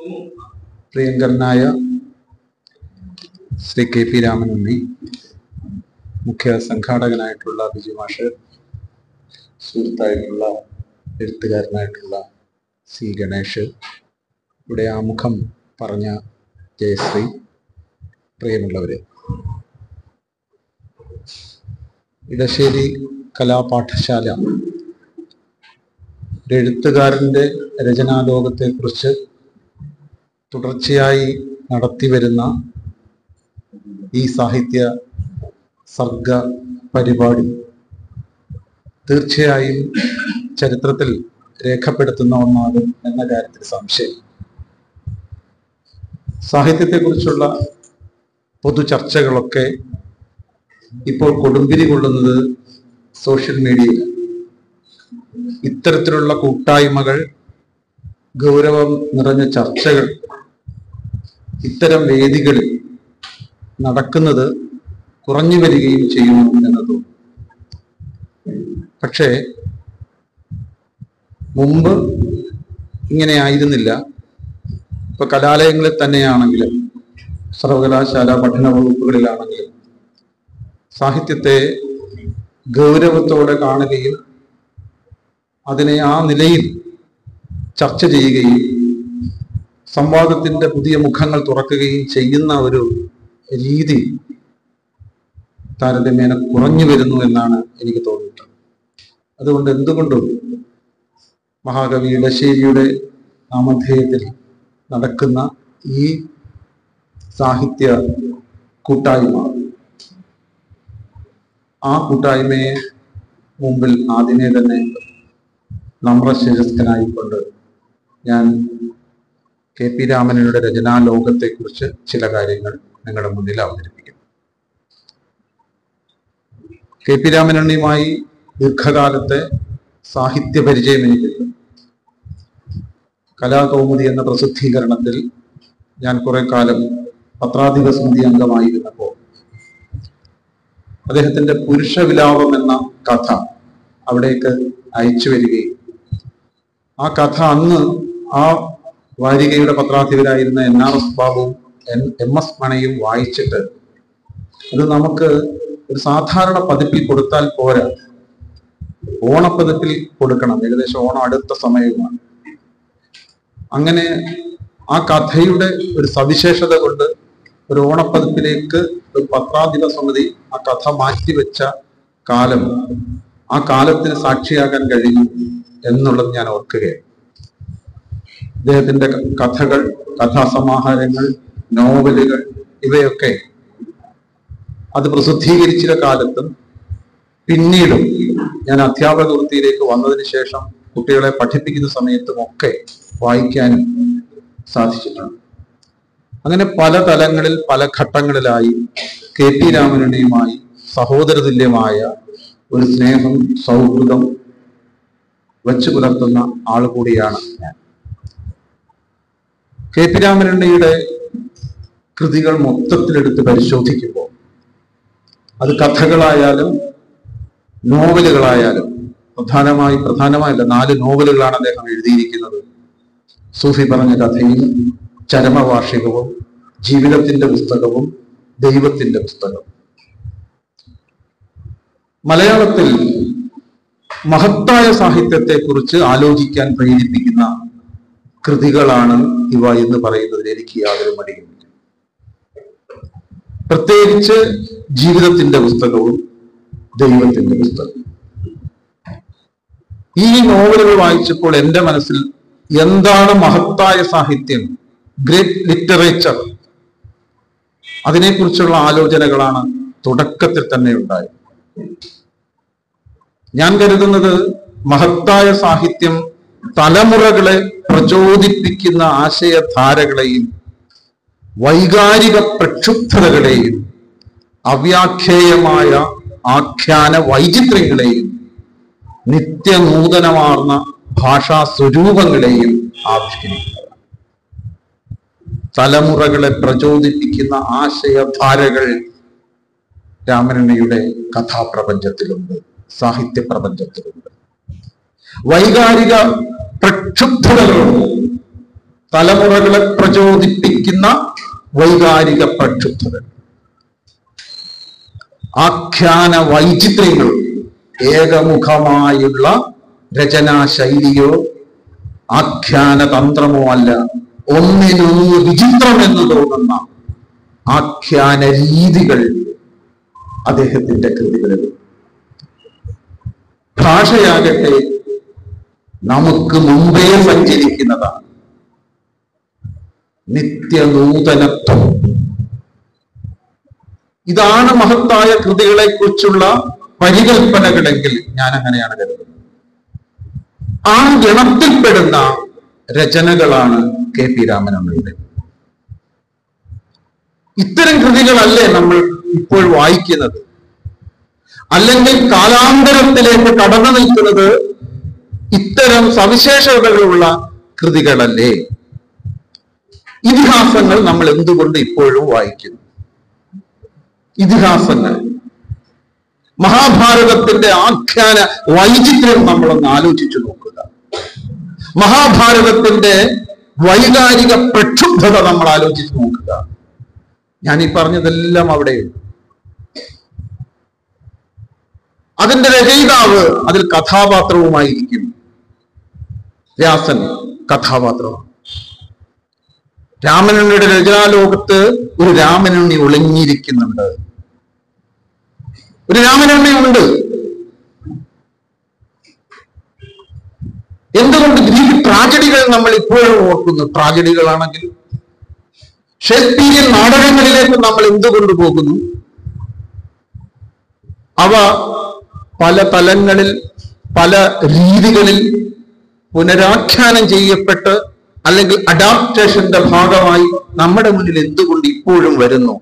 പ്രിയങ്കരനായ Shri K P Ramanunni, മുഖ്യ സംഘാടകനായിട്ടുള്ള ബിജു മാഷ്, സുഹൃത്തായിട്ടുള്ള എഴുത്തുകാരനായിട്ടുള്ള സി ഗണേഷ്, ഇവിടെ ആമുഖം പറഞ്ഞ ജയശ്രീ, പ്രിയമുള്ളവരെ, ഇടശ്ശേരി കലാപാഠശാല ഒരു എഴുത്തുകാരൻ്റെ രചനാലോകത്തെക്കുറിച്ച് തുടർച്ചയായി നടത്തിവരുന്ന ഈ സാഹിത്യ സർഗ പരിപാടി തീർച്ചയായും ചരിത്രത്തിൽ രേഖപ്പെടുത്തുന്ന ഒന്നാകും എന്ന കാര്യത്തിൽ സംശയം. സാഹിത്യത്തെക്കുറിച്ചുള്ള പൊതു ചർച്ചകളൊക്കെ ഇപ്പോൾ കൊടുമ്പിരി കൊള്ളുന്നത് സോഷ്യൽ മീഡിയയിൽ. ഇത്തരത്തിലുള്ള കൂട്ടായ്മകൾ, ഗൗരവം നിറഞ്ഞ ചർച്ചകൾ ഇത്തരം വേദികളിൽ നടക്കുന്നത് കുറഞ്ഞു വരികയും ചെയ്യുന്നു എന്ന് തോന്നുന്നു. പക്ഷേ മുമ്പ് ഇങ്ങനെ ആയിരുന്നില്ല. ഇപ്പൊ കലാലയങ്ങളിൽ തന്നെയാണെങ്കിലും സർവകലാശാല പഠന വകുപ്പുകളിലാണെങ്കിലും സാഹിത്യത്തെ ഗൗരവത്തോടെ കാണുകയും അതിനെ ആ നിലയിൽ ചർച്ച ചെയ്യുകയും സംവാദത്തിന്റെ പുതിയ മുഖങ്ങൾ തുറക്കുകയും ചെയ്യുന്ന ഒരു രീതി താരതമ്യേന കുറഞ്ഞു വരുന്നു എന്നാണ് എനിക്ക് തോന്നിയിട്ടുള്ളത്. അതുകൊണ്ട് എന്തുകൊണ്ടും മഹാകവി ഇടശ്ശേരിയുടെ നാമധേയത്തിൽ നടക്കുന്ന ഈ സാഹിത്യ കൂട്ടായ്മ, ആ കൂട്ടായ്മയെ മുമ്പിൽ ആദ്യമേ തന്നെ നമ്രശിരസ്കനായിക്കൊണ്ട് ഞാൻ കെ പി രാമനുണ്ണിയുടെ രചനാലോകത്തെക്കുറിച്ച് ചില കാര്യങ്ങൾ നിങ്ങളുടെ മുന്നിൽ അവതരിപ്പിക്കും. കെ പി രാമനുണ്ണിയുമായി ദീർഘകാലത്തെ സാഹിത്യ പരിചയം എനിക്കുണ്ട്. കലാകൗമുദി എന്ന പ്രസിദ്ധീകരണത്തിൽ ഞാൻ കുറെ കാലം പത്രാധിപ സമിതി അംഗമായിരുന്നപ്പോൾ അദ്ദേഹത്തിന്റെ പുരുഷവിലാപം എന്ന കഥ അവിടേക്ക് അയച്ചു വരികയും ആ കഥ അന്ന് ആ വാരികയുടെ പത്രാധിപരായിരുന്ന NRS ബാബുവും MS മണിയും വായിച്ചിട്ട് അത് നമുക്ക് ഒരു സാധാരണ പതിപ്പിൽ കൊടുത്താൽ പോരാ, ഓണപ്പതിപ്പിൽ കൊടുക്കണം. ഏകദേശം ഓണം അടുത്ത സമയവുമാണ്. അങ്ങനെ ആ കഥയുടെ ഒരു സവിശേഷത കൊണ്ട് ഒരു ഓണപ്പതിപ്പിലേക്ക് ഒരു പത്രാധിപ സമിതി ആ കഥ മാറ്റിവെച്ച കാലം, ആ കാലത്തിന് സാക്ഷിയാകാൻ കഴിഞ്ഞു എന്നുള്ളത് ഞാൻ ഓർക്കുകയാണ്. അദ്ദേഹത്തിന്റെ കഥകൾ, കഥാസമാഹാരങ്ങൾ, നോവലുകൾ ഇവയൊക്കെ അത് പ്രസിദ്ധീകരിച്ച കാലത്തും പിന്നീടും ഞാൻ അധ്യാപക വൃത്തിയിലേക്ക് വന്നതിന് ശേഷം കുട്ടികളെ പഠിപ്പിക്കുന്ന സമയത്തും ഒക്കെ വായിക്കാനും സാധിച്ചിട്ടുണ്ട്. അങ്ങനെ പല തലങ്ങളിൽ പല ഘട്ടങ്ങളിലായി കെ പി രാമനുണ്ണിയുമായി സഹോദരതുല്യമായ ഒരു സ്നേഹം, സൗഹൃദം വച്ചു പുലർത്തുന്ന ആൾ കൂടിയാണ് ഞാൻ. കെ പി രാമനുണ്ണിയുടെ കൃതികൾ മൊത്തത്തിലെടുത്ത് പരിശോധിക്കുമ്പോൾ അത് കഥകളായാലും നോവലുകളായാലും, പ്രധാനമായല്ല 4 നോവലുകളാണ് അദ്ദേഹം എഴുതിയിരിക്കുന്നത്. സൂഫി പറഞ്ഞ കഥയും, ചരമവാർഷികവും, ജീവിതത്തിന്റെ പുസ്തകവും, ദൈവത്തിന്റെ പുസ്തകം. മലയാളത്തിൽ മഹത്തായ സാഹിത്യത്തെക്കുറിച്ച് ആലോചിക്കാൻ പ്രേരിപ്പിക്കുന്ന കൃതികളാണ് ഇവ എന്ന് പറയുന്നതിൽ എനിക്ക് യാതൊരു മടിയുമില്ല. പ്രത്യേകിച്ച് ജീവിതത്തിന്റെ പുസ്തകവും ദൈവത്തിന്റെ പുസ്തകവും. ഈ നോവലുകൾ വായിച്ചപ്പോൾ എൻ്റെ മനസ്സിൽ എന്താണ് മഹത്തായ സാഹിത്യം, ഗ്രേറ്റ് ലിറ്ററേച്ചർ, അതിനെക്കുറിച്ചുള്ള ആലോചനകളാണ് തുടക്കത്തിൽ തന്നെ ഉണ്ടായത്. ഞാൻ കരുതുന്നത് മഹത്തായ സാഹിത്യം തലമുറകളെ പ്രചോദിപ്പിക്കുന്ന ആശയധാരകളെയും വൈകാരിക പ്രക്ഷുബ്ധതകളെയും അവ്യാഖ്യേയമായ ആഖ്യാന വൈചിത്ര്യങ്ങളെയും നിത്യനൂതനമാർന്ന ഭാഷാ സ്വരൂപങ്ങളെയും ആവിഷ്കരിക്കുന്നതാണ്. തലമുറകളെ പ്രചോദിപ്പിക്കുന്ന ആശയധാരകൾ രാമനുണ്ണിയുടെ കഥാപ്രപഞ്ചത്തിലുണ്ട്, സാഹിത്യ പ്രപഞ്ചത്തിലുണ്ട്. വൈകാരിക പ്രക്ഷുബ്ധതകളുണ്ട്. തലമുറകളെ പ്രചോദിപ്പിക്കുന്ന വൈകാരിക പ്രക്ഷുബ്ധത, ആഖ്യാന വൈചിത്ര്യങ്ങൾ, ഏകമുഖമായുള്ള രചനാശൈലിയോ ആഖ്യാന തന്ത്രമോ അല്ല, ഒന്നിനൊന്ന് വിചിത്രമെന്ന് തോന്നുന്ന ആഖ്യാന രീതികൾ അദ്ദേഹത്തിന്റെ കൃതികളിൽ. ഭാഷയാകട്ടെ നമുക്ക് മുമ്പേ സഞ്ചരിക്കുന്നതാണ്. നിത്യനൂതനത്വം, ഇതാണ് മഹത്തായ കൃതികളെ കുറിച്ചുള്ള പരികൽപ്പനകളെങ്കിൽ ഞാൻ അങ്ങനെയാണ് കരുതുന്നത്. ആ ഗണത്തിൽപ്പെടുന്ന രചനകളാണ് കെ പി രാമനമ്മയുടെ. ഇത്തരം കൃതികളല്ലേ നമ്മൾ ഇപ്പോൾ വായിക്കുന്നത്? അല്ലെങ്കിൽ കാലാന്തരത്തിലേക്ക് കടന്നു നിൽക്കുന്നത് ഇത്തരം സവിശേഷതകളുള്ള കൃതികളല്ലേ? ഇതിഹാസങ്ങൾ നമ്മൾ എന്തുകൊണ്ട് ഇപ്പോഴും വായിക്കുന്നു? ഇതിഹാസങ്ങൾ, മഹാഭാരതത്തിന്റെ ആഖ്യാന വൈചിത്ര്യം നമ്മളൊന്ന് ആലോചിച്ചു നോക്കുക. മഹാഭാരതത്തിന്റെ വൈകാരിക പ്രക്ഷുബ്ധത നമ്മൾ ആലോചിച്ചു നോക്കുക. ഞാൻ ഈ പറഞ്ഞതെല്ലാം അവിടെയുണ്ട്. അതിന്റെ രചയിതാവ് അതിൽ കഥാപാത്രവുമായിരിക്കും. വ്യാസൻ കഥാപാത്രമാണ്. രാമനുണ്ണിയുടെ രചനാലോകത്ത് ഒരു രാമനുണ്ണി ഒളിഞ്ഞിരിക്കുന്നുണ്ട്. ഒരു രാമനുണ്ണി ഉണ്ട്. എന്തുകൊണ്ട് ഗ്രീക്ക് ട്രാജഡികൾ നമ്മൾ ഇപ്പോഴും ഓർക്കുന്നു? ട്രാജഡികളാണെങ്കിൽ ഷേക്സ്പിയൻ നാടകങ്ങളിലേക്ക് നമ്മൾ എന്തുകൊണ്ട് പോകുന്നു? അവ പല തലങ്ങളിൽ പല രീതികളിൽ പുനരാഖ്യാനം ചെയ്യപ്പെട്ട് അല്ലെങ്കിൽ അഡാപ്റ്റേഷന്റെ ഭാഗമായി നമ്മുടെ മുന്നിൽ എന്തുകൊണ്ട് ഇപ്പോഴും വരുന്നു?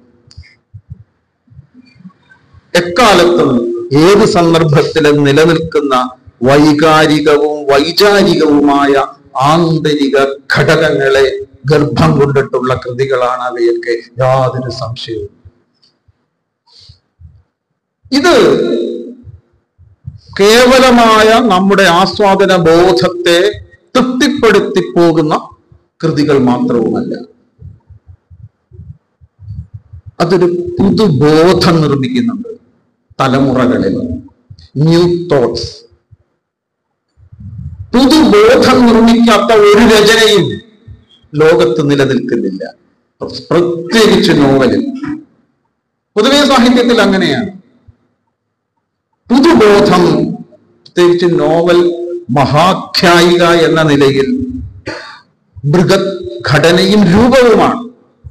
എക്കാലത്തും ഏത് സന്ദർഭത്തിലും നിലനിൽക്കുന്ന വൈകാരികവും വൈചാരികവുമായ ആന്തരിക ഘടകങ്ങളെ ഗർഭം കൊണ്ടിട്ടുള്ള കൃതികളാണ് അവയൊക്കെ, യാതൊരു സംശയവും. ഇത് കേവലമായ നമ്മുടെ ആസ്വാദന ബോധത്തെ തൃപ്തിപ്പെടുത്തി പോകുന്ന കൃതികൾ മാത്രവുമല്ല, അതൊരു പുതുബോധം നിർമ്മിക്കുന്നുണ്ട് തലമുറകളിൽ. New thoughts. പുതുബോധം നിർമ്മിക്കാത്ത ഒരു രചനയും ലോകത്ത് നിലനിൽക്കുന്നില്ല, പ്രത്യേകിച്ച് നോവലിൽ. പൊതുവെ സാഹിത്യത്തിൽ അങ്ങനെയാണ്. പുതുബോധം, പ്രത്യേകിച്ച് നോവൽ മഹാഖ്യായിക എന്ന നിലയിൽ ബൃഹത് ഘടനയും രൂപവുമാണ്.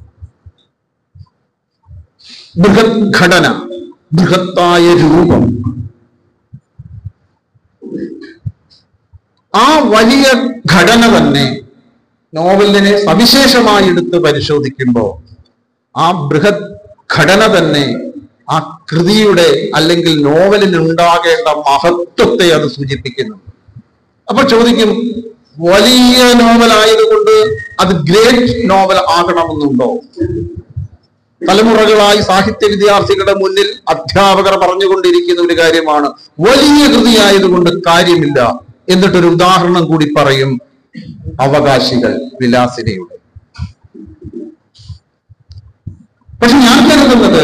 ബൃഹത് ഘടന, ബൃഹത്തായ രൂപം. ആ വലിയ ഘടന തന്നെ നോവലിനെ സവിശേഷമായി എടുത്ത് പരിശോധിക്കുമ്പോൾ ആ ബൃഹത് ഘടന തന്നെ ആ കൃതിയുടെ അല്ലെങ്കിൽ നോവലിന് ഉണ്ടാകേണ്ട മഹത്വത്തെ അത് സൂചിപ്പിക്കുന്നു. അപ്പൊ ചോദിക്കും, വലിയ നോവൽ ആയതുകൊണ്ട് അത് ഗ്രേറ്റ് നോവൽ ആകണമെന്നുണ്ടോ? തലമുറകളായി സാഹിത്യ വിദ്യാർത്ഥികളുടെ മുന്നിൽ അധ്യാപകർ പറഞ്ഞുകൊണ്ടിരിക്കുന്ന ഒരു കാര്യമാണ്, വലിയ കൃതിയായതുകൊണ്ട് കാര്യമില്ല. എന്നിട്ടൊരു ഉദാഹരണം കൂടി പറയും, അവകാശികൾ വിലാസിനിയുടെ. പക്ഷെ ഞാൻ കരുതുന്നത്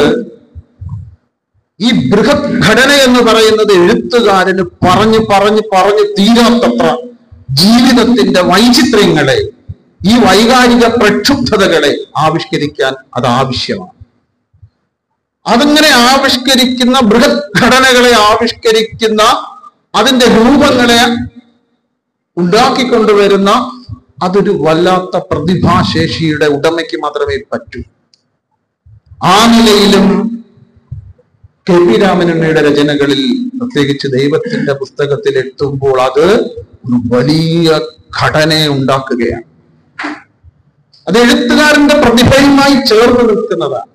ഈ ബൃഹത് ഘടന എന്ന് പറയുന്നത് എഴുത്തുകാരന് പറഞ്ഞു പറഞ്ഞു പറഞ്ഞു തീരാത്തത്ര ജീവിതത്തിന്റെ വൈചിത്ര്യങ്ങളെ, ഈ വൈകാരിക പ്രക്ഷുബ്ധതകളെ ആവിഷ്കരിക്കാൻ അത് ആവശ്യമാണ്. അതിങ്ങനെ ആവിഷ്കരിക്കുന്ന ബൃഹത് ഘടനകളെ ആവിഷ്കരിക്കുന്ന അതിന്റെ രൂപങ്ങളെ ഉണ്ടാക്കിക്കൊണ്ടുവരുന്ന അതൊരു വല്ലാത്ത പ്രതിഭാശേഷിയുടെ ഉടമയ്ക്ക് മാത്രമേ പറ്റൂ. ആ നിലയിലും കെ പി രാമനുണ്ണിയുടെ രചനകളിൽ, പ്രത്യേകിച്ച് ദൈവത്തിന്റെ പുസ്തകത്തിൽ എത്തുമ്പോൾ അത് ഒരു വലിയ ഘടനയെ ഉണ്ടാക്കുകയാണ്. അത് എഴുത്തുകാരന്റെ പ്രതിഭയുമായി ചേർന്ന് നിൽക്കുന്നതാണ്.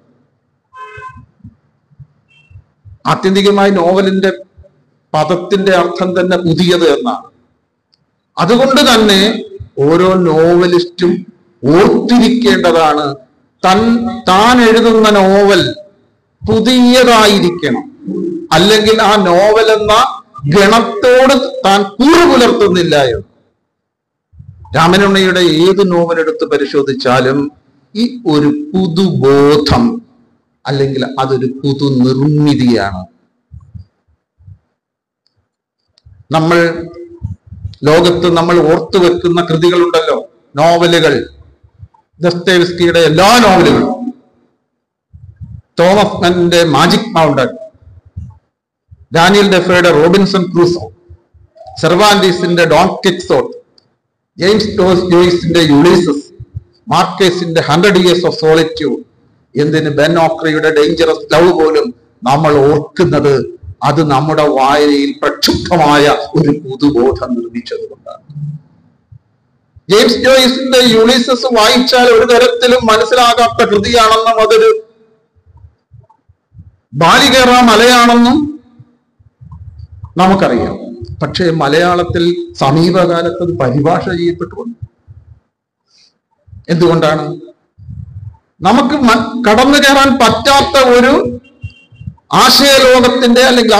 ആത്യന്തികമായി നോവലിന്റെ പദത്തിന്റെ അർത്ഥം തന്നെ പുതിയത് എന്നാണ്. അതുകൊണ്ട് തന്നെ ഓരോ നോവലിസ്റ്റും ഓർത്തിരിക്കേണ്ടതാണ്, താൻ എഴുതുന്ന നോവൽ പുതിയതായിരിക്കണം. അല്ലെങ്കിൽ ആ നോവൽ എന്ന ഗണത്തോട് താൻ കൂറു പുലർത്തുന്നില്ല എന്ന്. രാമനുണ്ണിയുടെ ഏത് നോവലെടുത്ത് പരിശോധിച്ചാലും ഈ ഒരു പുതുബോധം അല്ലെങ്കിൽ അതൊരു പുതു നിർമ്മിതിയാണ്. നമ്മൾ ലോകത്ത് നമ്മൾ ഓർത്തു വെക്കുന്ന കൃതികളുണ്ടല്ലോ, നോവലുകൾ, ദസ്തേവ്സ്കിയുടെ എല്ലാ നോവലുകളും, തോമസ് മന്റെ മാജിക് മൗണ്ടൻ, ഡാനിയൽ ഡെഫോയുടെ റോബിൻസൺ ക്രൂസോ, സെർവാന്റീസിന്റെ ഡോൺ കിക്സോട്ട്, ജെയിംസ് ജോയ്സിന്റെ യുളീസസ്, മാർക്കേസിന്റെ 100 Years of Solitude, എന്തിന് ബെൻ ഓക്രയുടെ ഡേഞ്ചറസ് ലവ് പോലും നമ്മൾ ഓർക്കുന്നത് അത് നമ്മുടെ വായനയിൽ പ്രക്ഷുബ്ധമായ ഒരു പുതുബോധം നിർമ്മിച്ചതുകൊണ്ടാണ്. ജെയിംസ് ജോയ്സിന്റെ യുളീസസ് വായിച്ചാൽ ഒരു തരത്തിലും മനസ്സിലാകാത്ത കൃതിയാണെന്നും അതൊരു ബാലികേറ മലയാണെന്നും നമുക്കറിയാം. പക്ഷേ മലയാളത്തിൽ സമീപകാലത്ത് അത് പരിഭാഷ ചെയ്യപ്പെട്ടുകൊണ്ട് എന്തുകൊണ്ടാണ്? നമുക്ക് കടന്നു കയറാൻ പറ്റാത്ത ഒരു ആശയലോകത്തിന്റെ അല്ലെങ്കിൽ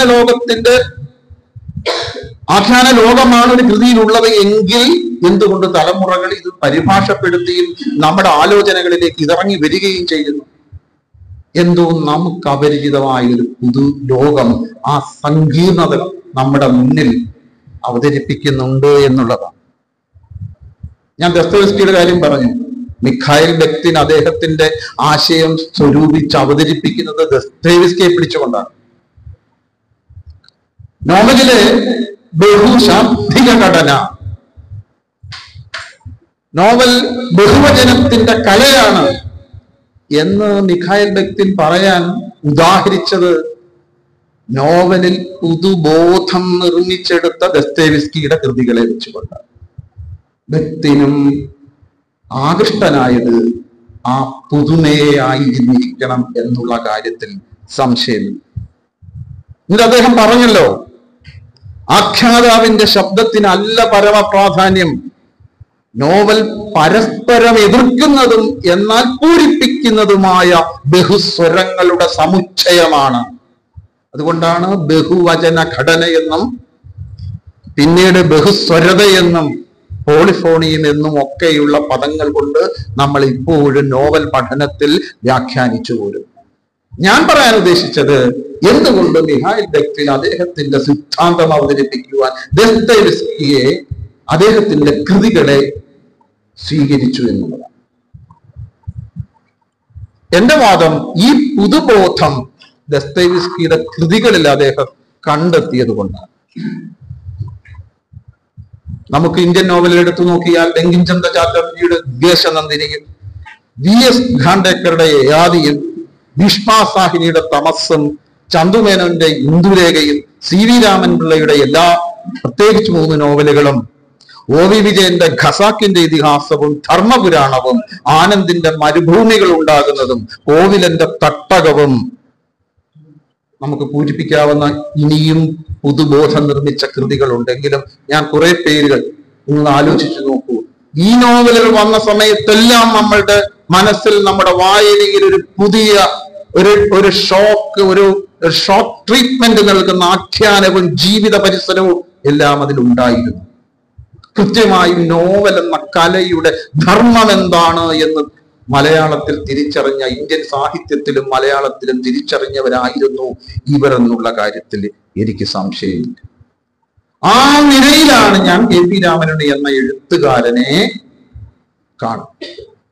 ആഖ്യാന ലോകമാണ് ഒരു കൃതിയിലുള്ളത് എങ്കിൽ എന്തുകൊണ്ട് തലമുറകൾ ഇത് പരിഭാഷപ്പെടുത്തുകയും നമ്മുടെ ആലോചനകളിലേക്ക് ഇറങ്ങി വരികയും ചെയ്യുന്നു? എന്തോ നമുക്ക് അപരിചിതമായ ഒരു പുതു ലോകം ആ സങ്കീർണത നമ്മുടെ മുന്നിൽ അവതരിപ്പിക്കുന്നുണ്ട് എന്നുള്ളതാണ്. ഞാൻ ദസ്തേവ്സ്കിയുടെ കാര്യം പറഞ്ഞു. മിഖായിൽ ബെക്തിൻ അദ്ദേഹത്തിന്റെ ആശയം സ്വരൂപിച്ച് അവതരിപ്പിക്കുന്നത് ദസ്തേവ്സ്കിയെ പിടിച്ചുകൊണ്ടാണ്. നോവലിലെ ബഹുശാബ്ദിക ഘടന, നോവൽ ബഹുവചനത്തിന്റെ കലയാണ് എന്ന് മിഖായിൽ ബെക്തിൻ പറയാൻ ഉദാഹരിച്ചത് നോവലിൽ പുതുബോധം നിർമ്മിച്ചെടുത്ത ദസ്തേവ്സ്കിയുടെ കൃതികളെ വെച്ചുകൊണ്ടാണ്. ബെക്തിനും ആകൃഷ്ടനായത് ആ പുതുമയായിരിക്കണം എന്നുള്ള കാര്യത്തിൽ സംശയമില്ല. എന്നിട്ട് അദ്ദേഹം പറഞ്ഞല്ലോ, ആഖ്യാതാവിന്റെ ശബ്ദത്തിനല്ല പരമപ്രാധാന്യം, നോവൽ പരസ്പരം എതിർക്കുന്നതും എന്നാൽ പൂരിപ്പിക്കുന്നതുമായ ബഹുസ്വരങ്ങളുടെ സമുച്ചയമാണ്. അതുകൊണ്ടാണ് ബഹുവചന ഘടനയെന്നും പിന്നീട് ബഹുസ്വരതയെന്നും പോളിഫോണിയം എന്നും ഒക്കെയുള്ള പദങ്ങൾ കൊണ്ട് നമ്മൾ ഇപ്പോഴും നോവൽ പഠനത്തിൽ വ്യാഖ്യാനിച്ചു പോരും. ഞാൻ പറയാൻ ഉദ്ദേശിച്ചത്, എന്തുകൊണ്ട് മിഖായിൽ ബെക്തിൻ അദ്ദേഹത്തിന്റെ സിദ്ധാന്തം അവതരിപ്പിക്കുവാൻ ദസ്തേവ്സ്കിയെ, അദ്ദേഹത്തിന്റെ കൃതികളെ സ്വീകരിച്ചു എന്നുള്ളതാണ്. എന്റെ വാദം, ഈ പുതുബോധം ദസ്തേവ്സ്കിയുടെ കൃതികളിൽ അദ്ദേഹം കണ്ടെത്തിയത് കൊണ്ടാണ്. നമുക്ക് ഇന്ത്യൻ നോവലിൽ എടുത്തു നോക്കിയാൽ ബങ്കിം ചന്ദ്ര ചാറ്റർജിയുടെ ദ്വേഷനന്ദിനിയും, VS ഖാണ്ഡേക്കറുടെ യയാതിയും, ഭീഷ്മ സാഹിനിയുടെ തമസ്സും, ചന്തുമേനോന്റെ ഇന്ദുരേഖയും, CV രാമൻ പിള്ളയുടെ എല്ലാ പ്രത്യേകിച്ച് 3 നോവലുകളും, OV വിജയന്റെ ഖസാക്കിന്റെ ഇതിഹാസവും, ധർമ്മപുരാണവും, ആനന്ദിന്റെ മരുഭൂമികൾ ഉണ്ടാകുന്നതും, കോവിലന്റെ തട്ടകവും, നമുക്ക് പൂരിപ്പിക്കാവുന്ന ഇനിയും പുതുബോധം നിർമ്മിച്ച കൃതികൾ ഉണ്ടെങ്കിലും ഞാൻ കുറെ പേരുകൾ ഒന്ന് ആലോചിച്ചു നോക്കൂ. ഈ നോവലുകൾ വന്ന സമയത്തെല്ലാം നമ്മളുടെ മനസ്സിൽ, നമ്മുടെ വായനയിൽ ഒരു പുതിയ ഒരു ഷോക്ക് ട്രീറ്റ്മെന്റ് നൽകുന്ന ആഖ്യാനവും ജീവിത പരിസരവും എല്ലാം അതിലുണ്ടായിരുന്നു. കൃത്യമായും നോവൽ എന്ന കലയുടെ ധർമ്മം എന്താണ് എന്ന് മലയാളത്തിൽ തിരിച്ചറിഞ്ഞ, ഇന്ത്യൻ സാഹിത്യത്തിലും മലയാളത്തിലും തിരിച്ചറിഞ്ഞവരായിരുന്നു ഇവർ എന്നുള്ള കാര്യത്തിൽ എനിക്ക് സംശയമില്ല. ആ നിലയിലാണ് ഞാൻ KP രാമനുണ്ണി എന്ന എഴുത്തുകാരനെ കാണുന്നത്.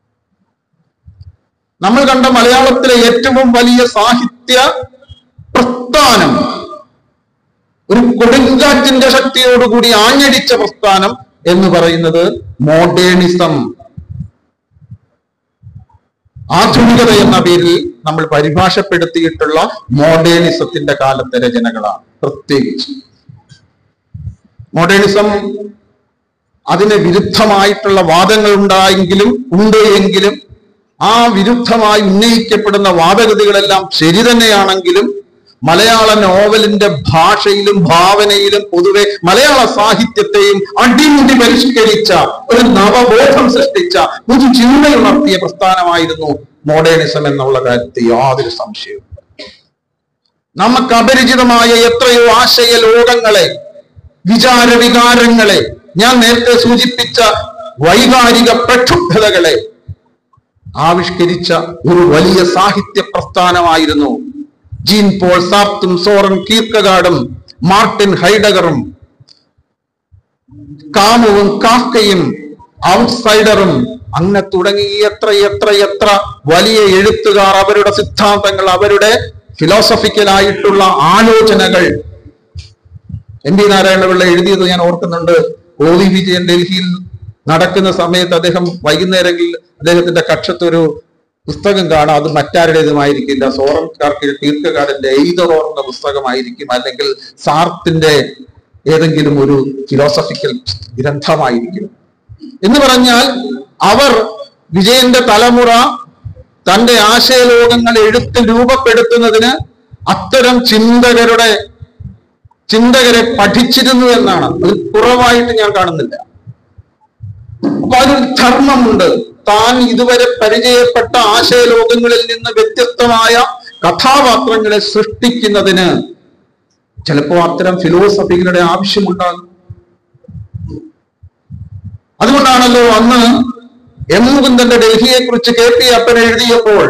നമ്മൾ കണ്ട മലയാളത്തിലെ ഏറ്റവും വലിയ സാഹിത്യ പ്രസ്ഥാനം, ഒരു കൊടുങ്കാറ്റിന്റെ ശക്തിയോടുകൂടി ആഞ്ഞടിച്ച പ്രസ്ഥാനം എന്ന് പറയുന്നത് മോഡേണിസം, ആധുനികത എന്ന പേരിൽ നമ്മൾ പരിഭാഷപ്പെടുത്തിയിട്ടുള്ള മോഡേണിസത്തിന്റെ കാലത്തെ രചനകളാണ്. പ്രത്യേകിച്ച് മോഡേണിസം, അതിന് വിരുദ്ധമായിട്ടുള്ള വാദങ്ങൾ ഉണ്ട് എങ്കിലും ആ വിരുദ്ധമായി ഉന്നയിക്കപ്പെടുന്ന വാദഗതികളെല്ലാം ശരി തന്നെയാണെങ്കിലും മലയാള നോവലിന്റെ ഭാഷയിലും ഭാവനയിലും പൊതുവെ മലയാള സാഹിത്യത്തെയും അടിമുടി പരിഷ്കരിച്ച, ഒരു നവബോധം സൃഷ്ടിച്ച, പുതുചിന്തയുണർത്തിയ പ്രസ്ഥാനമായിരുന്നു മോഡേണിസം എന്നുള്ള കാര്യത്തിൽ യാതൊരു സംശയവും. നമുക്ക് അപരിചിതമായ എത്രയോ ആശയ ലോകങ്ങളെ, വിചാരവികാരങ്ങളെ, ഞാൻ നേരത്തെ സൂചിപ്പിച്ച വൈകാരിക പ്രക്ഷുബ്ധതകളെ ആവിഷ്കരിച്ച ഒരു വലിയ സാഹിത്യ പ്രസ്ഥാനമായിരുന്നു ജീൻ പോൾ സാർത്തും സോറൻ കീർക്കഗാർഡും മാർട്ടിൻ ഹൈഡഗറും കാമുവും കാഫ്കയും ഔട്ട്സൈഡറും അങ്ങനെ തുടങ്ങി എത്ര വലിയ എഴുത്തുകാർ അവരുടെ സിദ്ധാന്തങ്ങൾ, അവരുടെ ഫിലോസഫിക്കലായിട്ടുള്ള ആലോചനകൾ എം പി നാരായണപിള്ള എഴുതിയത് ഞാൻ ഓർക്കുന്നുണ്ട്. OV വിജയൻ ഡൽഹിയിൽ നടക്കുന്ന സമയത്ത് അദ്ദേഹം വൈകുന്നേരങ്ങളിൽ അദ്ദേഹത്തിന്റെ കക്ഷത്ത് ഒരു പുസ്തകം കാണാം. അത് മറ്റാരുടേതുമായിരിക്കില്ല, സോറൻ കീർക്കഗാർഡിന്റെ എയ്തറോർ എന്ന പുസ്തകമായിരിക്കും, അല്ലെങ്കിൽ സാർത്തിന്റെ ഏതെങ്കിലും ഒരു ഫിലോസഫിക്കൽ ഗ്രന്ഥമായിരിക്കും. എന്ന് പറഞ്ഞാൽ അവർ വിജയന്റെ തലമുറ തന്റെ ആശയലോകങ്ങൾ എഴുത്തിൽ രൂപപ്പെടുത്തുന്നതിന് അത്തരം ചിന്തകരെ പഠിച്ചിരുന്നു എന്നാണ്. അത് കുറവായിട്ട് ഞാൻ കാണുന്നില്ല. അപ്പൊ അതിനൊരു ധർമ്മമുണ്ട്. താൻ ഇതുവരെ പരിചയപ്പെട്ട ആശയലോകങ്ങളിൽ നിന്ന് വ്യത്യസ്തമായ കഥാപാത്രങ്ങളെ സൃഷ്ടിക്കുന്നതിന് ചിലപ്പോൾ അത്തരം ഫിലോസഫികളുടെ ആവശ്യമുണ്ടാകും. അതുകൊണ്ടാണല്ലോ അന്ന് എം മുകുന്ദന്റെ ഡൽഹിയെ കുറിച്ച് KP അപ്പൻ എഴുതിയപ്പോൾ,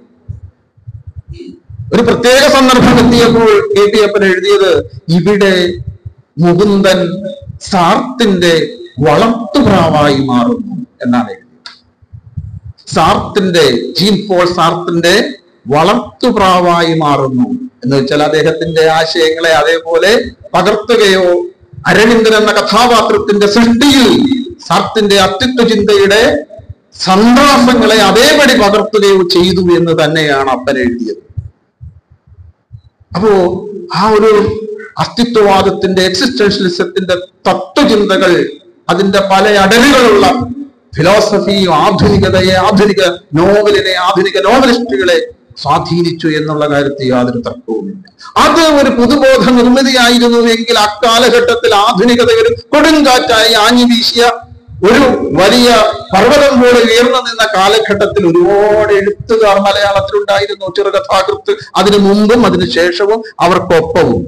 ഒരു പ്രത്യേക സന്ദർഭം എത്തിയപ്പോൾ KP അപ്പൻ എഴുതിയത്, ഇവിടെ മുകുന്ദൻ സാർത്തിന്റെ വളർത്തുപ്രാവായി മാറുന്നു എന്നാണ് എഴുതിയത്. ജീൻ പോൾ സാർത്തിന്റെ വളർത്തുപ്രാവായി മാറുന്നു എന്ന് വെച്ചാൽ അദ്ദേഹത്തിന്റെ ആശയങ്ങളെ അതേപോലെ പകർത്തുകയോ, അരവിന്ദൻ എന്ന കഥാപാത്രത്തിന്റെ സൃഷ്ടിയിൽ സാർത്തിന്റെ അസ്തിത്വ ചിന്തയുടെ സന്ദർഭങ്ങളെ അതേപടി പകർത്തുകയോ ചെയ്തു എന്ന് തന്നെയാണ് അപ്പൻ എഴുതിയത്. അപ്പോ ആ ഒരു അസ്തിത്വവാദത്തിന്റെ, എക്സിസ്റ്റൻഷ്യലിസത്തിന്റെ തത്വചിന്തകൾ, അതിന്റെ പല അടരുകളുള്ള ഫിലോസഫിയും ആധുനികതയെ, ആധുനിക നോവലിനെ, ആധുനിക നോവലിസ്റ്റുകളെ സ്വാധീനിച്ചു എന്നുള്ള കാര്യത്തിൽ യാതൊരു തർക്കവുമില്ല. അത് ഒരു പുതുബോധ നിർമ്മിതിയായിരുന്നു എങ്കിൽ അക്കാലഘട്ടത്തിൽ ആധുനികത ഒരു കൊടുങ്കാറ്റായി ആഞ്ഞു വീശിയ ഒരു വലിയ പർവ്വതം പോലെ ഉയർന്നു നിന്ന കാലഘട്ടത്തിൽ ഒരുപാട് എഴുത്തുകാർ മലയാളത്തിലുണ്ടായിരുന്നു. ചെറുകഥാകൃത്ത് അതിനു മുമ്പും അതിനു ശേഷവും അവർക്കൊപ്പവും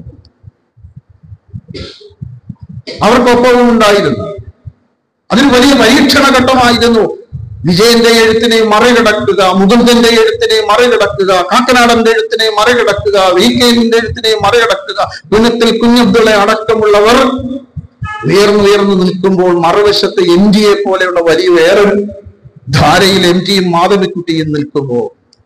ഉണ്ടായിരുന്നു. അതൊരു വലിയ പരീക്ഷണ ഘട്ടമായിരുന്നു. വിജയന്റെ എഴുത്തിനെ മറികടക്കുക, മുകുന്ദന്റെ എഴുത്തിനെ മറികടക്കുക, കാക്കനാടന്റെ എഴുത്തിനെ മറികടക്കുക, VK-ന്റെ എഴുത്തിനെ മറികടക്കുക, പുന്നത്തിൽ കുഞ്ഞബ്ദുള്ള അടക്കമുള്ളവർ ഉയർന്നു നിൽക്കുമ്പോൾ മറുവശത്ത് MG-യെ പോലെയുള്ള വലിയ വേറൊരു ധാരയിൽ MG-യും മാധവിക്കുട്ടിയും നിൽക്കുമ്പോൾ,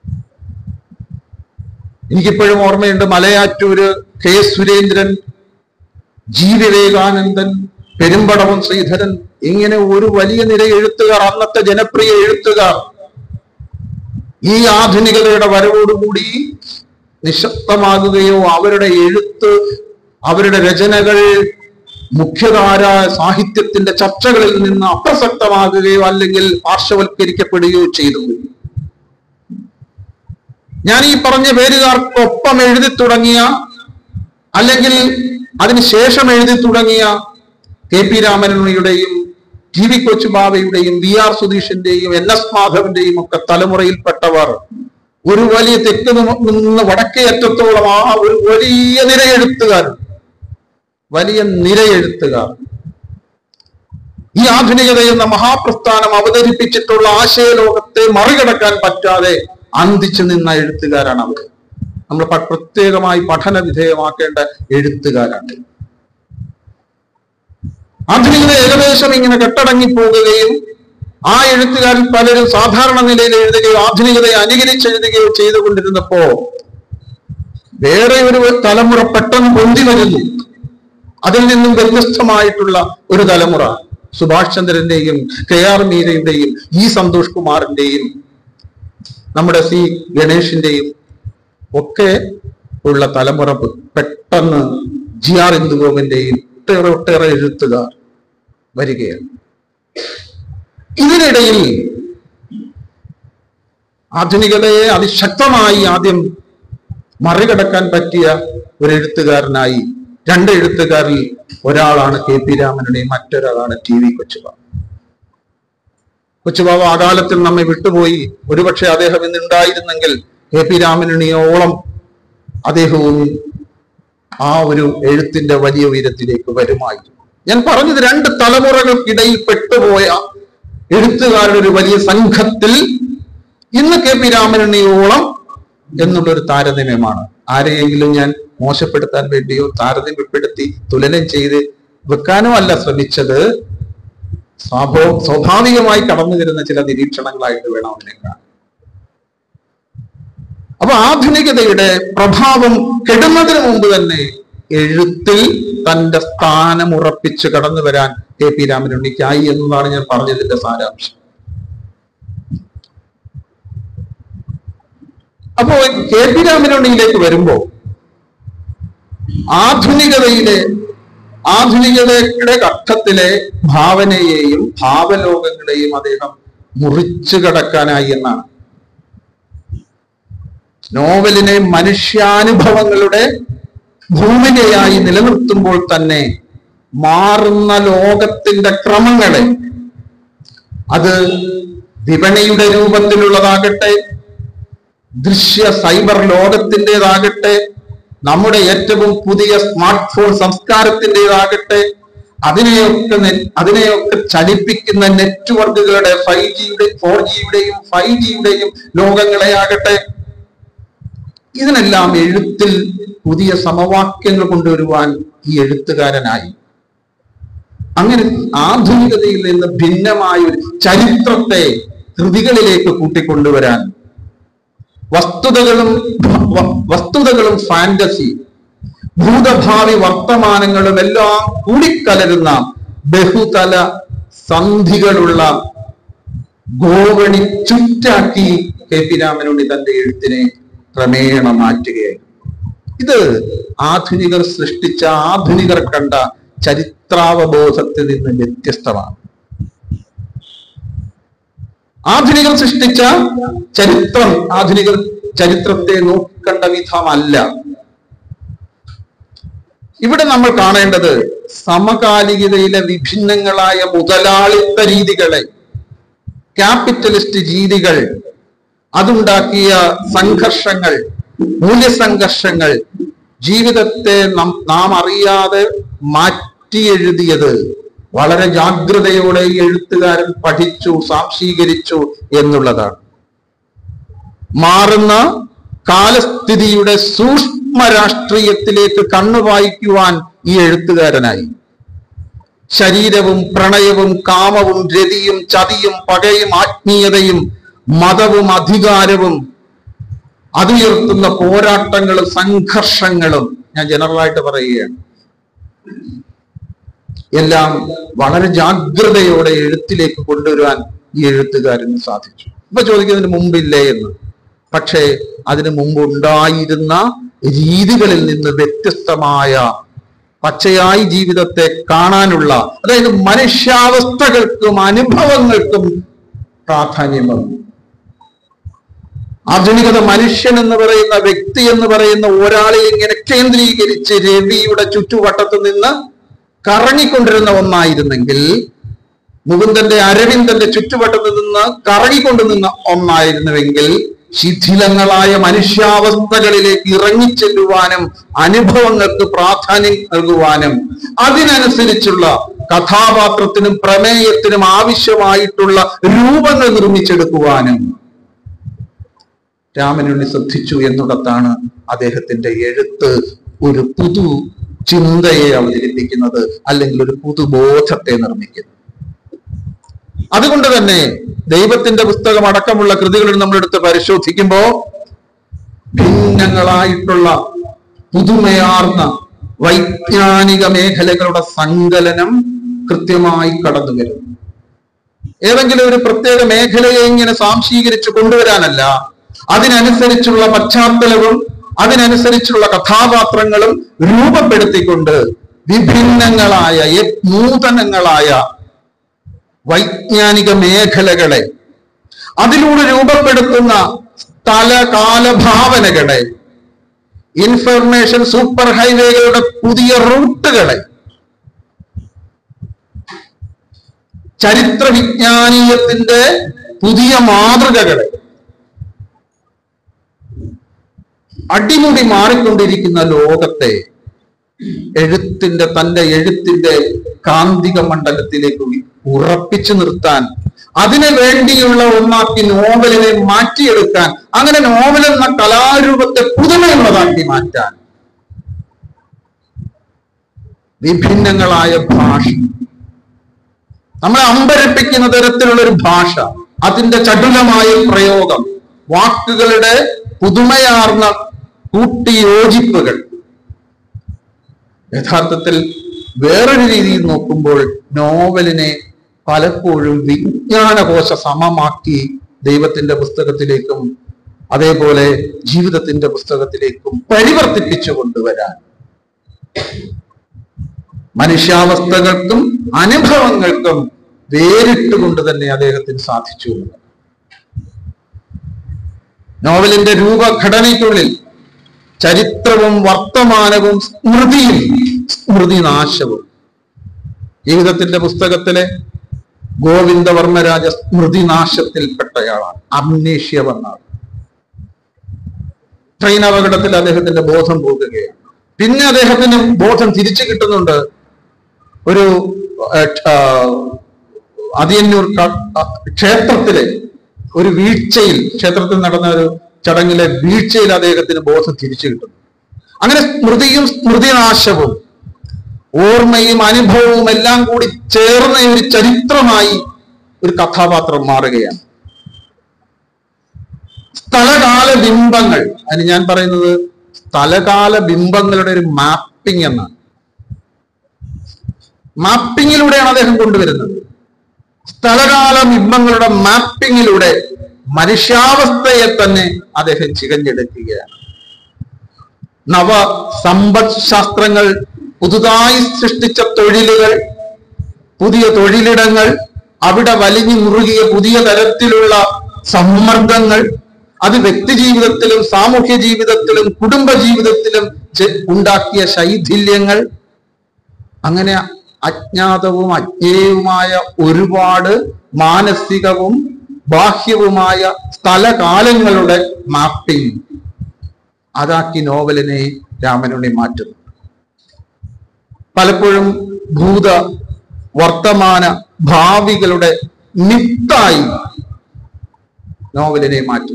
എനിക്കിപ്പോഴും ഓർമ്മയുണ്ട്, മലയാറ്റൂര് K. സുരേന്ദ്രൻ, G. വിവേകാനന്ദൻ, പെരുമ്പടവം ശ്രീധരൻ, ഇങ്ങനെ ഒരു വലിയ നിര എഴുത്തുകാർ, അന്നത്തെ ജനപ്രിയ എഴുത്തുകാർ ഈ ആധുനികതയുടെ വരവോടുകൂടി നിശബ്ദമാകുകയോ അവരുടെ എഴുത്ത്, അവരുടെ രചനകൾ മുഖ്യധാര സാഹിത്യത്തിന്റെ ചർച്ചകളിൽ നിന്ന് അപ്രസക്തമാകുകയോ അല്ലെങ്കിൽ പാർശ്വവൽക്കരിക്കപ്പെടുകയോ ചെയ്തു. ഞാൻ ഈ പറഞ്ഞ പേരുകാർക്കൊപ്പം എഴുതി തുടങ്ങിയ, അല്ലെങ്കിൽ അതിനുശേഷം എഴുതി തുടങ്ങിയ KP രാമനുണ്ണിയുടെയും TV കൊച്ചുബാവയുടെയും VR സുധീഷിന്റെയും NS മാധവന്റെയും ഒക്കെ തലമുറയിൽപ്പെട്ടവർ ഒരു വലിയ തെക്ക് നിന്ന് വടക്കേ അറ്റത്തോളം ആ ഒരു വലിയ നിര എഴുത്തുകാർ ഈ ആധുനികത എന്ന മഹാപ്രസ്ഥാനം അവതരിപ്പിച്ചിട്ടുള്ള ആശയലോകത്തെ മറികടക്കാൻ പറ്റാതെ അന്തിച്ചു നിന്ന എഴുത്തുകാരാണ് അവർ. നമ്മൾ പ്രത്യേകമായി പഠന വിധേയമാക്കേണ്ട എഴുത്തുകാരാണ്. ആധുനികത ഏകദേശം ഇങ്ങനെ കെട്ടടങ്ങി പോകുകയും ആ എഴുത്തുകാരിൽ പലരും സാധാരണ നിലയിൽ എഴുതുകയോ ആധുനികതയെ അനുകരിച്ചെഴുതുകയോ ചെയ്തുകൊണ്ടിരുന്നപ്പോ വേറെ ഒരു തലമുറ പെട്ടെന്ന് പൊന്തി വരുന്നു. അതിൽ നിന്നും വ്യത്യസ്തമായിട്ടുള്ള ഒരു തലമുറ, സുഭാഷ് ചന്ദ്രന്റെയും KR മീരയുടെയും E. സന്തോഷ് കുമാറിന്റെയും നമ്മുടെ C. ഗണേഷിന്റെയും ഒക്കെ ഉള്ള തലമുറ പെട്ടെന്ന് GR ഇന്ദുഗോപന്റെയും ഒട്ടേറെ എഴുത്തുകാർ വരികയാണ്. ഇതിനിടയിൽ ആധുനികതയെ അതിശക്തമായി ആദ്യം മറികടക്കാൻ പറ്റിയ ഒരു എഴുത്തുകാരനായി, രണ്ട് എഴുത്തുകാരിൽ ഒരാളാണ് KP രാമനുണ്ണിയും മറ്റൊരാളാണ് TV കൊച്ചുബാവ. കൊച്ചുബാവ ആ കാലത്തിൽ നമ്മെ വിട്ടുപോയി. ഒരുപക്ഷെ അദ്ദേഹം ഇന്നുണ്ടായിരുന്നെങ്കിൽ KP രാമനുണ്ണിയോളം അദ്ദേഹവും ആ ഒരു എഴുത്തിന്റെ വലിയ ഉയരത്തിലേക്ക് വരുമായിരുന്നു. ഞാൻ പറഞ്ഞത് രണ്ട് തലമുറകൾക്കിടയിൽ പെട്ടുപോയ എഴുത്തുകാരുടെ ഒരു വലിയ സംഘത്തിൽ ഇന്ന് കെ പി രാമനുണ്ണിയോളം എന്നുള്ളൊരു താരതമ്യമാണ്. ആരെയെങ്കിലും ഞാൻ മോശപ്പെടുത്താൻ വേണ്ടിയോ താരതമ്യപ്പെടുത്തി തുലനം ചെയ്ത് വെക്കാനോ അല്ല ശ്രമിച്ചത്. സ്വാഭാവികമായി കടന്നു വരുന്ന ചില നിരീക്ഷണങ്ങളായിട്ട് വേണം അതിനെ കാണാൻ. അപ്പൊ ആധുനികതയുടെ പ്രഭാവം കെടുന്നതിന് മുമ്പ് തന്നെ എഴുത്തിൽ തന്റെ സ്ഥാനം ഉറപ്പിച്ച് കടന്നു വരാൻ കെ പി രാമനുണ്ണിക്കായി എന്നതാണ് ഞാൻ പറഞ്ഞതിന്റെ സാരാംശം. അപ്പോ കെ പി രാമനുണ്ണിയിലേക്ക് വരുമ്പോ ആധുനികതയുടെ അർത്ഥത്തിലെ ഭാവനയെയും ഭാവലോകങ്ങളെയും അദ്ദേഹം മുറിച്ചു കടക്കാനായി എന്നാണ്. നോവലിനെ മനുഷ്യാനുഭവങ്ങളുടെ ഭൂമികയായി നിലനിർത്തുമ്പോൾ തന്നെ മാറുന്ന ലോകത്തിന്റെ ക്രമങ്ങളെ, അത് വിപണിയുടെ രൂപത്തിലുള്ളതാകട്ടെ, ദൃശ്യ സൈബർ ലോകത്തിൻ്റെതാകട്ടെ, നമ്മുടെ ഏറ്റവും പുതിയ സ്മാർട്ട് ഫോൺ സംസ്കാരത്തിൻ്റെതാകട്ടെ, അതിനെയൊക്കെ ചലിപ്പിക്കുന്ന നെറ്റ്വർക്കുകളുടെ 5Gയുടെയും 4Gയുടെയും 5Gയുടെയും ലോകങ്ങളെ ആകട്ടെ, ഇതിനെല്ലാം എഴുത്തിൽ പുതിയ സമവാക്യങ്ങൾ കൊണ്ടുവരുവാൻ ഈ എഴുത്തുകാരനായി. അങ്ങനെ ആധുനികതയിൽ നിന്ന് ഭിന്നമായ ഒരു ചരിത്രത്തെ കൃതികളിലേക്ക് കൂട്ടിക്കൊണ്ടുവരാൻ വസ്തുതകളും ഫാന്റസി, ഭൂതഭാവി വർത്തമാനങ്ങളും എല്ലാം കൂടിക്കലരുന്ന ബഹുതല സന്ധികളുള്ള ഗോവണി ചുറ്റാക്കി കെ പി രാമനുണ്ണി തന്റെ എഴുത്തിനെ ക്രമേണ മാറ്റുകയായി. ഇത് ആധുനികർ കണ്ട ചരിത്രാവബോധത്തിൽ നിന്ന് വ്യത്യസ്തമാണ്. ആധുനികർ സൃഷ്ടിച്ച ആധുനികർ ചരിത്രത്തെ നോക്കണ്ട വിധമല്ല. ഇവിടെ നമ്മൾ കാണേണ്ടത് സമകാലികതയിലെ വിഭിന്നങ്ങളായ മുതലാളിത്ത രീതികളെ, ക്യാപിറ്റലിസ്റ്റ് രീതികൾ, അതുണ്ടാക്കിയ സംഘർഷങ്ങൾ, മൂല്യസംഘർഷങ്ങൾ, ജീവിതത്തെ നാം അറിയാതെ മാറ്റിയെഴുതിയത് വളരെ ജാഗ്രതയോടെ ഈ എഴുത്തുകാരൻ പഠിച്ചു, സാംശീകരിച്ചു എന്നുള്ളതാണ്. മാറുന്ന കാലസ്ഥിതിയുടെ സൂക്ഷ്മ രാഷ്ട്രീയത്തിലേക്ക് കണ്ണുവായിക്കുവാൻ ഈ എഴുത്തുകാരനായി. ശരീരവും പ്രണയവും കാമവും രതിയും ചതിയും പകയും ആത്മീയതയും മതവും അധികാരവും അതുയർത്തുന്ന പോരാട്ടങ്ങളും സംഘർഷങ്ങളും, ഞാൻ ജനറലായിട്ട് പറയുകയാണ്, എല്ലാം വളരെ ജാഗ്രതയോടെ എഴുത്തിലേക്ക് കൊണ്ടുവരാൻ ഈ എഴുത്തുകാരന് സാധിച്ചു. ഇപ്പൊ ചോദിക്കുന്നതിന് മുമ്പില്ലേ എന്ന്. പക്ഷേ അതിനു മുമ്പ് ഉണ്ടായിരുന്ന രീതികളിൽ നിന്ന് വ്യത്യസ്തമായ പച്ചയായി ജീവിതത്തെ കാണാനുള്ള, അതായത് മനുഷ്യാവസ്ഥകൾക്കും അനുഭവങ്ങൾക്കും പ്രാധാന്യം വന്നു. ആധുനികത മനുഷ്യൻ എന്ന് പറയുന്ന, വ്യക്തി എന്ന് പറയുന്ന ഒരാളെ ഇങ്ങനെ കേന്ദ്രീകരിച്ച് രവിയുടെ ചുറ്റുവട്ടത്ത് നിന്ന് കറങ്ങിക്കൊണ്ടിരുന്ന ഒന്നായിരുന്നെങ്കിൽ, മുകുന്ദന്റെ അരവിന്ദന്റെ ചുറ്റുവട്ടത്ത് നിന്ന് കറങ്ങിക്കൊണ്ടു നിന്ന ഒന്നായിരുന്നുവെങ്കിൽ, ശിഥിലങ്ങളായ മനുഷ്യാവസ്ഥകളിലേക്ക് ഇറങ്ങിച്ചെല്ലുവാനും അനുഭവങ്ങൾക്ക് പ്രാധാന്യം നൽകുവാനും അതിനനുസരിച്ചുള്ള കഥാപാത്രത്തിനും പ്രമേയത്തിനും ആവശ്യമായിട്ടുള്ള രൂപങ്ങൾ നിർമ്മിച്ചെടുക്കുവാനും രാമനുണ്ണി ശ്രദ്ധിച്ചു എന്നുള്ളതാണ് അദ്ദേഹത്തിന്റെ എഴുത്ത് ഒരു പുതു ചിന്തയെ അവതരിപ്പിക്കുന്നത്, അല്ലെങ്കിൽ ഒരു പുതുബോധത്തെ നിർമ്മിക്കുന്നത്. അതുകൊണ്ട് തന്നെ ദൈവത്തിന്റെ പുസ്തകം അടക്കമുള്ള കൃതികളിൽ നമ്മളെടുത്ത് പരിശോധിക്കുമ്പോൾ ഭിന്നങ്ങളായിട്ടുള്ള പുതുമയാർന്ന വൈജ്ഞാനിക മേഖലകളുടെ സങ്കലനം കൃത്യമായി കടന്നു വരുന്നു. ഏതെങ്കിലും ഒരു പ്രത്യേക മേഖലയെ ഇങ്ങനെ സാംശീകരിച്ച് കൊണ്ടുവരാനല്ല, അതിനനുസരിച്ചുള്ള പശ്ചാത്തലവും അതിനനുസരിച്ചുള്ള കഥാപാത്രങ്ങളും രൂപപ്പെടുത്തിക്കൊണ്ട് വിഭിന്നങ്ങളായ നൂതനങ്ങളായ വൈജ്ഞാനിക മേഖലകളെ, അതിലൂടെ രൂപപ്പെടുത്തുന്ന സ്ഥലകാലഭാവനകളെ, ഇൻഫർമേഷൻ സൂപ്പർ ഹൈവേകളുടെ പുതിയ റൂട്ടുകളെ, ചരിത്ര വിജ്ഞാനീയത്തിന്റെ പുതിയ മാതൃകകളെ, അടിമുടി മാറിക്കൊണ്ടിരിക്കുന്ന ലോകത്തെ തന്റെ എഴുത്തിന്റെ കാന്തിക മണ്ഡലത്തിലേക്ക് ഉറപ്പിച്ചു നിർത്താൻ, അതിനു വേണ്ടിയുള്ള ഒന്നാക്കി നോവലിനെ മാറ്റിയെടുക്കാൻ, അങ്ങനെ നോവൽ എന്ന കലാരൂപത്തെ പുതുമയുള്ളതാക്കി മാറ്റാൻ വിഭിന്നങ്ങളായ ഭാഷ, നമ്മളെ അമ്പരപ്പിക്കുന്ന തരത്തിലുള്ള ഒരു ഭാഷ, അതിന്റെ ചടുലമായ പ്രയോഗം, വാക്കുകളുടെ പുതുമയാർന്ന കൂട്ടിയോജിപ്പുകൾ, യഥാർത്ഥത്തിൽ വേറൊരു രീതിയിൽ നോക്കുമ്പോൾ നോവലിനെ പലപ്പോഴും വിജ്ഞാനകോശ സമമാക്കി ദൈവത്തിന്റെ പുസ്തകത്തിലേക്കും അതേപോലെ ജീവിതത്തിന്റെ പുസ്തകത്തിലേക്കും പരിവർത്തിപ്പിച്ചു കൊണ്ടുവരാൻ മനുഷ്യാവസ്ഥകൾക്കും അനുഭവങ്ങൾക്കും വേറിട്ടുകൊണ്ട് തന്നെ അദ്ദേഹത്തിന് സാധിച്ചു. നോവലിന്റെ രൂപഘടനയ്ക്കുള്ളിൽ ചരിത്രവും വർത്തമാനവും സ്മൃതിയും സ്മൃതിനാശവും. ജീവിതത്തിന്റെ പുസ്തകത്തിലെ ഗോവിന്ദവർമ്മരാജ സ്മൃതിനാശത്തിൽപ്പെട്ടയാളാണ്, അംനേഷ്യ വന്നാൾ. ട്രെയിൻ അപകടത്തിൽ അദ്ദേഹത്തിന്റെ ബോധം പോകുകയാണ്. പിന്നെ അദ്ദേഹത്തിന് ബോധം തിരിച്ചു കിട്ടുന്നുണ്ട് ഒരു അതിയന്നൂർ ക്ഷേത്രത്തിലെ ഒരു വീഴ്ചയിൽ, ക്ഷേത്രത്തിൽ നടന്ന ഒരു ചടങ്ങിലെ വീഴ്ചയിൽ അദ്ദേഹത്തിന് ബോധം തിരിച്ചു കിട്ടുന്നു. അങ്ങനെ സ്മൃതിയും സ്മൃതിനാശവും ഓർമ്മയും അനുഭവവും എല്ലാം കൂടി ചേർന്ന ഒരു ചരിത്രമായി ഒരു കഥാപാത്രം മാറുകയാണ്. സ്ഥലകാല ബിംബങ്ങൾ, അതിന് ഞാൻ പറയുന്നത് സ്ഥലകാല ബിംബങ്ങളുടെ ഒരു മാപ്പിംഗ് എന്നാണ്. മാപ്പിങ്ങിലൂടെയാണ് അദ്ദേഹം കൊണ്ടുവരുന്നത്. സ്ഥലകാല ബിംബങ്ങളുടെ മാപ്പിങ്ങിലൂടെ മനുഷ്യാവസ്ഥയെ തന്നെ അദ്ദേഹം ചികഞ്ഞെടുക്കുകയാണ്. നവ സമ്പദ് ശാസ്ത്രങ്ങൾ, പുതുതായി സൃഷ്ടിച്ച തൊഴിലുകൾ, പുതിയ തൊഴിലിടങ്ങൾ, അവിടെ വലിഞ്ഞു മുറുകിയ പുതിയ തരത്തിലുള്ള സമ്മർദ്ദങ്ങൾ, അത് വ്യക്തി ജീവിതത്തിലും സാമൂഹ്യ ജീവിതത്തിലും കുടുംബ ജീവിതത്തിലും ഉണ്ടാക്കിയ ശൈഥില്യങ്ങൾ, അങ്ങനെ അജ്ഞാതവും അജ്ഞേയവുമായ ഒരുപാട് മാനസികവും ബാഹ്യവുമായ സ്ഥലകാലങ്ങളുടെ മാപ്പിംഗ് അതാക്കി നോവലിനെ രാമനുണ്ണി മാറ്റുന്നു. പലപ്പോഴും ഭൂത വർത്തമാന ഭാവികളുടെ മിത്തായി നോവലിനെ മാറ്റുന്നു.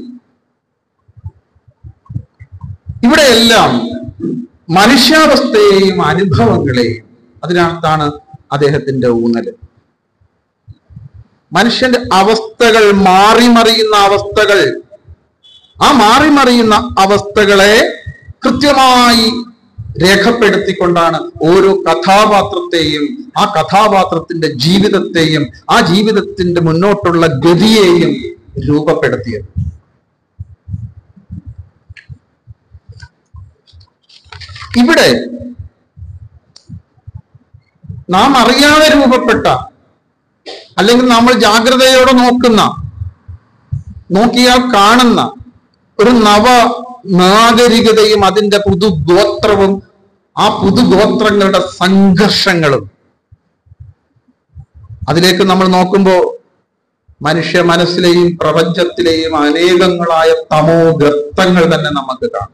ഇവിടെയെല്ലാം മനുഷ്യാവസ്ഥയെയും അനുഭവങ്ങളെയും, അതിനകത്താണ് അദ്ദേഹത്തിന്റെ ഊന്നല്. മനുഷ്യന്റെ അവസ്ഥകൾ, മാറിമറിയുന്ന അവസ്ഥകൾ, ആ മാറിമറിയുന്ന അവസ്ഥകളെ കൃത്യമായി രേഖപ്പെടുത്തിക്കൊണ്ടാണ് ഓരോ കഥാപാത്രത്തെയും, ആ കഥാപാത്രത്തിന്റെ ജീവിതത്തെയും ആ ജീവിതത്തിന്റെ മുന്നോട്ടുള്ള ഗതിയെയും രൂപപ്പെടുത്തിയത്. ഇവിടെ നാം അറിയാതെ രൂപപ്പെട്ട, അല്ലെങ്കിൽ നമ്മൾ ജാഗ്രതയോടെ നോക്കിയാൽ കാണുന്ന ഒരു നവ നാഗരികതയും അതിന്റെ പുതുഗോത്രവും ആ പുതുഗോത്രങ്ങളുടെ സംഘർഷങ്ങളും, അതിലേക്ക് നമ്മൾ നോക്കുമ്പോൾ മനുഷ്യ മനസ്സിലെയും പ്രപഞ്ചത്തിലെയും അനേകങ്ങളായ തമോ ഗർത്തങ്ങൾ തന്നെ നമുക്ക് കാണാം.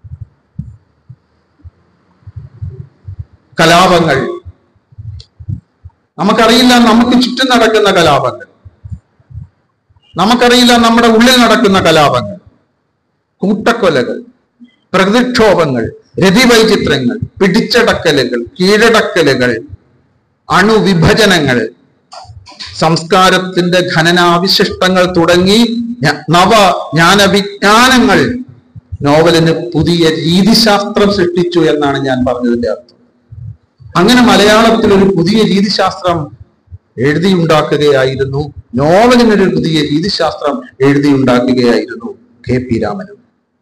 കലാപങ്ങൾ, നമുക്കറിയില്ല നമുക്ക് ചുറ്റും നടക്കുന്ന കലാപങ്ങൾ, നമുക്കറിയില്ല നമ്മുടെ ഉള്ളിൽ നടക്കുന്ന കലാപങ്ങൾ, കൂട്ടക്കൊലകൾ, പ്രകൃതിക്ഷോഭങ്ങൾ, രതിവൈചിത്രങ്ങൾ, പിടിച്ചടക്കലുകൾ, കീഴടക്കലുകൾ, അണുവിഭജനങ്ങൾ, സംസ്കാരത്തിന്റെ ഖനനാവിശിഷ്ടങ്ങൾ തുടങ്ങി നവ ജ്ഞാനവിജ്ഞാനങ്ങൾ നോവലിന് പുതിയ രീതിശാസ്ത്രം സൃഷ്ടിച്ചു എന്നാണ് ഞാൻ പറഞ്ഞതിന്റെ അർത്ഥം. അങ്ങനെ മലയാളത്തിൽ ഒരു പുതിയ രീതിശാസ്ത്രം എഴുതിയുണ്ടാക്കുകയായിരുന്നു, നോവലിനൊരു പുതിയ രീതിശാസ്ത്രം എഴുതിയുണ്ടാക്കുകയായിരുന്നു KP രാമനും.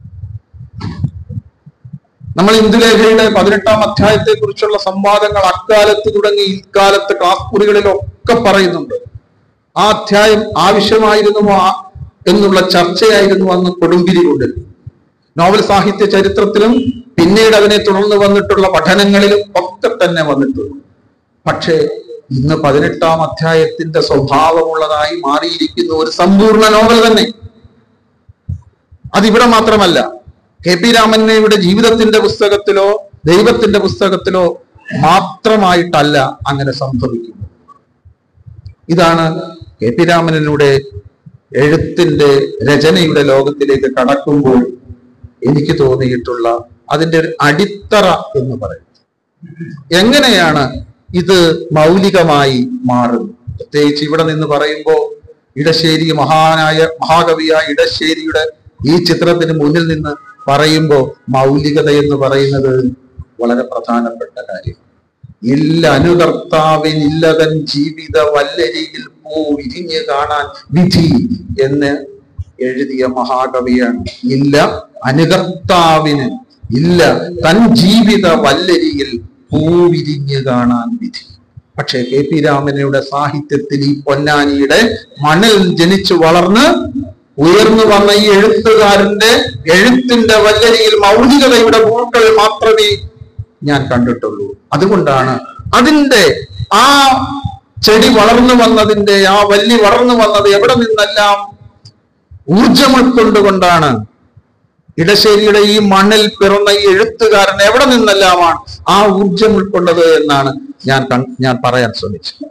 നമ്മൾ ഇന്ദുലേഖയുടെ 18-ാം അധ്യായത്തെ കുറിച്ചുള്ള സംവാദങ്ങൾ അക്കാലത്ത് തുടങ്ങി ഇക്കാലത്ത് ക്ലാസ് മുറികളിലൊക്കെ പറയുന്നുണ്ട്. ആ അധ്യായം ആവശ്യമായിരുന്നുവോ എന്നുള്ള ചർച്ചയായിരുന്നു അന്ന് കൊടുമ്പിരി കൊണ്ടിരുന്നത്. നോവൽ സാഹിത്യ ചരിത്രത്തിലും പിന്നീട് അതിനെ തുടർന്ന് വന്നിട്ടുള്ള പഠനങ്ങളിലും ഒക്കെ തന്നെ വന്നിട്ടുണ്ട്. പക്ഷേ ഇന്ന് 18-ാം അധ്യായത്തിന്റെ സ്വഭാവമുള്ളതായി മാറിയിരിക്കുന്ന ഒരു സമ്പൂർണ്ണ നോവൽ തന്നെ. അതിവിടെ മാത്രമല്ല, KP രാമന്റെ ജീവിതത്തിന്റെ പുസ്തകത്തിലോ ദൈവത്തിന്റെ പുസ്തകത്തിലോ മാത്രമായിട്ടല്ല അങ്ങനെ സംഭവിക്കുന്നത്. ഇതാണ് കെ പി രാമനിലൂടെ എഴുത്തിന്റെ രചനയുടെ ലോകത്തിലേക്ക് കടക്കുമ്പോൾ എനിക്ക് തോന്നിയിട്ടുള്ള അതിന്റെ ഒരു അടിത്തറ എന്ന് പറയും. എങ്ങനെയാണ് ഇത് മൗലികമായി മാറുന്നത്? പ്രത്യേകിച്ച് ഇവിടെ നിന്ന് പറയുമ്പോൾ ഇടശ്ശേരി, മഹാകവിയായ ഇടശ്ശേരിയുടെ ഈ ചിത്രത്തിന് മുന്നിൽ നിന്ന് പറയുമ്പോൾ മൗലികത എന്ന് പറയുന്നത് വളരെ പ്രധാനപ്പെട്ട കാര്യം. ഇല്ല അനുകർത്താവിനില്ലതൻ ജീവിത വല്ലരിയിൽ പൂ വിരിഞ്ഞ് കാണാൻ വിധി എന്ന് എഴുതിയ മഹാകവിയാണ്. ഇല്ല അനുകർത്താവിന് ഇല്ല തൻ ജീവിത വല്ലരിയിൽ പൂ വിരിഞ്ഞ് കാണാൻ വിധി. പക്ഷെ കെ പി രാമനയുടെ സാഹിത്യത്തിൽ ഈ പൊന്നാനിയുടെ മണ്ണിൽ ജനിച്ചു വളർന്ന് ഉയർന്നു വന്ന ഈ എഴുത്തുകാരന്റെ എഴുത്തിന്റെ വല്ലരിയിൽ മൗലികതയുടെ പൂക്കൾ മാത്രമേ ഞാൻ കണ്ടിട്ടുള്ളൂ. അതുകൊണ്ടാണ് അതിന്റെ ആ ചെടി വളർന്നു വന്നതിന്റെ ആ വല്ലി വളർന്നു വന്നത് എവിടെ നിന്നെല്ലാം ഊർജം ഉൾക്കൊണ്ടുകൊണ്ടാണ്. ഇടശ്ശേരിയുടെ ഈ മണ്ണിൽ പിറന്ന ഈ എഴുത്തുകാരൻ എവിടെ നിന്നെല്ലാമാണ് ആ ഊർജം ഉൾക്കൊണ്ടത് എന്നാണ് ഞാൻ പറയാൻ ശ്രമിച്ചത്.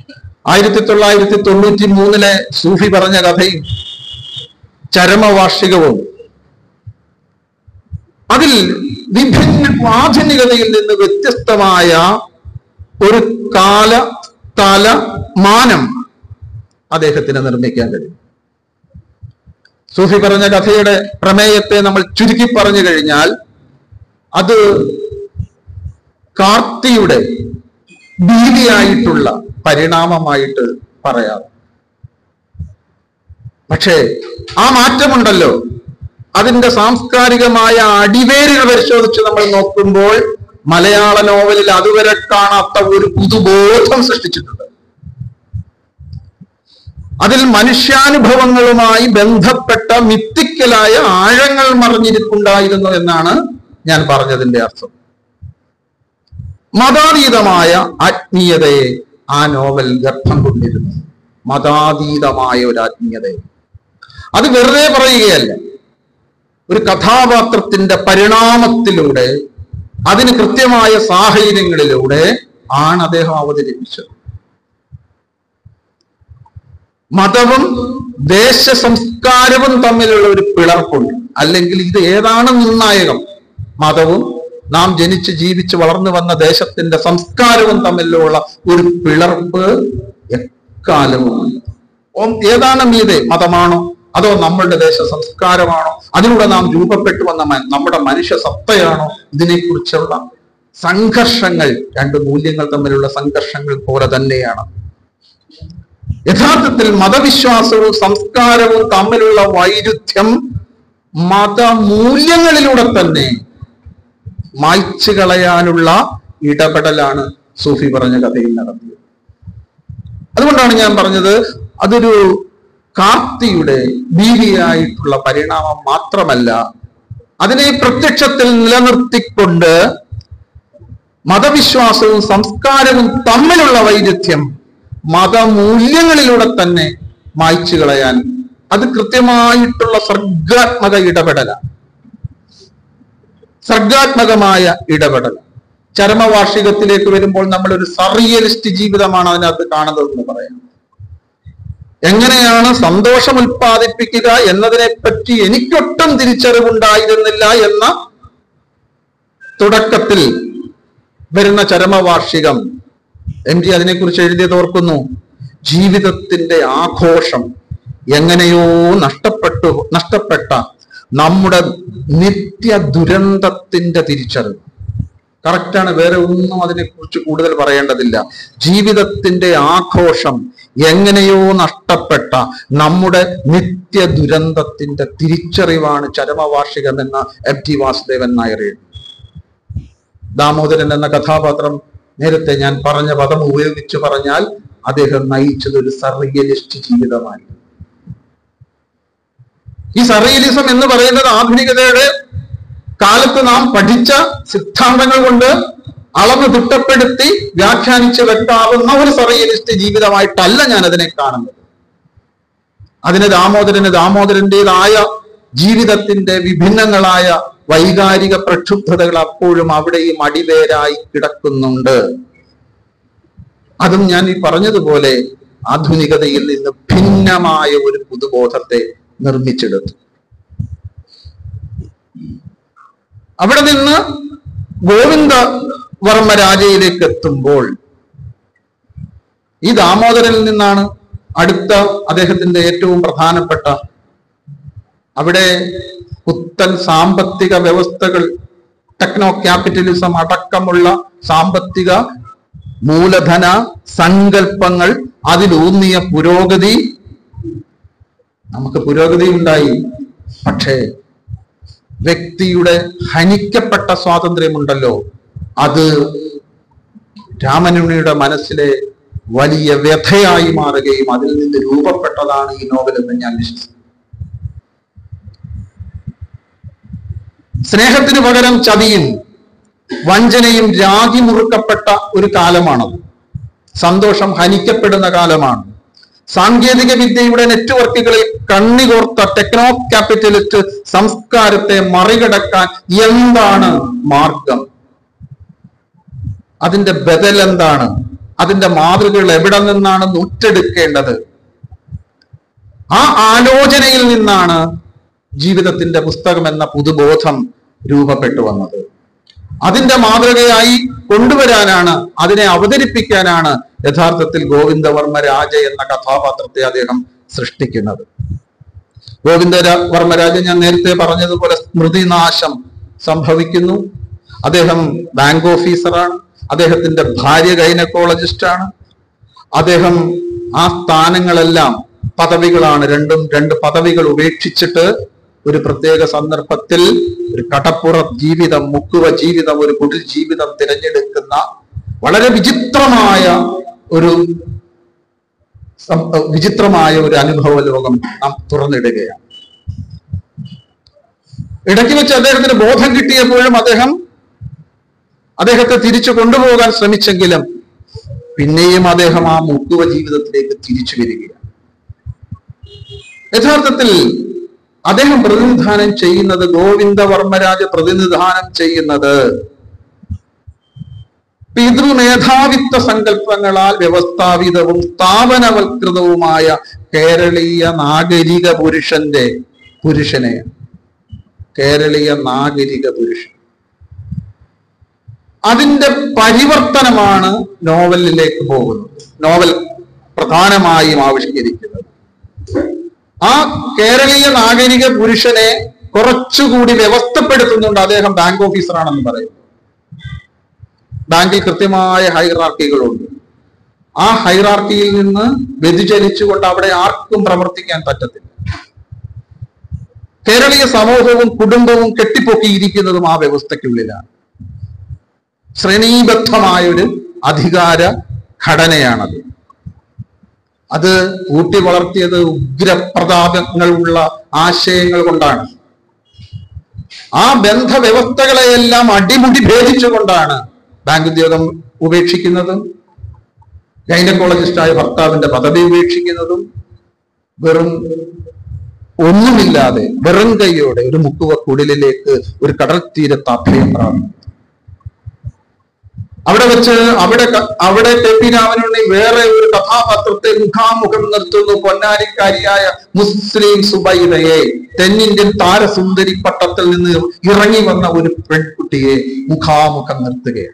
1993 സൂഫി പറഞ്ഞ കഥയും ചരമവാർഷികവും അതിൽ വിഭിന്ന ആധുനികതയിൽ നിന്ന് വ്യത്യസ്തമായ ഒരു സ്ഥല മാനം അദ്ദേഹത്തിന് നിർമ്മിക്കാൻ കഴിയും. സൂഫി പറഞ്ഞ കഥയുടെ പ്രമേയത്തെ നമ്മൾ ചുരുക്കി പറഞ്ഞു കഴിഞ്ഞാൽ അത് കാർത്തിയുടെ ഭീതിയായിട്ടുള്ള പരിണാമമായിട്ട് പറയാം. പക്ഷേ ആ മാറ്റമുണ്ടല്ലോ, അതിന്റെ സാംസ്കാരികമായ അടിവേരുകൾ പരിശോധിച്ച് നമ്മൾ നോക്കുമ്പോൾ മലയാള നോവലിൽ അതുവരെ കാണാത്ത ഒരു പുതുബോധം സൃഷ്ടിച്ചിട്ടുണ്ട്. അതിൽ മനുഷ്യാനുഭവങ്ങളുമായി ബന്ധപ്പെട്ട മിത്തിക്കലായ ആഴങ്ങൾ മറിഞ്ഞിരിപ്പുണ്ടായിരുന്നു എന്നാണ് ഞാൻ പറഞ്ഞതിന്റെ അർത്ഥം. മതാതീതമായ ആത്മീയതയെ ആ നോവൽ ഗർഭം കൊണ്ടിരുന്നു. മതാതീതമായ ഒരു ആത്മീയതയെ അത് വെറുതെ പറയുകയല്ല, ഒരു കഥാപാത്രത്തിന്റെ പരിണാമത്തിലൂടെ അതിന് കൃത്യമായ സാഹചര്യങ്ങളിലൂടെ ആണ് അദ്ദേഹം അവതരിപ്പിച്ചത്. മതവും ദേശ സംസ്കാരവും തമ്മിലുള്ള ഒരു പിളർപ്പുണ്ട്. അല്ലെങ്കിൽ ഇത് ഏതാണ് നിർണായകം? മതവും നാം ജനിച്ച് ജീവിച്ച് വളർന്നു വന്ന ദേശത്തിന്റെ സംസ്കാരവും തമ്മിലുള്ള ഒരു പിളർപ്പ് എക്കാലവും ഏതാണ് മീതെ? മതമാണോ അതോ നമ്മളുടെ ദേശ സംസ്കാരമാണോ? അതിലൂടെ നാം രൂപപ്പെട്ടു വന്ന നമ്മുടെ മനുഷ്യ സത്തയാണോ? ഇതിനെക്കുറിച്ചുള്ള സംഘർഷങ്ങൾ, രണ്ട് മൂല്യങ്ങൾ തമ്മിലുള്ള സംഘർഷങ്ങൾ പോലെ തന്നെയാണ്. യഥാർത്ഥത്തിൽ മതവിശ്വാസവും സംസ്കാരവും തമ്മിലുള്ള വൈരുദ്ധ്യം മതമൂല്യങ്ങളിലൂടെ തന്നെ മായ്ച്ചു കളയാനുള്ള ഇടപെടലാണ് സൂഫി പറഞ്ഞ കഥയിൽ നടത്തിയത്. അതുകൊണ്ടാണ് ഞാൻ പറഞ്ഞത് അതൊരു കാർത്തിയുടെ ഭീതിയായിട്ടുള്ള പരിണാമം മാത്രമല്ല, അതിനെ പ്രത്യക്ഷത്തിൽ നിലനിർത്തിക്കൊണ്ട് മതവിശ്വാസവും സംസ്കാരവും തമ്മിലുള്ള വൈരുദ്ധ്യം മതമൂല്യങ്ങളിലൂടെ തന്നെ മായ്ച്ചു കളയാൻ അത് കൃത്യമായിട്ടുള്ള സർഗാത്മക ഇടപെടലാണ്. സർഗാത്മകമായ ഇടപെടൽ. ചരമവാർഷികത്തിലേക്ക് വരുമ്പോൾ നമ്മൾ ഒരു സർറിയലിസ്റ്റ് ജീവിതമാണ് അതിനകത്ത് കാണുന്നതെന്ന് പറയാം. എങ്ങനെയാണ് സന്തോഷം ഉൽപ്പാദിപ്പിക്കുക എന്നതിനെ പറ്റി എനിക്കൊട്ടും തിരിച്ചറിവുണ്ടായിരുന്നില്ല എന്ന തുടക്കത്തിൽ വരുന്ന ചരമവാർഷികം MG അതിനെക്കുറിച്ച് എഴുതിയത് ഓർക്കുന്നു. ജീവിതത്തിന്റെ ആഘോഷം എങ്ങനെയോ നഷ്ടപ്പെട്ട നമ്മുടെ നിത്യ ദുരന്തത്തിന്റെ തിരിച്ചറിവ്. കറക്റ്റാണ്, വേറെ ഒന്നും അതിനെക്കുറിച്ച് കൂടുതൽ പറയേണ്ടതില്ല. ജീവിതത്തിന്റെ ആഘോഷം എങ്ങനെയോ നഷ്ടപ്പെട്ട നമ്മുടെ നിത്യ ദുരന്തത്തിന്റെ തിരിച്ചറിവാണ് ചരമവാർഷികം എന്ന MT വാസുദേവൻ നായർ എഴുതി. ദാമോദരൻ എന്ന കഥാപാത്രം നേരത്തെ ഞാൻ പറഞ്ഞ പദം ഉപയോഗിച്ച് പറഞ്ഞാൽ അദ്ദേഹം നയിച്ചത് ഒരു സർറിയലിസ്റ്റ് ജീവിതമായി. ഈ സർറിയലിസം എന്ന് പറയുന്നത് ആധുനികതയുടെ കാലത്ത് നാം പഠിച്ച സിദ്ധാന്തങ്ങൾ കൊണ്ട് അളവ് തിട്ടപ്പെടുത്തി വ്യാഖ്യാനിച്ച് വെക്കാവുന്ന ഒരു സർറിയലിസ്റ്റ് ജീവിതമായിട്ടല്ല ഞാൻ അതിനെ കാണുന്നത്. അതിന് ദാമോദരന്റേതായ ജീവിതത്തിന്റെ വിഭിന്നങ്ങളായ വൈകാരിക പ്രക്ഷുബ്ധതകൾ അപ്പോഴും അവിടെയും അടിവേരായി കിടക്കുന്നുണ്ട്. അതും ഞാൻ ഈ പറഞ്ഞതുപോലെ ആധുനികതയിൽ നിന്ന് ഭിന്നമായ ഒരു പുതുബോധത്തെ നിർമ്മിച്ചെടുത്തു. അവിടെ നിന്ന് ഗോവിന്ദവർമ്മ രാജയിലേക്ക് എത്തുമ്പോൾ ഈ ദാമോദരനിൽ നിന്നാണ് അടുത്ത അദ്ദേഹത്തിന്റെ ഏറ്റവും പ്രധാനപ്പെട്ട, അവിടെ പുത്തൻ സാമ്പത്തിക വ്യവസ്ഥകൾ, ടെക്നോ ക്യാപിറ്റലിസം അടക്കമുള്ള സാമ്പത്തിക മൂലധന സങ്കല്പങ്ങൾ, അതിലൂന്നിയ പുരോഗതി. നമുക്ക് പുരോഗതി ഉണ്ടായി, പക്ഷേ വ്യക്തിയുടെ ഹനിക്കപ്പെട്ട സ്വാതന്ത്ര്യമുണ്ടല്ലോ, അത് രാമനുണ്ണിയുടെ മനസ്സിലെ വലിയ വ്യഥയായി മാറുകയും അതിൽ നിന്ന് രൂപപ്പെട്ടതാണ് ഈ നോവൽ എന്ന് ഞാൻ വിശ്വസിക്കുന്നു. സ്നേഹത്തിന് പകരം ചതിയും വഞ്ചനയും രാഗി മുറുക്കപ്പെട്ട ഒരു കാലമാണത്. സന്തോഷം ഹനിക്കപ്പെടുന്ന കാലമാണ്. സാങ്കേതിക വിദ്യയുടെ നെറ്റ്വർക്കുകളിൽ കണ്ണികോർത്ത ടെക്നോ ക്യാപിറ്റലിസ്റ്റ് സംസ്കാരത്തെ മറികടക്കാൻ എന്താണ് മാർഗം? അതിന്റെ ബദൽ എന്താണ്? അതിന്റെ മാതൃകകൾ എവിടെ നിന്നാണ് നൂറ്റെടുക്കേണ്ടത്? ആ ആലോചനയിൽ നിന്നാണ് ജീവിതത്തിന്റെ പുസ്തകം എന്ന പുതുബോധം രൂപപ്പെട്ടു വന്നത്. അതിന്റെ മാതൃകയായി കൊണ്ടുവരാനാണ്, അതിനെ അവതരിപ്പിക്കാനാണ് യഥാർത്ഥത്തിൽ ഗോവിന്ദവർമ്മ രാജ എന്ന കഥാപാത്രത്തെ അദ്ദേഹം സൃഷ്ടിക്കുന്നത്. ഗോവിന്ദവർമ്മ രാജ, ഞാൻ നേരത്തെ പറഞ്ഞതുപോലെ സ്മൃതിനാശം സംഭവിക്കുന്നു. അദ്ദേഹം ബാങ്ക് ഓഫീസറാണ്. അദ്ദേഹത്തിന്റെ ഭാര്യ ഗൈനക്കോളജിസ്റ്റാണ്. അദ്ദേഹം ആ സ്ഥാനങ്ങളെല്ലാം പദവികളാണ്. രണ്ട് പദവികൾ ഉപേക്ഷിച്ചിട്ട് ഒരു പ്രത്യേക സന്ദർഭത്തിൽ ഒരു കടപ്പുറ ജീവിതം, മുക്കുവ ജീവിതം, ഒരു കുടിൽ ജീവിതം തിരഞ്ഞെടുക്കുന്ന വളരെ വിചിത്രമായ ഒരു അനുഭവ ലോകം നാം തുറന്നിടുകയാണ്. ഇടയ്ക്ക് വെച്ച് അദ്ദേഹത്തിന് ബോധം കിട്ടിയപ്പോഴും അദ്ദേഹത്തെ തിരിച്ചു കൊണ്ടുപോകാൻ ശ്രമിച്ചെങ്കിലും പിന്നെയും അദ്ദേഹം ആ മുക്കുവ ജീവിതത്തിലേക്ക് തിരിച്ചു വരികയാണ്. യഥാർത്ഥത്തിൽ അദ്ദേഹം പ്രതിനിധാനം ചെയ്യുന്നത്, ഗോവിന്ദവർമ്മരാജ പ്രതിനിധാനം ചെയ്യുന്നത് പിതൃമേധാവിത്വ സങ്കല്പങ്ങളാൽ വ്യവസ്ഥാപിതവും സ്ഥാപനവൽകൃതവുമായ കേരളീയ നാഗരിക പുരുഷനെ കേരളീയ നാഗരിക പുരുഷൻ. അതിന്റെ പരിവർത്തനമാണ് നോവലിലേക്ക് പോകുന്നത്. നോവൽ പ്രധാനമായും ആവിഷ്കരിക്കുന്നത് ആ കേരളീയ നാഗരിക പുരുഷനെ കുറച്ചുകൂടി വ്യവസ്ഥപ്പെടുത്തുന്നുണ്ട്. അദ്ദേഹം ബാങ്ക് ഓഫീസറാണെന്ന് പറയും. ബാങ്കിൽ കൃത്യമായ ഹൈറാർക്കികളുണ്ട്. ആ ഹൈറാർക്കിയിൽ നിന്ന് വ്യതിചലിച്ചുകൊണ്ട് അവിടെ ആർക്കും പ്രവർത്തിക്കാൻ പറ്റത്തില്ല. കേരളീയ സമൂഹവും കുടുംബവും കെട്ടിപ്പൊക്കിയിരിക്കുന്നതും ആ വ്യവസ്ഥയ്ക്കുള്ളിലാണ്. ശ്രേണീബദ്ധമായൊരു അധികാര ഘടനയാണത്. അത് ഊട്ടി വളർത്തിയത് ഉഗ്രപ്രതാപങ്ങളുള്ള ആശയങ്ങൾ കൊണ്ടാണ്. ആ ബന്ധവ്യവസ്ഥകളെയെല്ലാം അടിമുടി ഭേദിച്ചുകൊണ്ടാണ് ബാങ്ക് ഉദ്യോഗം ഉപേക്ഷിക്കുന്നതും ഗൈനക്കോളജിസ്റ്റായ ഭർത്താവിന്റെ പദവി ഉപേക്ഷിക്കുന്നതും വെറും ഒന്നുമില്ലാതെ വെറും കൈയോടെ ഒരു മുക്കുവ കുടിലിലേക്ക് ഒരു കടൽ തീരത്ത് അഭയം പ്രാപിക്കും. അവിടെ കെ.പി. രാമനുണ്ണി വേറെ ഒരു കഥാപാത്രത്തെ മുഖാമുഖം നിർത്തുന്നു. പൊന്നാരിക്കാരിയായ മുസ്ലിം സുബൈദയെ, തെന്നിന്ത്യൻ താരസുന്ദരി പട്ടത്തിൽ നിന്ന് ഇറങ്ങി വന്ന ഒരു പെൺകുട്ടിയെ മുഖാമുഖം നിർത്തുകയാണ്.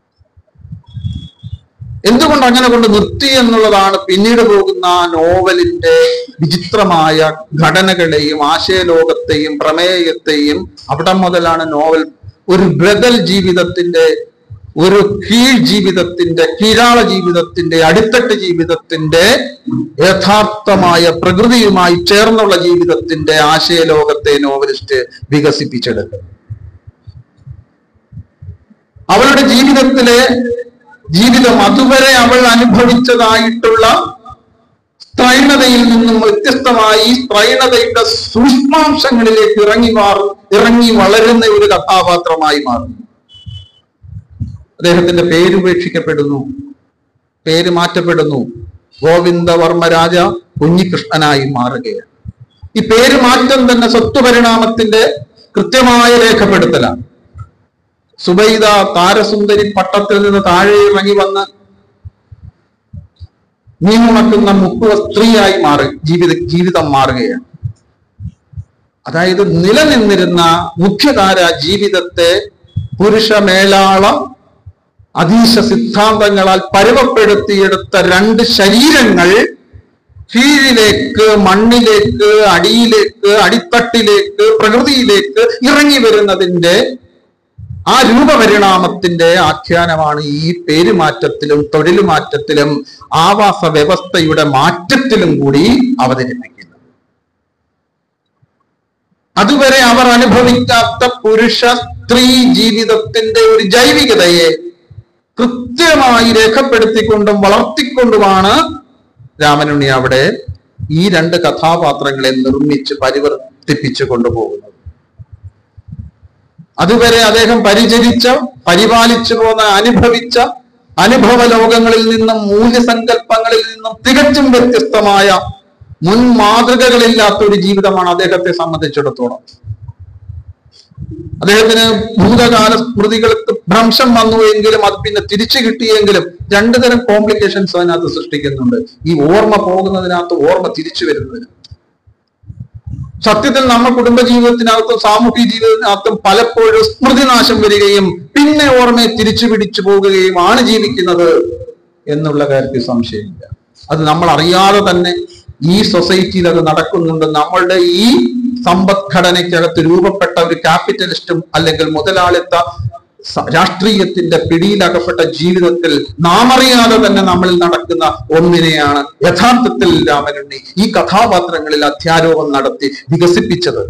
എന്തുകൊണ്ട് അങ്ങനെ കൊണ്ട് നിർത്തി എന്നുള്ളതാണ് പിന്നീട് പോകുന്ന ആ നോവലിന്റെ വിചിത്രമായ ഘടനകളെയും ആശയലോകത്തെയും പ്രമേയത്തെയും അവിടെ മുതലാണ് നോവൽ ഒരു ബദൽ ജീവിതത്തിന്റെ, ഒരു കീഴാള ജീവിതത്തിന്റെ, അടിത്തട്ട് ജീവിതത്തിന്റെ, യഥാർത്ഥമായ പ്രകൃതിയുമായി ചേർന്നുള്ള ജീവിതത്തിന്റെ ആശയലോകത്തെ നോവലിസ്റ്റ് വികസിപ്പിച്ചെടുക്കും. അവളുടെ ജീവിതം അതുവരെ അവൾ അനുഭവിച്ചതായിട്ടുള്ള സ്ത്രൈണതയിൽ നിന്നും വ്യത്യസ്തമായി സ്ത്രൈണതയുടെ സൂക്ഷ്മാംശങ്ങളിലേക്ക് ഇറങ്ങി വളരുന്ന ഒരു കഥാപാത്രമായി മാറുന്നു. അദ്ദേഹത്തിന്റെ പേര് ഉപേക്ഷിക്കപ്പെടുന്നു, പേര് മാറ്റപ്പെടുന്നു. ഗോവിന്ദവർമ്മ രാജ കുഞ്ഞികൃഷ്ണനായി മാറുകയാണ്. ഈ പേര് മാറ്റം തന്നെ സ്വത്വപരിണാമത്തിന്റെ കൃത്യമായ രേഖപ്പെടുത്തലാണ്. സുബൈദ താരസുന്ദരി പട്ടത്തിൽ നിന്ന് താഴെ ഇറങ്ങി വന്ന് മീനുണക്കുന്ന മുക്കുവ സ്ത്രീയായി ജീവിതം മാറുകയാണ്. അതായത് നിലനിന്നിരുന്ന മുഖ്യധാര ജീവിതത്തെ പുരുഷ മേലാള അതീശ സിദ്ധാന്തങ്ങളാൽ പരുവപ്പെടുത്തിയെടുത്ത രണ്ട് ശരീരങ്ങൾ കീഴിലേക്ക്, മണ്ണിലേക്ക്, അടിയിലേക്ക്, അടിത്തട്ടിലേക്ക്, പ്രകൃതിയിലേക്ക് ഇറങ്ങി വരുന്നതിന്റെ ആ രൂപപരിണാമത്തിന്റെ ആഖ്യാനമാണ് ഈ പേരുമാറ്റത്തിലും തൊഴിലുമാറ്റത്തിലും ആവാസ വ്യവസ്ഥയുടെ മാറ്റത്തിലും കൂടി അവതരിപ്പിക്കുന്നത്. അതുവരെ അവർ അനുഭവിക്കാത്ത പുരുഷ സ്ത്രീ ജീവിതത്തിന്റെ ഒരു ജൈവികതയെ കൃത്യമായി രേഖപ്പെടുത്തിക്കൊണ്ടും വളർത്തിക്കൊണ്ടുമാണ് രാമനുണ്ണി അവിടെ ഈ രണ്ട് കഥാപാത്രങ്ങളെ നിർമ്മിച്ച് പരിവർത്തിപ്പിച്ചു കൊണ്ടുപോകുന്നത്. അതുവരെ അദ്ദേഹം പരിപാലിച്ചു പോന്ന അനുഭവിച്ച അനുഭവ ലോകങ്ങളിൽ നിന്നും മൂല്യസങ്കല്പങ്ങളിൽ നിന്നും തികച്ചും വ്യത്യസ്തമായ മുൻ മാതൃകകളില്ലാത്ത ഒരു ജീവിതമാണ് അദ്ദേഹത്തെ സംബന്ധിച്ചിടത്തോളം. അദ്ദേഹത്തിന് ഭൂതകാല സ്മൃതികൾക്ക് ഭ്രംശം വന്നു എങ്കിലും അത് പിന്നെ തിരിച്ചു കിട്ടിയെങ്കിലും രണ്ടു തരം കോംപ്ലിക്കേഷൻസ് അതിനകത്ത് സൃഷ്ടിക്കുന്നുണ്ട്. ഈ ഓർമ്മ പോകുന്നതിനകത്ത്, ഓർമ്മ തിരിച്ചു വരുന്നതിന്. സത്യത്തിൽ നമ്മൾ കുടുംബജീവിതത്തിനകത്തും സാമൂഹിക ജീവിതത്തിനകത്തും പലപ്പോഴും സ്മൃതിനാശം വരികയും പിന്നെ ഓർമ്മയെ തിരിച്ചു പിടിച്ചു പോകുകയും ആണ് ജീവിക്കുന്നത് എന്നുള്ള കാര്യത്തിൽ സംശയമില്ല. അത് നമ്മൾ അറിയാതെ തന്നെ ഈ സൊസൈറ്റിയിൽ അത് നടക്കുന്നുണ്ട്. നമ്മളുടെ ഈ സമ്പദ്ഘടനയ്ക്കകത്ത് രൂപപ്പെട്ട ഒരു ക്യാപിറ്റലിസ്റ്റും അല്ലെങ്കിൽ മുതലാളിത്ത രാഷ്ട്രീയത്തിന്റെ പിടിയിലകപ്പെട്ട ജീവിതത്തിൽ നാം അറിയാതെ തന്നെ നമ്മളിൽ നടക്കുന്ന ഒന്നിനെയാണ് യഥാർത്ഥത്തിൽ രാമനുണ്ണി ഈ കഥാപാത്രങ്ങളിൽ അധ്യാരോപം നടത്തി വികസിപ്പിച്ചത്.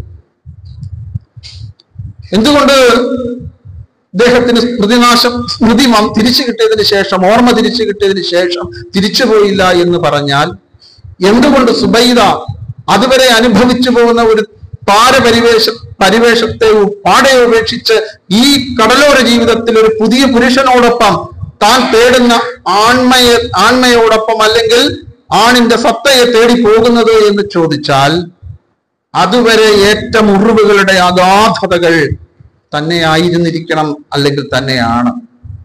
എന്തുകൊണ്ട് അദ്ദേഹത്തിന് സ്മൃതി തിരിച്ചു കിട്ടിയതിന് ശേഷം, ഓർമ്മ തിരിച്ചു കിട്ടിയതിന് ശേഷം തിരിച്ചുപോയില്ല എന്ന് പറഞ്ഞാൽ, എന്തുകൊണ്ട് സുബൈദ അതുവരെ അനുഭവിച്ചു പോകുന്ന ഒരു പരിവേഷത്തെ പാടെ ഉപേക്ഷിച്ച് ഈ കടലോര ജീവിതത്തിൽ ഒരു പുതിയ പുരുഷനോടൊപ്പം താൻ തേടുന്ന ആൺമയോടൊപ്പം അല്ലെങ്കിൽ ആണിന്റെ സത്തയെ തേടി പോകുന്നത് എന്ന് ചോദിച്ചാൽ, അതുവരെ ഏറ്റ മുറിവുകളുടെ അഗാധതകൾ തന്നെ ആയിരുന്നിരിക്കണം, അല്ലെങ്കിൽ തന്നെയാണ്.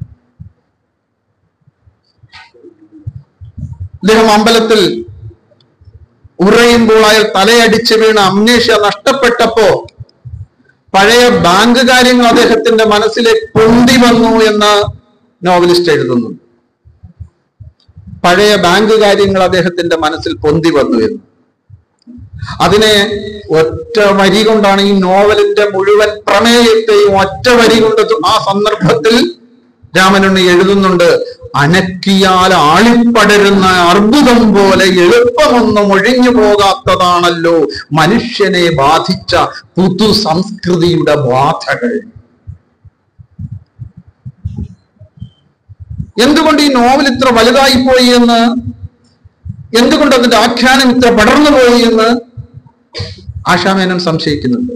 അദ്ദേഹം അമ്പലത്തിൽ ഉറയുമ്പോൾ അയാൾ തലയടിച്ച് വീണ് അമ്നേഷ്യ നഷ്ടപ്പെട്ടപ്പോ പഴയ ബാങ്ക് കാര്യങ്ങൾ അദ്ദേഹത്തിന്റെ മനസ്സിലേക്ക് പൊന്തി വന്നു എന്ന് നോവലിസ്റ്റ് എഴുതുന്നു. പഴയ ബാങ്ക് കാര്യങ്ങൾ അദ്ദേഹത്തിന്റെ മനസ്സിൽ പൊന്തി വന്നു എന്ന്. അതിനെ ഒറ്റ വരി കൊണ്ടാണ് ഈ നോവലിന്റെ മുഴുവൻ പ്രമേയത്തെയും ഒറ്റ വരി കൊണ്ട് ആ സന്ദർഭത്തിൽ രാമനുണ്ണി എഴുതുന്നുണ്ട്. അനക്കിയാൽ ആളിപ്പടരുന്ന അർബുദം പോലെ എളുപ്പമൊന്നും ഒഴിഞ്ഞു പോകാത്തതാണല്ലോ മനുഷ്യനെ ബാധിച്ച പുതു സംസ്കൃതിയുടെ ബാധകൾ. എന്തുകൊണ്ട് ഈ നോവൽ ഇത്ര വലുതായി പോയി എന്ന്, എന്തുകൊണ്ട് അതിന്റെ ആഖ്യാനം ഇത്ര പടർന്നു പോയി എന്ന് ആശാമേനോൻ സംശയിക്കുന്നുണ്ട്.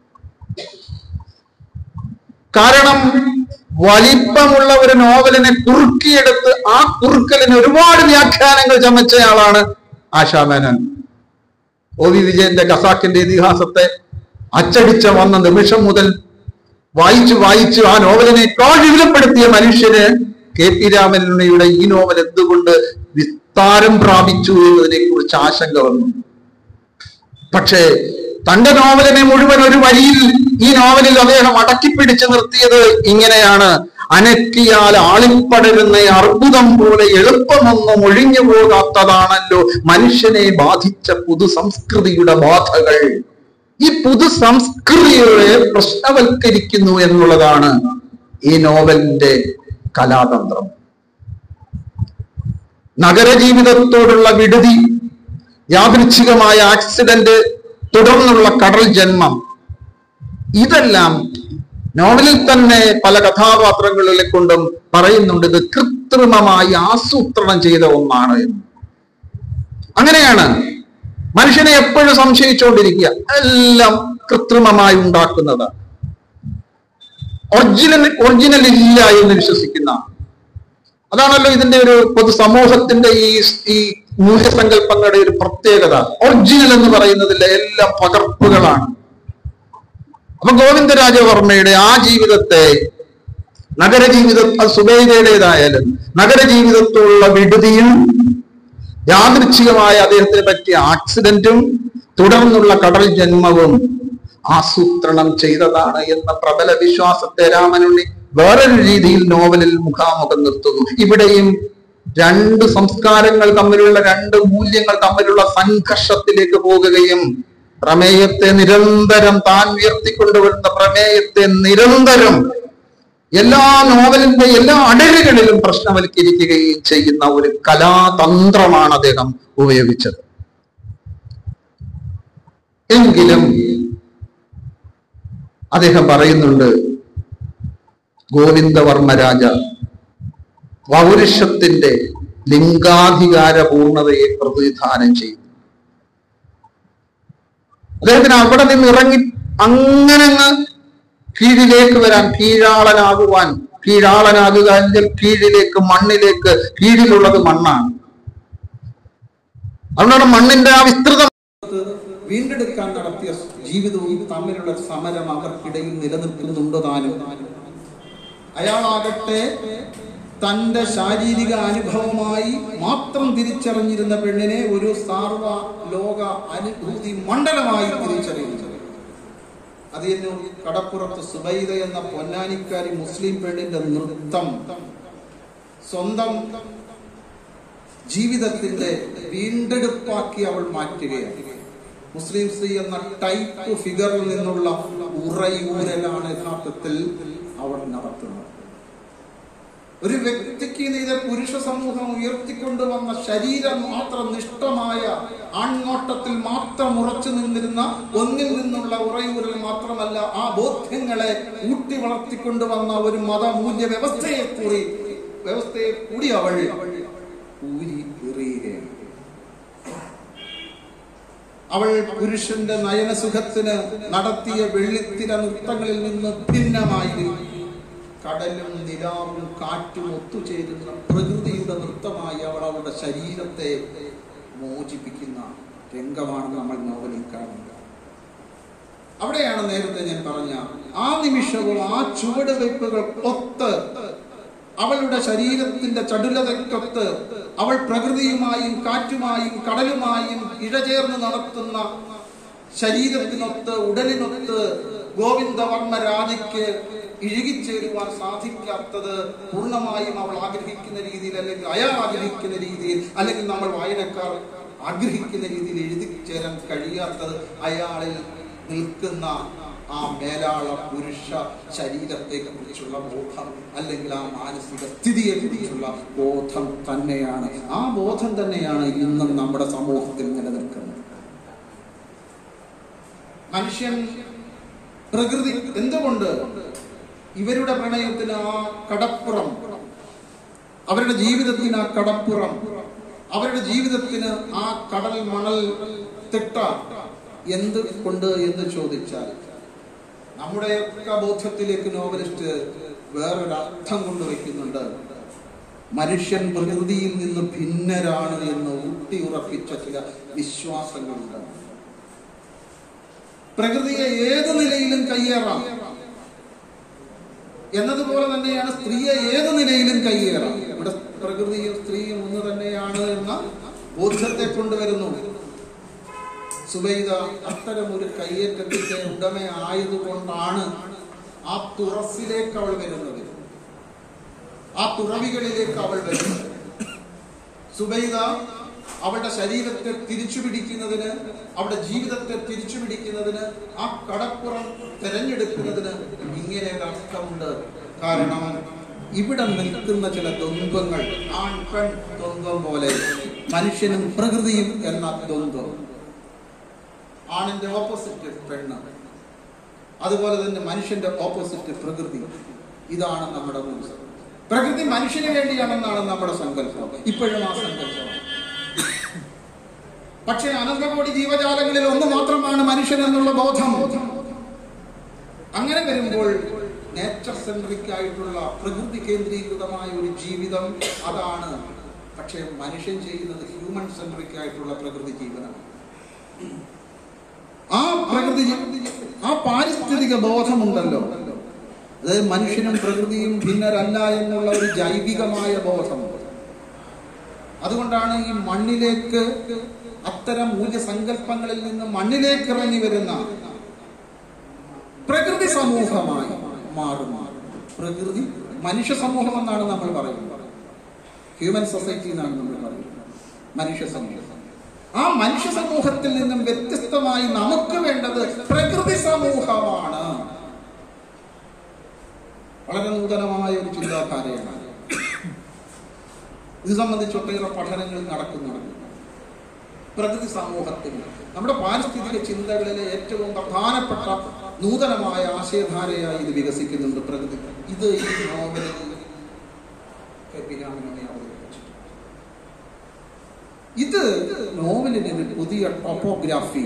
കാരണം വലിപ്പമുള്ള ഒരു നോവലിനെ കുറുക്കിയെടുത്ത് ആ കുറുക്കലിന് ഒരുപാട് വ്യാഖ്യാനങ്ങൾ ചമച്ചയാളാണ് ആശാമേനോൻ. ഒ വി വിജയന്റെ ഖസാക്കിന്റെ ഇതിഹാസത്തെ അച്ചടിച്ച വന്ന നിമിഷം മുതൽ വായിച്ചു ആ നോവലിനെ വിപുലപ്പെടുത്തിയ മനുഷ്യന് കെ പി രാമനുണ്ണിയുടെ ഈ നോവൽ എന്തുകൊണ്ട് വിസ്താരം പ്രാപിച്ചു എന്നതിനെ കുറിച്ച് ആശങ്ക വന്നു. പക്ഷേ തന്റെ നോവലിനെ മുഴുവൻ ഒരു വരിയിൽ ഈ നോവലിൽ അദ്ദേഹം അടക്കിപ്പിടിച്ചു നിർത്തിയത് ഇങ്ങനെയാണ്: അനക്കിയാൽ ആളിപ്പടരുന്ന അർബുദം പോലെ എളുപ്പമൊന്നും ഒഴിഞ്ഞു പോകാത്തതാണല്ലോ മനുഷ്യനെ ബാധിച്ച പുതു സംസ്കൃതിയുടെ ബാധകൾ. ഈ പുതു സംസ്കൃതിയെ പ്രശ്നവൽക്കരിക്കുന്നു എന്നുള്ളതാണ് ഈ നോവലിന്റെ കലാതന്ത്രം. നഗരജീവിതത്തോടുള്ള വിടുതി, യാദൃച്ഛികമായ ആക്സിഡന്റ്, തുടർന്നുള്ള കടൽ ജന്മം, ഇതെല്ലാം നോവലിൽ തന്നെ പല കഥാപാത്രങ്ങളിലെ കൊണ്ടും പറയുന്നുണ്ട് ഇത് കൃത്രിമമായി ആസൂത്രണം ചെയ്ത ഒന്നാണ് എന്ന്. അങ്ങനെയാണ് മനുഷ്യനെ എപ്പോഴും സംശയിച്ചുകൊണ്ടിരിക്കുക, എല്ലാം കൃത്രിമമായി ഉണ്ടാക്കുന്നതാണ്. ഒറിജിനൽ ഇല്ല എന്ന് വിശ്വസിക്കുന്ന, അതാണല്ലോ ഇതിന്റെ ഒരു പൊതുസമൂഹത്തിന്റെ ഈ മൂല്യസങ്കല്പങ്ങളുടെ ഒരു പ്രത്യേകത. ഒറിജിനൽ എന്ന് പറയുന്നതിൽ എല്ലാം പകർപ്പുകളാണ്. അപ്പൊ ഗോവിന്ദരാജവർമ്മയുടെ ആ ജീവിതത്തെ, നഗരജീവിതം, സുബൈദയുടേതായാലും നഗരജീവിതത്തോടുള്ള വിടുതിയും യാദൃച്ഛികമായ അദ്ദേഹത്തിന് പറ്റിയ ആക്സിഡന്റും തുടർന്നുള്ള കടൽ ജന്മവും ആസൂത്രണം ചെയ്തതാണ് എന്ന പ്രബല വിശ്വാസത്തെ രാമനുണ്ണി വേറൊരു രീതിയിൽ നോവലിൽ മുഖാമുഖം നിർത്തുന്നു. ഇവിടെയും രണ്ട് സംസ്കാരങ്ങൾ തമ്മിലുള്ള, രണ്ട് മൂല്യങ്ങൾ തമ്മിലുള്ള സംഘർഷത്തിലേക്ക് പോകുകയും പ്രമേയത്തെ നിരന്തരം, താൻ ഉയർത്തിക്കൊണ്ടുവരുന്ന പ്രമേയത്തെ നിരന്തരം എല്ലാ നോവലിന്റെ എല്ലാ അടരുകളിലും പ്രശ്നവൽക്കരിക്കുകയും ചെയ്യുന്ന ഒരു കലാതന്ത്രമാണ് അദ്ദേഹം ഉപയോഗിച്ചത്. എങ്കിലും അദ്ദേഹം പറയുന്നുണ്ട്, ഗോവിന്ദവർമ്മ രാജ പൗരുഷത്തിന്റെ ലിംഗാധികാര പൂർണ്ണതയെ പ്രതിനിധാനം ചെയ്യുന്നു. അദ്ദേഹത്തിന് അവിടെ നിന്ന് ഇറങ്ങി അങ്ങനെ കീഴിലേക്ക് വരാൻ, കീഴാളനാകുക എങ്കിൽ കീഴിലേക്ക്, മണ്ണിലേക്ക്. കീഴിലുള്ളത് മണ്ണാണ്. അതുകൊണ്ടാണ് മണ്ണിന്റെ ആ വിസ്തൃതം വീണ്ടെടുക്കാൻ നടത്തിയ ജീവിതവും തമ്മിലുള്ള സമരം അവർക്കിടയിൽ നിലനിൽക്കുന്നുണ്ടോ താനും. അയാളാകട്ടെ തന്റെ ശാരീരിക അനുഭവമായി മാത്രം തിരിച്ചറിഞ്ഞിരുന്ന പെണ്ണിനെ ഒരു സാർവ ലോക അനുഭൂതി മണ്ഡലമായി തിരിച്ചറിയുന്നത്. അതിന് കടപ്പുറത്ത് സുബൈദ എന്ന പൊന്നാനിക്കാരി മുസ്ലിം പെണ്ണിന്റെ നൃത്തം സ്വന്തം ജീവിതത്തിന്റെ വീണ്ടെടുപ്പാക്കി അവൾ മാറ്റുകയാണ്. മുസ്ലിം സ്ത്രീ എന്ന ടൈപ്പ് ഫിഗറിൽ നിന്നുള്ള ഉറയൂരലാണ് യഥാർത്ഥത്തിൽ അവൾ നടത്തുന്നത്. ഒരു വ്യക്തിക്ക് ഇത് പുരുഷ സമൂഹം ഉയർത്തിക്കൊണ്ടുവന്ന ശരീരം മാത്രം നിഷ്ഠമായ ആൺനോട്ടത്തിൽ മാത്രം ഉറച്ചു നിന്നിരുന്ന ഒന്നിൽ നിന്നുള്ള ഉറയൂരൽ മാത്രമല്ല, ആ ബോധ്യങ്ങളെ ഊട്ടി വളർത്തിക്കൊണ്ടുവന്ന ഒരു മതമൂല്യ വ്യവസ്ഥയെ കൂടി അവൾ ഊരി എറിയുകയാണ്. അവൾ പുരുഷന്റെ നയനസുഖത്തിന് നടത്തിയ വെള്ളിത്തിര നൃത്തങ്ങളിൽ നിന്ന് ഭിന്നമായി കടലും നിലാവും കാറ്റും ഒത്തുചേരുന്ന പ്രകൃതിയുടെ നൃത്തമായി അവൾ അവളുടെ ശരീരത്തെ മോചിപ്പിക്കുന്ന രംഗമാണ് നമ്മൾ നോവലിൽ കാണുന്നത്. അവിടെയാണ് നേരത്തെ ഞാൻ പറഞ്ഞ ആ നിമിഷവും ആ ചുവടുവയ്പ്പുകൾ ഒത്ത്, അവളുടെ ശരീരത്തിന്റെ ചടുലതയ്ക്കൊത്ത്, അവൾ പ്രകൃതിയുമായും കാറ്റുമായും കടലുമായും ഇഴചേർന്ന് നടത്തുന്ന ശരീരത്തിനൊത്ത്, ഉടലിനൊത്ത് ഗോവിന്ദവർമ്മ രാജയ്ക്ക് ഇഴുകിച്ചേരുവാൻ സാധിക്കാത്തത് പൂർണ്ണമായും അവൾ ആഗ്രഹിക്കുന്ന രീതിയിൽ, അല്ലെങ്കിൽ അയാൾ ആഗ്രഹിക്കുന്ന രീതിയിൽ, അല്ലെങ്കിൽ നമ്മൾ വായനക്കാർ ആഗ്രഹിക്കുന്ന രീതിയിൽ എഴുതി ചേരാൻ കഴിയാത്തത് അയാളിൽ നിൽക്കുന്ന ആ മേലാള പുരുഷ ശരീരത്തെ കുറിച്ചുള്ള ബോധം, അല്ലെങ്കിൽ ആ മാനസിക സ്ഥിതിയെ കുറിച്ചുള്ള ബോധം തന്നെയാണ്. ആ ബോധം തന്നെയാണ് ഇന്നും നമ്മുടെ സമൂഹത്തിൽ നിലനിൽക്കുന്നത്. മനുഷ്യൻ, പ്രകൃതി എന്തുകൊണ്ട് ഇവരുടെ പ്രണയത്തിന് ആ കടപ്പുറം, അവരുടെ ജീവിതത്തിന് ആ കടപ്പുറം, അവരുടെ ജീവിതത്തിന് ആ കടൽ മണൽ തിട്ട എന്ത് കൊണ്ട് എന്ന് ചോദിച്ചാൽ, നമ്മുടെയൊക്കെ ബോധ്യത്തിലേക്ക് നോവലിസ്റ്റ് വേറൊരർത്ഥം കൊണ്ടുവയ്ക്കുന്നുണ്ട്. മനുഷ്യൻ പ്രകൃതിയിൽ നിന്ന് ഭിന്നരാണ് എന്ന് ഊട്ടി ഉറപ്പിച്ച ചില വിശ്വാസങ്ങളുണ്ട്. പ്രകൃതിയെ ഏത് നിലയിലും കയ്യേറാം എന്നതുപോലെ തന്നെയാണ് സ്ത്രീയെ ഏത് നിലയിലും കയ്യേറാം. ഇവിടെ പ്രകൃതിയും സ്ത്രീയും ഒന്ന് തന്നെയാണ് എന്ന ബോധ്യത്തെ കൊണ്ടുവരുന്നു. സുബൈദ അത്തരം ഒരു കയ്യേറ്റത്തിന്റെ ഉടമയായതുകൊണ്ടാണ് ആ തുറസിലേക്ക് അവൾ വരുന്നത്, ആ തുറവികളിലേക്ക് അവൾ വരുന്നത്. സുബൈദ അവളുടെ ശരീരത്തെ തിരിച്ചു പിടിക്കുന്നതിന്, അവളുടെ ജീവിതത്തെ തിരിച്ചു പിടിക്കുന്നതിന്, ആ കടപ്പുറം തിരഞ്ഞെടുക്കുന്നതിന് ഇങ്ങനെ ഒരു അർത്ഥമുണ്ട്. കാരണം ഇവിടെ നിൽക്കുന്ന ചില ദ്വന്ദ്വങ്ങൾ, ആൺ പെൺ ദ്വന്ദ്വം പോലെ മനുഷ്യനും പ്രകൃതിയും എന്ന ദ്വന്ദ്വം, ആണിന്റെ ഓപ്പോസിറ്റ് പെണ്ണ്, അതുപോലെ തന്നെ മനുഷ്യന്റെ ഓപ്പോസിറ്റ് പ്രകൃതി. ഇതാണ് നമ്മുടെ മൂല്യം. പ്രകൃതി മനുഷ്യന് വേണ്ടിയാണെന്നാണ് നമ്മുടെ സങ്കല്പം, ഇപ്പോഴും ആ സങ്കല്പം. പക്ഷേ അനന്തകോടി ജീവജാലങ്ങളിൽ ഒന്ന് മാത്രമാണ് മനുഷ്യൻ എന്നുള്ള ബോധം. അങ്ങനെ വരുമ്പോൾ നേച്ചർ സെൻട്രിക് ആയിട്ടുള്ള, പ്രകൃതി കേന്ദ്രീകൃതമായ ഒരു ജീവിതം അതാണ്. പക്ഷേ മനുഷ്യൻ ചെയ്യുന്നത് ഹ്യൂമൻ സെൻട്രിക് ആയിട്ടുള്ള പ്രകൃതി ജീവനാണ്. ആ പ്രകൃതി, ആ പാരിസ്ഥിതിക ബോധമുണ്ടല്ലോ, അതായത് മനുഷ്യനും പ്രകൃതിയും ഭിന്നരല്ല എന്നുള്ള ഒരു ജൈവികമായ ബോധം, അതുകൊണ്ടാണ് ഈ മണ്ണിലേക്ക്, അത്തരം മൂല്യസങ്കല്പങ്ങളിൽ നിന്ന് മണ്ണിലേക്ക് ഇറങ്ങി വരുന്ന പ്രകൃതി സമൂഹമായി മാറുന്ന, പ്രകൃതി മനുഷ്യ സമൂഹം എന്നാണ് നമ്മൾ പറയുന്നത്, ഹ്യൂമൻ സൊസൈറ്റി എന്നാണ് നമ്മൾ പറയുന്നത്, മനുഷ്യ സമൂഹം. ആ മനുഷ്യ സമൂഹത്തിൽ നിന്നും വ്യത്യസ്തമായി നമുക്ക് വേണ്ടത് പ്രകൃതി സമൂഹമാണ്. വളരെ നൂതനമായ ഒരു ചിന്താധാരയാണ്. ഇത് സംബന്ധിച്ച് ഒട്ടേറെ പഠനങ്ങൾ നടക്കുന്നുണ്ട്. പ്രകൃതി സമൂഹത്തിന് നമ്മുടെ പാരിസ്ഥിതിക ചിന്തകളിലെ ഏറ്റവും പ്രധാനപ്പെട്ട നൂതനമായ ആശയധാരയായി ഇത് വികസിക്കുന്നുണ്ട്. പ്രകൃതി ഇത് ഈ നോവലിൽ ഇത് നോവലിന് ഒരു പുതിയ ടോപ്പോഗ്രാഫി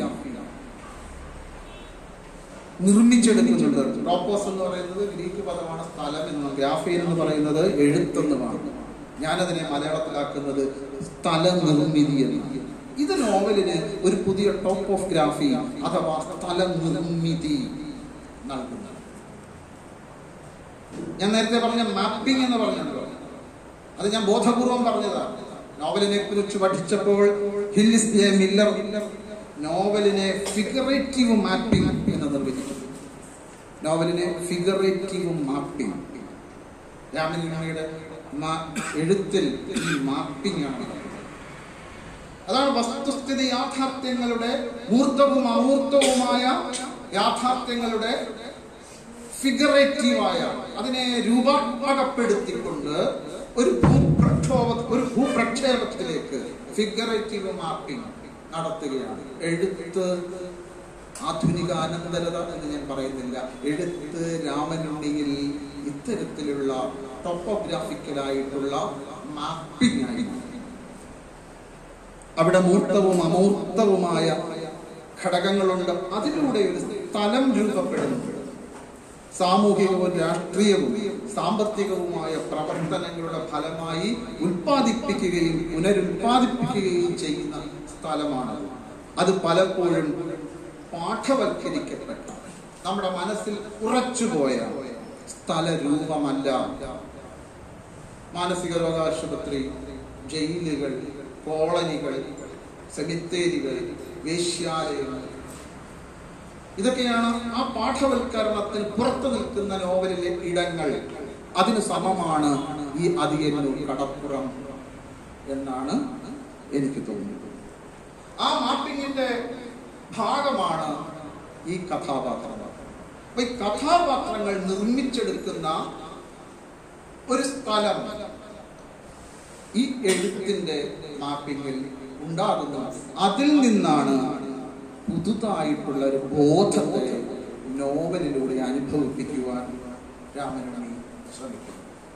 നിർമ്മിച്ചെടുക്കുന്നുണ്ട്. ടോപ്പോസ് എന്ന് പറയുന്നത് ഗ്രീക്ക് പദമാണ് സ്ഥലം എന്നും, ഗ്രാഫിയൻ എന്ന് പറയുന്നത് എഴുത്തെന്നുമാണ്. ഞാനതിനെ മലയാളത്തിലാക്കുന്നത് സ്ഥല നിർമ്മിതി എന്നാണ്. ഇത് നോവലിന് ഒരു പുതിയ ടോപ്പോഗ്രാഫി അഥവാ സ്ഥല നിർമ്മിതി നൽകുന്നു. ഞാൻ നേരത്തെ പറഞ്ഞ മാപ്പിംഗ് എന്ന് പറഞ്ഞല്ലോ, അത് ഞാൻ ബോധപൂർവം പറഞ്ഞതാണ്. നോവലിനെ കുറിച്ച് പഠിച്ചപ്പോൾ ഹില്ലിസ് ജെ മില്ലർ നോവലിനെ ഫിഗറേറ്റീവ് മാപ്പിംഗ് എന്ന് നിർവചിച്ചു. നോവലിനെ ഫിഗറേറ്റീവ് മാപ്പിംഗ്, രാമനുണ്ണിയുടെ എഴുത്തിൽ ഈ മാപ്പിംഗ് ആണ്. അതാണ് വസ്തുസ്ഥിതി യാഥാർത്ഥ്യങ്ങളുടെ മൂർത്തവും അമൂർത്തവുമായ യാഥാർത്ഥ്യങ്ങളുടെ ഫിഗറേറ്റീവായ, അതിനെ രൂപാത്മകപ്പെടുത്തിക്കൊണ്ട് ഒരു ഭൂപ്രക്ഷേപത്തിലേക്ക് ഫിഗറേറ്റീവ് മാപ്പിംഗ് നടത്തുകയാണ്. എഴുത്ത് ആധുനിക അനന്തരത എന്ന് ഞാൻ പറയുന്നില്ല. എഴുത്ത് രാമനുണ്ണിയിൽ ഇത്തരത്തിലുള്ള ടോപ്പോഗ്രാഫിക്കലായിട്ടുള്ള മാപ്പിംഗ് ആയിരുന്നു. അവിടെ മൂർത്തവും അമൂർത്തവുമായ ഘടകങ്ങളുണ്ട്. അതിലൂടെ ഒരു സ്ഥലം രൂപപ്പെടുന്നു. സാമൂഹികവും രാഷ്ട്രീയവും സാമ്പത്തികവുമായ പ്രവർത്തനങ്ങളുടെ ഫലമായി ഉൽപ്പാദിപ്പിക്കുകയും പുനരുൽപ്പാദിപ്പിക്കുകയും ചെയ്യുന്ന സ്ഥലമാണ്. അത് പലപ്പോഴും പാഠവൽക്കരിക്കപ്പെട്ട, നമ്മുടെ മനസ്സിൽ ഉറച്ചുപോയ സ്ഥലരൂപമല്ല. മാനസിക രോഗാശുപത്രി, ജയിലുകൾ, കോളനികൾ, സെമിത്തേരികൾ, വേശ്യാലയങ്ങൾ, ഇതൊക്കെയാണ് ആ പാഠവൽക്കരണത്തിൽ പുറത്തു നിൽക്കുന്ന നോവലിലെ ഇടങ്ങൾ. അതിന് സമമാണ് ഈ അതിയന്നൂർ കടപ്പുറം എന്നാണ് എനിക്ക് തോന്നുന്നത്. ആ മാപ്പിങ്ങിന്റെ ഭാഗമാണ് ഈ കഥാപാത്രങ്ങൾ. അപ്പൊ ഈ കഥാപാത്രങ്ങൾ നിർമ്മിച്ചെടുക്കുന്ന ഒരു സ്ഥലം ഈ എഴുത്തിന്റെ മാപ്പിങ്ങിൽ ഉണ്ടാകുന്നു. അതിൽ നിന്നാണ് പുതുതായിട്ടുള്ള ഒരു ബോധത്തെ നോവലിലൂടെ അനുഭവിപ്പിക്കുവാൻ രാമനുണ്ണി ശ്രമിക്കുന്നു.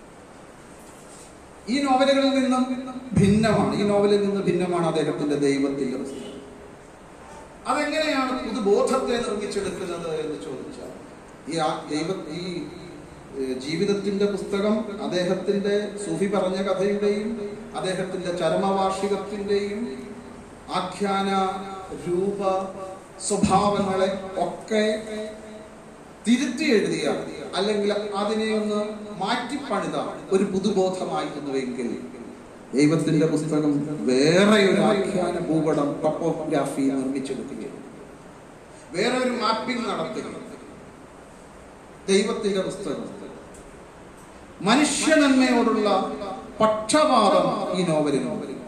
ഈ നോവലുകളിൽ നിന്നും ഭിന്നമാണ്, ഈ നോവലിൽ നിന്ന് ഭിന്നമാണ് അദ്ദേഹത്തിന്റെ ദൈവത്തിന്റെ പുസ്തകം. അതെങ്ങനെയാണ് പുതുബോധത്തെ നിർമ്മിച്ചെടുക്കുന്നത് എന്ന് ചോദിച്ചാൽ, ഈ ജീവിതത്തിന്റെ പുസ്തകം അദ്ദേഹത്തിന്റെ സൂഫി പറഞ്ഞ കഥയുടെയും അദ്ദേഹത്തിന്റെ ചരമവാർഷികത്തിന്റെയും ആഖ്യാന രൂപ സ്വഭാവങ്ങളെ ഒക്കെ തിരുത്തി എഴുതിയ, അല്ലെങ്കിൽ അതിനെ ഒന്ന് മാറ്റിപ്പണിത ഒരു പുതുബോധമായിരുന്നുവെങ്കിൽ ദൈവത്തിന്റെ പുസ്തകം വേറെ ഒരു ആഖ്യാന ഭൂപടം, ടോപ്പോഗ്രാഫി നിർമ്മിച്ചെടുക്കുകയാണ്, വേറെ ഒരു മാപ്പിംഗ് നടത്തുകയാണ്. ദൈവത്തിന്റെ പുസ്തകം മനുഷ്യ നന്മയോടുള്ള പക്ഷപാതം ഈ നോവലിൽ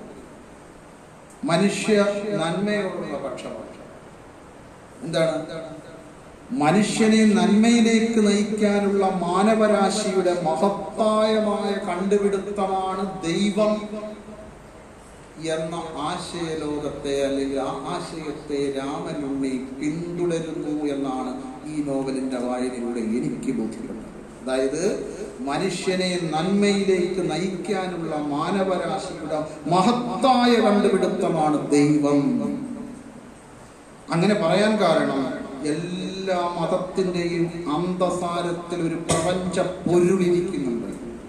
മനുഷ്യ നന്മയോടുള്ള പക്ഷപാതം എന്താണ്? മനുഷ്യനെ നന്മയിലേക്ക് നയിക്കാനുള്ള മാനവരാശിയുടെ മഹത്തായമായ കണ്ടുപിടുത്തമാണ് ദൈവം എന്ന ആശയലോകത്തെ, അല്ലെങ്കിൽ ആ ആശയത്തെ രാമനുണ്ണി പിന്തുടരുന്നു എന്നാണ് ഈ നോവലിന്റെ വായനയിലൂടെ എനിക്ക് ബോധ്യപ്പെട്ടത്. അതായത് മനുഷ്യനെ നന്മയിലേക്ക് നയിക്കാനുള്ള മാനവരാശിയുടെ മഹത്തായ കണ്ടുപിടുത്തമാണ് ദൈവം. അങ്ങനെ പറയാൻ കാരണം എല്ലാ മതത്തിന്റെയും അന്തസാരത്തിൽ ഒരു പ്രപഞ്ച പൊരുളിരിക്കുന്നുണ്ട്.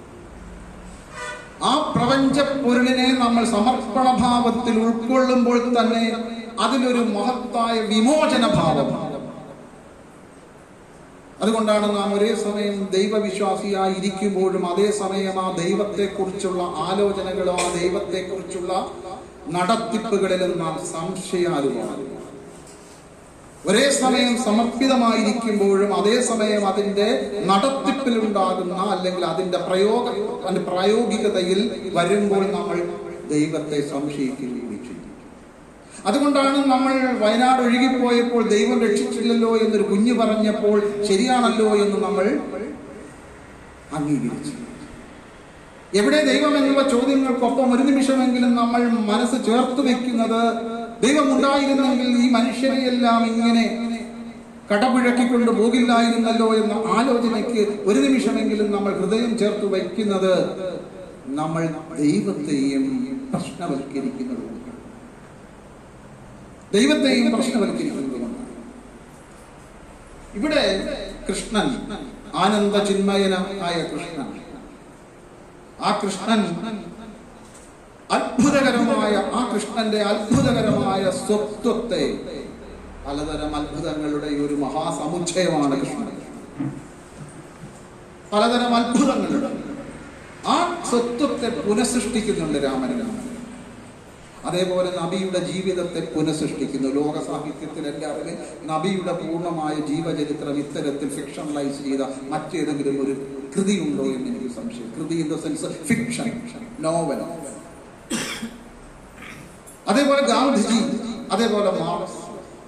ആ പ്രപഞ്ച പൊരുളിനെ നമ്മൾ സമർപ്പണഭാവത്തിൽ ഉൾക്കൊള്ളുമ്പോൾ തന്നെ അതിലൊരു മഹത്തായ വിമോചന ഭാവമാണ്. അതുകൊണ്ടാണ് നാം ഒരേ സമയം ദൈവവിശ്വാസിയായി ഇരിക്കുമ്പോഴും അതേസമയം ആ ദൈവത്തെക്കുറിച്ചുള്ള ആലോചനകളോ ആ ദൈവത്തെക്കുറിച്ചുള്ള നടത്തിപ്പുകളിലും നാം സംശയാലുമാണ്. ഒരേ സമയം സമർപ്പിതമായിരിക്കുമ്പോഴും അതേസമയം അതിൻ്റെ നടത്തിപ്പിലുണ്ടാകുന്ന അല്ലെങ്കിൽ അതിൻ്റെ പ്രായോഗികതയിൽ വരുമ്പോൾ നമ്മൾ ദൈവത്തെ സംശയിക്കുകയും ചെയ്യും. അതുകൊണ്ടാണ് നമ്മൾ വയനാട് ഒഴുകിപ്പോയപ്പോൾ ദൈവം രക്ഷിച്ചില്ലല്ലോ എന്നൊരു കുഞ്ഞ് പറഞ്ഞപ്പോൾ ശരിയാണല്ലോ എന്ന് നമ്മൾ അംഗീകരിച്ചു. എവിടെ ദൈവം എന്നുള്ള ചോദ്യങ്ങൾക്കൊപ്പം ഒരു നിമിഷമെങ്കിലും നമ്മൾ മനസ്സ് ചേർത്ത് വെക്കുന്നത്, ദൈവം ഉണ്ടായിരുന്നെങ്കിൽ ഈ മനുഷ്യരെയെല്ലാം ഇങ്ങനെ കടപുഴക്കിക്കൊണ്ട് പോകില്ലായിരുന്നല്ലോ എന്ന ആലോചനയ്ക്ക് ഒരു നിമിഷമെങ്കിലും നമ്മൾ ഹൃദയം ചേർത്ത് വയ്ക്കുന്നത് നമ്മൾ ദൈവത്തെയും പ്രശ്നവൽക്കരിക്കുന്നതുകൊണ്ടാണ്. ദൈവത്തെയും പ്രശ്നവൽക്കരിക്കുന്നതുകൊണ്ടാണ്. ഇവിടെ കൃഷ്ണൻ, ആനന്ദ ചിന്മയനായ കൃഷ്ണൻ, ആ കൃഷ്ണൻ അത്ഭുതകരമായ ആ കൃഷ്ണന്റെ അത്ഭുതകരമായ സ്വത്വത്തെ, പലതരം അത്ഭുതങ്ങളുടെ ഒരു മഹാസമുച്ചയമാണ് കൃഷ്ണൻ. പലതരം അത്ഭുതങ്ങളുടെ ആ സ്വത്വത്തെ പുനഃസൃഷ്ടിക്കുന്നുണ്ട് രാമൻ. അതേപോലെ നബിയുടെ ജീവിതത്തെ പുനഃസൃഷ്ടിക്കുന്നു. ലോക സാഹിത്യത്തിൽ എല്ലാവരും നബിയുടെ പൂർണ്ണമായ ജീവചരിത്രം ഇത്തരത്തിൽ ഫിക്ഷണലൈസ് ചെയ്ത മറ്റേതെങ്കിലും ഒരു കൃതി ഉണ്ടോ എന്ന് എനിക്ക് സംശയം. കൃതി in the sense fiction, novel. അതേപോലെ ഗാന്ധിജി, അതേപോലെ മാർക്സ്.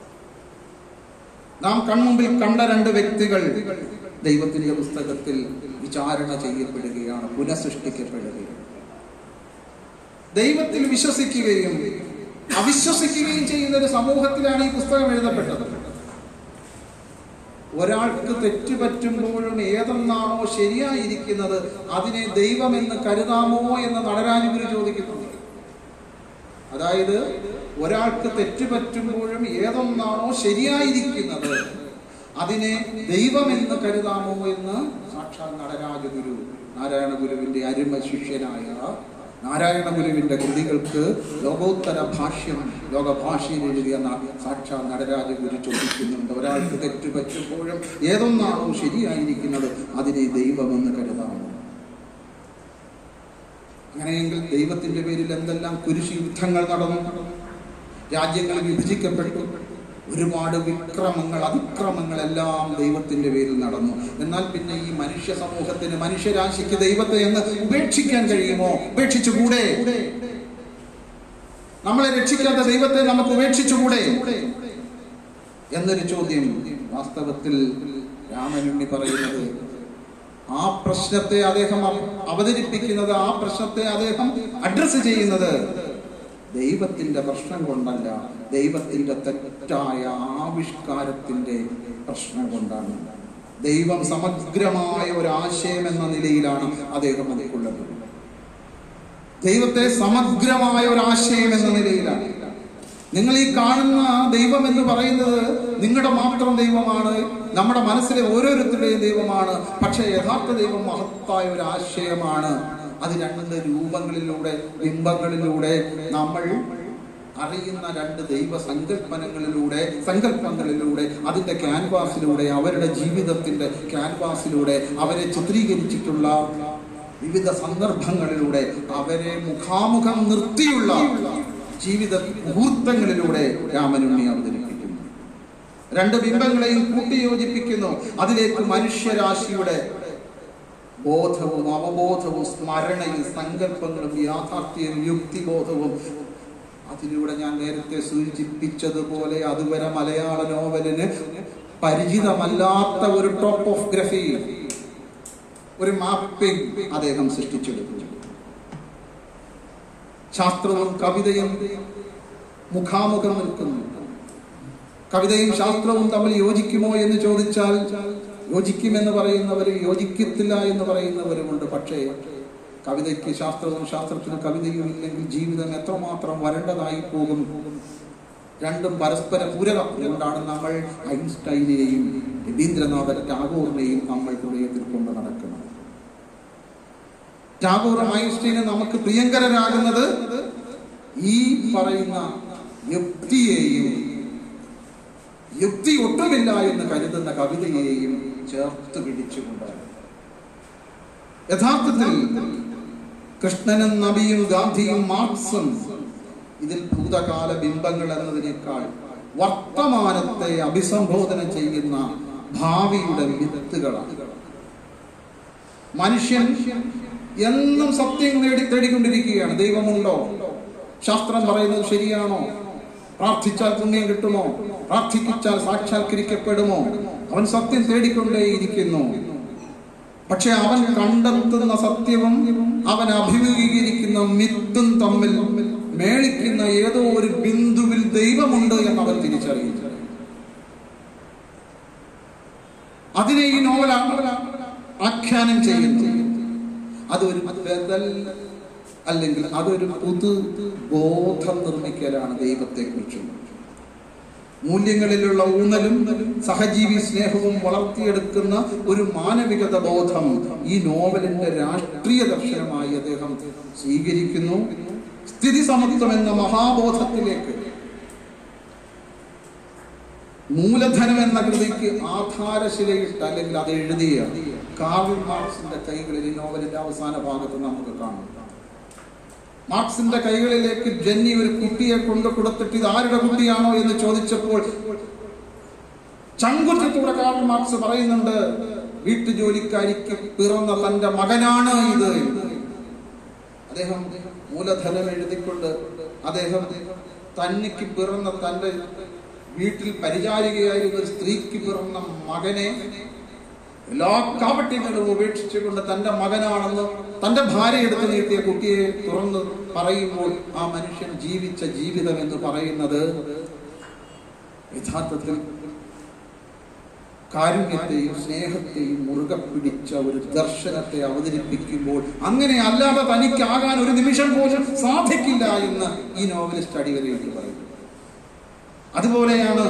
നാം കൺമുമ്പിൽ കണ്ട രണ്ട് വ്യക്തികൾ ദൈവത്തിന്റെ പുസ്തകത്തിൽ വിചാരണ ചെയ്യപ്പെടുകയാണ്, പുനഃസൃഷ്ടിക്കപ്പെടുകയാണ്. ദൈവത്തിൽ വിശ്വസിക്കുകയും അവിശ്വസിക്കുകയും ചെയ്യുന്ന ഒരു സമൂഹത്തിലാണ് ഈ പുസ്തകം എഴുതപ്പെട്ടത്. ഒരാൾക്ക് തെറ്റുപറ്റുമ്പോഴും ഏതെന്നാണോ ശരിയായിരിക്കുന്നത് അതിനെ ദൈവമെന്ന് കരുതാമോ എന്ന് നടരാജ് ഗുരു ചോദിക്കുന്നുണ്ട്. അതായത് ഒരാൾക്ക് തെറ്റുപറ്റുമ്പോഴും ഏതൊന്നാണോ ശരിയായിരിക്കുന്നത് അതിനെ ദൈവമെന്ന് കരുതാമോ എന്ന് സാക്ഷാൽ നടരാജ ഗുരു, നാരായണ ഗുരുവിന്റെ അരുമ ശിഷ്യനായ നാരായണ ഗുരുവിന്റെ കൃതികൾക്ക് ലോകോത്തര ഭാഷ്യം, ലോകഭാഷയിൽ എഴുതിയ സാക്ഷാൽ നടരാജ ഗുരു ചോദിക്കുന്നുണ്ട്. ഒരാൾക്ക് തെറ്റുപറ്റുമ്പോഴും ഏതൊന്നാണോ ശരിയായിരിക്കുന്നത് അതിനെ ദൈവമെന്ന് കരുതാമോ? അങ്ങനെയെങ്കിൽ ദൈവത്തിന്റെ പേരിൽ എന്തെല്ലാം കുരിശ് യുദ്ധങ്ങൾ നടന്നു, രാജ്യങ്ങൾ വിഭജിക്കപ്പെട്ടു, ഒരുപാട് വിക്രമങ്ങൾ, അതിക്രമങ്ങളെല്ലാം ദൈവത്തിന്റെ പേരിൽ നടന്നു. എന്നാൽ പിന്നെ ഈ മനുഷ്യ സമൂഹത്തിന്, മനുഷ്യരാശിക്ക് ദൈവത്തെ എന്ന് ഉപേക്ഷിക്കാൻ കഴിയുമോ? ഉപേക്ഷിച്ചുകൂടെ? നമ്മളെ രക്ഷിക്കാത്ത ദൈവത്തെ നമുക്ക് ഉപേക്ഷിച്ചുകൂടെ എന്നൊരു ചോദ്യം വാസ്തവത്തിൽ രാമനുണ്ണി പറയുന്നത്, ആ പ്രശ്നത്തെ അദ്ദേഹം അവതരിപ്പിക്കുന്നത്, ആ പ്രശ്നത്തെ അദ്ദേഹം അഡ്രസ് ചെയ്യുന്നത് ദൈവത്തിന്റെ പ്രശ്നം കൊണ്ടല്ല, ദൈവത്തിന്റെ തെറ്റായ ആവിഷ്കാരത്തിന്റെ പ്രശ്നം കൊണ്ടാണ്. ദൈവം സമഗ്രമായ ഒരു ആശയം എന്ന നിലയിലാണ് അദ്ദേഹം അതിക്കുള്ളത്. ദൈവത്തെ സമഗ്രമായ ഒരു ആശയം എന്ന നിലയിലാണ്. നിങ്ങൾ ഈ കാണുന്ന ദൈവം എന്ന് പറയുന്നത് നിങ്ങളുടെ മാത്രം ദൈവമാണ്, നമ്മുടെ മനസ്സിലെ ഓരോരുത്തരുടെയും ദൈവമാണ്. പക്ഷെ യഥാർത്ഥ ദൈവം മഹത്തായ ഒരു ആശയമാണ്. അത് രണ്ട് രൂപങ്ങളിലൂടെ, ബിംബങ്ങളിലൂടെ, നമ്മൾ അറിയുന്ന രണ്ട് ദൈവ സങ്കല്പങ്ങളിലൂടെ, അതിന്റെ ക്യാൻവാസിലൂടെ, അവരുടെ ജീവിതത്തിന്റെ ക്യാൻവാസിലൂടെ, അവരെ ചിത്രീകരിച്ചിട്ടുള്ള വിവിധ സന്ദർഭങ്ങളിലൂടെ, അവരെ മുഖാമുഖം നിർത്തിയുള്ള ജീവിത മുഹൂർത്തങ്ങളിലൂടെ രാമനുണ്ണി അവതരിപ്പിക്കുന്നു. രണ്ട് ബിംബങ്ങളെയും കൂട്ടിയോജിപ്പിക്കുന്നു. അതിലേക്ക് മനുഷ്യരാശിയുടെ ബോധവും അവബോധവും സ്മരണയും സങ്കല്പങ്ങളും യാഥാർത്ഥ്യവും യുക്തിബോധവും, അതിലൂടെ ഞാൻ നേരത്തെ സൂചിപ്പിച്ചതുപോലെ അതുവരെ മലയാള നോവലിന് പരിചിതമല്ലാത്ത ഒരു ടോപ്പോഗ്രഫി, ഒരു മാപ്പിംഗ് അദ്ദേഹം സൃഷ്ടിച്ചെടുത്തു. ശാസ്ത്രവും കവിതയും മുഖാമുഖം നിൽക്കുന്നു. കവിതയും ശാസ്ത്രവും തമ്മിൽ യോജിക്കുമോ എന്ന് ചോദിച്ചാൽ യോജിക്കുമെന്ന് പറയുന്നവരും യോജിക്കത്തില്ല എന്ന് പറയുന്നവരുമുണ്ട്. പക്ഷേ കവിതയ്ക്ക് ശാസ്ത്രവും ശാസ്ത്രത്തിന് കവിതയും ഇല്ലെങ്കിൽ ജീവിതം എത്രമാത്രം വരണ്ടതായി പോകും. രണ്ടും പരസ്പര പൂരകം. അതുകൊണ്ടാണ് നമ്മൾ ഐൻസ്റ്റൈനെയും രവീന്ദ്രനാഥ ടാഗോറിനെയും നമ്മൾ ഹൃദയത്തിൽ കൊണ്ട് നടക്കുന്നത്. ടാഗോറും ഐൻസ്റ്റൈനും നമുക്ക് പ്രിയങ്കരരാകുന്നത് ഈ പറയുന്ന യുക്തിയെയും യുക്തി ഒട്ടുമില്ല എന്ന് കരുതുന്ന കവിതയെയും ചേർത്ത് പിടിച്ചുകൊണ്ട് യഥാർത്ഥത്തിൽ കൃഷ്ണനും നബിയും ഗാന്ധിയും മാർക്സും ഇതിൽ ഭൂതകാല ബിംബങ്ങൾ എന്നതിനേക്കാൾ വർത്തമാനത്തെ അഭിസംബോധന ചെയ്യുന്ന ഭാവിയുടെ വിത്തുകളാണ്. മനുഷ്യൻ എന്നും സത്യം തേടിക്കൊണ്ടിരിക്കുകയാണ്. ദൈവമുണ്ടോ? ശാസ്ത്രം പറയുന്നത് ശരിയാണോ? പ്രാർത്ഥിച്ചാൽ പുണ്യം കിട്ടുമോ? പ്രാർത്ഥിച്ചാൽ സാക്ഷാത്കരിക്കപ്പെടുമോ? അവൻ സത്യം തേടിക്കൊണ്ടേയിരിക്കുന്നു. പക്ഷെ അവൻ കണ്ടെത്തുന്ന സത്യവും അവൻ അഭിമുഖീകരിക്കുന്ന മിത്തും തമ്മിൽ മേളിക്കുന്ന ഏതോ ഒരു ബിന്ദുവിൽ ദൈവമുണ്ട് എന്ന് അവൻ തിരിച്ചറിയുന്നു. അതിനെ ഈ നോവൽ ആഖ്യാനം ചെയ്യുന്നു. അതൊരു ബദൽ അല്ലെങ്കിൽ അതൊരു പുതു ബോധം നിർമ്മിക്കലാണ് ദൈവത്തെ കുറിച്ചും. മൂല്യങ്ങളിലുള്ള ഊന്നലും സഹജീവി സ്നേഹവും വളർത്തിയെടുക്കുന്ന ഒരു മാനവികത ബോധം ഈ നോവലിന്റെ രാഷ്ട്രീയ ദർശനമായി അദ്ദേഹം സ്വീകരിക്കുന്നു. സ്ഥിതി സമത്വം എന്ന മഹാബോധത്തിലേക്ക് മൂലധനം എന്ന കൃതിക്ക് ആധാരശിലയിട്ട് അല്ലെങ്കിൽ അത് എഴുതിയ കാർൽ മാർക്സിന്റെ കൈകളിൽ ഈ നോവലിന്റെ അവസാന ഭാഗത്ത് നമുക്ക് കാണാം. മാർക്സിന്റെ കൈകളിലേക്ക് ജെന്നി ഒരു കുട്ടിയെ കൊണ്ടു കൊടുത്തിട്ട് ഇത് ആരുടെ കുട്ടിയാണോ എന്ന് ചോദിച്ചപ്പോൾ ചങ്കുറ്റത്തോടെ കാർൽ മാർക്സ് പറയുന്നുണ്ട്, വീട്ടുജോലിക്കാരിക്ക് പിറന്ന തന്റെ മകനാണ് ഇത്. അദ്ദേഹം മൂലധനം എഴുതിക്കൊണ്ട് അദ്ദേഹം തനിക്ക് പിറന്ന തന്റെ വീട്ടിൽ പരിചാരികയായിരുന്ന ഒരു സ്ത്രീക്ക് പിറന്ന മകനെ എല്ലാ കാപട്യങ്ങളും ഉപേക്ഷിച്ചുകൊണ്ട് തന്റെ മകനാണെന്ന് തന്റെ ഭാര്യ എടുത്തു നീട്ടിയ കുട്ടിയെ തുറന്ന് പറയുമ്പോൾ ആ മനുഷ്യൻ ജീവിച്ച ജീവിതം എന്ന് പറയുന്നത് യഥാർത്ഥത്തിൽ കാരുണ്യത്തെയും സ്നേഹത്തെയും മുറുകെ പിടിച്ച ഒരു ദർശനത്തെ അവതരിപ്പിക്കുമ്പോൾ അങ്ങനെ അല്ലാതെ തനിക്കാകാൻ ഒരു നിമിഷം പോലും സാധിക്കില്ല എന്ന് ഈ നോവലിസ്റ്റ് അടിവരയിട്ട് പറയുന്നു. അതുപോലെയാണ്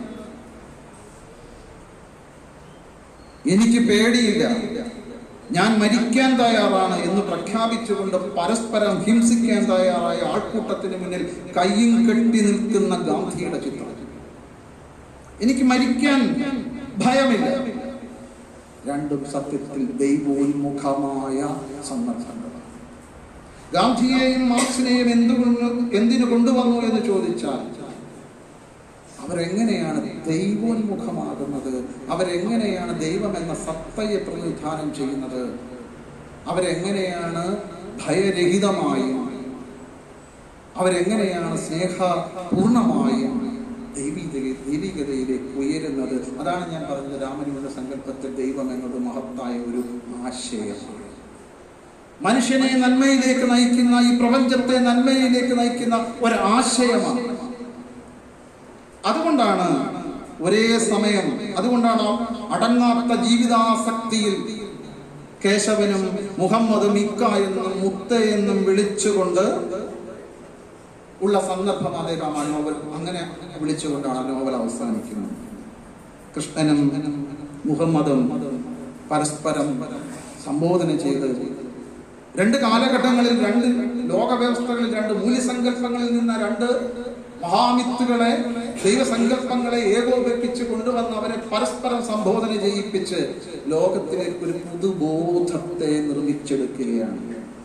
എനിക്ക് പേടിയില്ല, ഞാൻ മരിക്കാൻ തയ്യാറാണ് എന്ന് പ്രഖ്യാപിച്ചുകൊണ്ട് പരസ്പരം ഹിംസിക്കാൻ തയ്യാറായ ആൾക്കൂട്ടത്തിന് മുന്നിൽ കയ്യും കെട്ടി നിൽക്കുന്ന ഗാന്ധിയുടെ ചിത്രം. എനിക്ക് മരിക്കാൻ ഭയമില്ല. രണ്ടും സത്യത്തിൽ ദൈവോന്മുഖമായ സന്ദർഭങ്ങളാണ്. ഗാന്ധിയെയും മാർക്സിനെയും എന്തിനു കൊണ്ടുവന്നു എന്ന് ചോദിച്ചാൽ അവരെങ്ങനെയാണ് ദൈവോന്മുഖമാകുന്നത്, അവരെങ്ങനെയാണ് ദൈവം എന്ന സത്തയെ പ്രതിനിധാനം ചെയ്യുന്നത്, അവരെങ്ങനെയാണ് ഭയരഹിതമായും അവരെങ്ങനെയാണ് സ്നേഹപൂർണമായും ദൈവികതയിലേക്ക് ഉയരുന്നത്. അതാണ് ഞാൻ പറഞ്ഞത്, രാമനുവിന്റെ സങ്കല്പത്തിൽ ദൈവം എന്നത് മഹത്തായ ഒരു ആശയമാണ്. മനുഷ്യനെ നന്മയിലേക്ക് നയിക്കുന്ന, ഈ പ്രപഞ്ചത്തെ നന്മയിലേക്ക് നയിക്കുന്ന ഒരാശയമാണ്. അതുകൊണ്ടാണ് ഒരേ സമയം, അതുകൊണ്ടാണ് അടങ്ങാത്ത ജീവിതാസക്തിയിൽ കേശവനും മുഹമ്മദും ഇക്ക എന്നും മുത്ത എന്നും വിളിച്ചുകൊണ്ട് ഉള്ള സന്ദർഭം അദ്ദേഹം ആ നോവൽ അങ്ങനെ വിളിച്ചുകൊണ്ടാണ് നോവൽ അവസാനിക്കുന്നത്. കൃഷ്ണനും മുഹമ്മദും പരസ്പരം സംബോധന ചെയ്ത് രണ്ട് കാലഘട്ടങ്ങളിൽ, രണ്ട് ലോകവ്യവസ്ഥകളിൽ, രണ്ട് മൂല്യസങ്കല്പങ്ങളിൽ നിന്ന് രണ്ട് മഹാമിത്തുകളെ, ദൈവസങ്കല്പങ്ങളെ ഏകോപിപ്പിച്ച് കൊണ്ടുവന്ന് അവരെ പരസ്പരം സംബോധന ചെയ്യിപ്പിച്ച് ലോകത്തിലേക്ക് ഒരു പുതുബോധത്തെ നിർമ്മിച്ചെടുക്കുകയാണ്.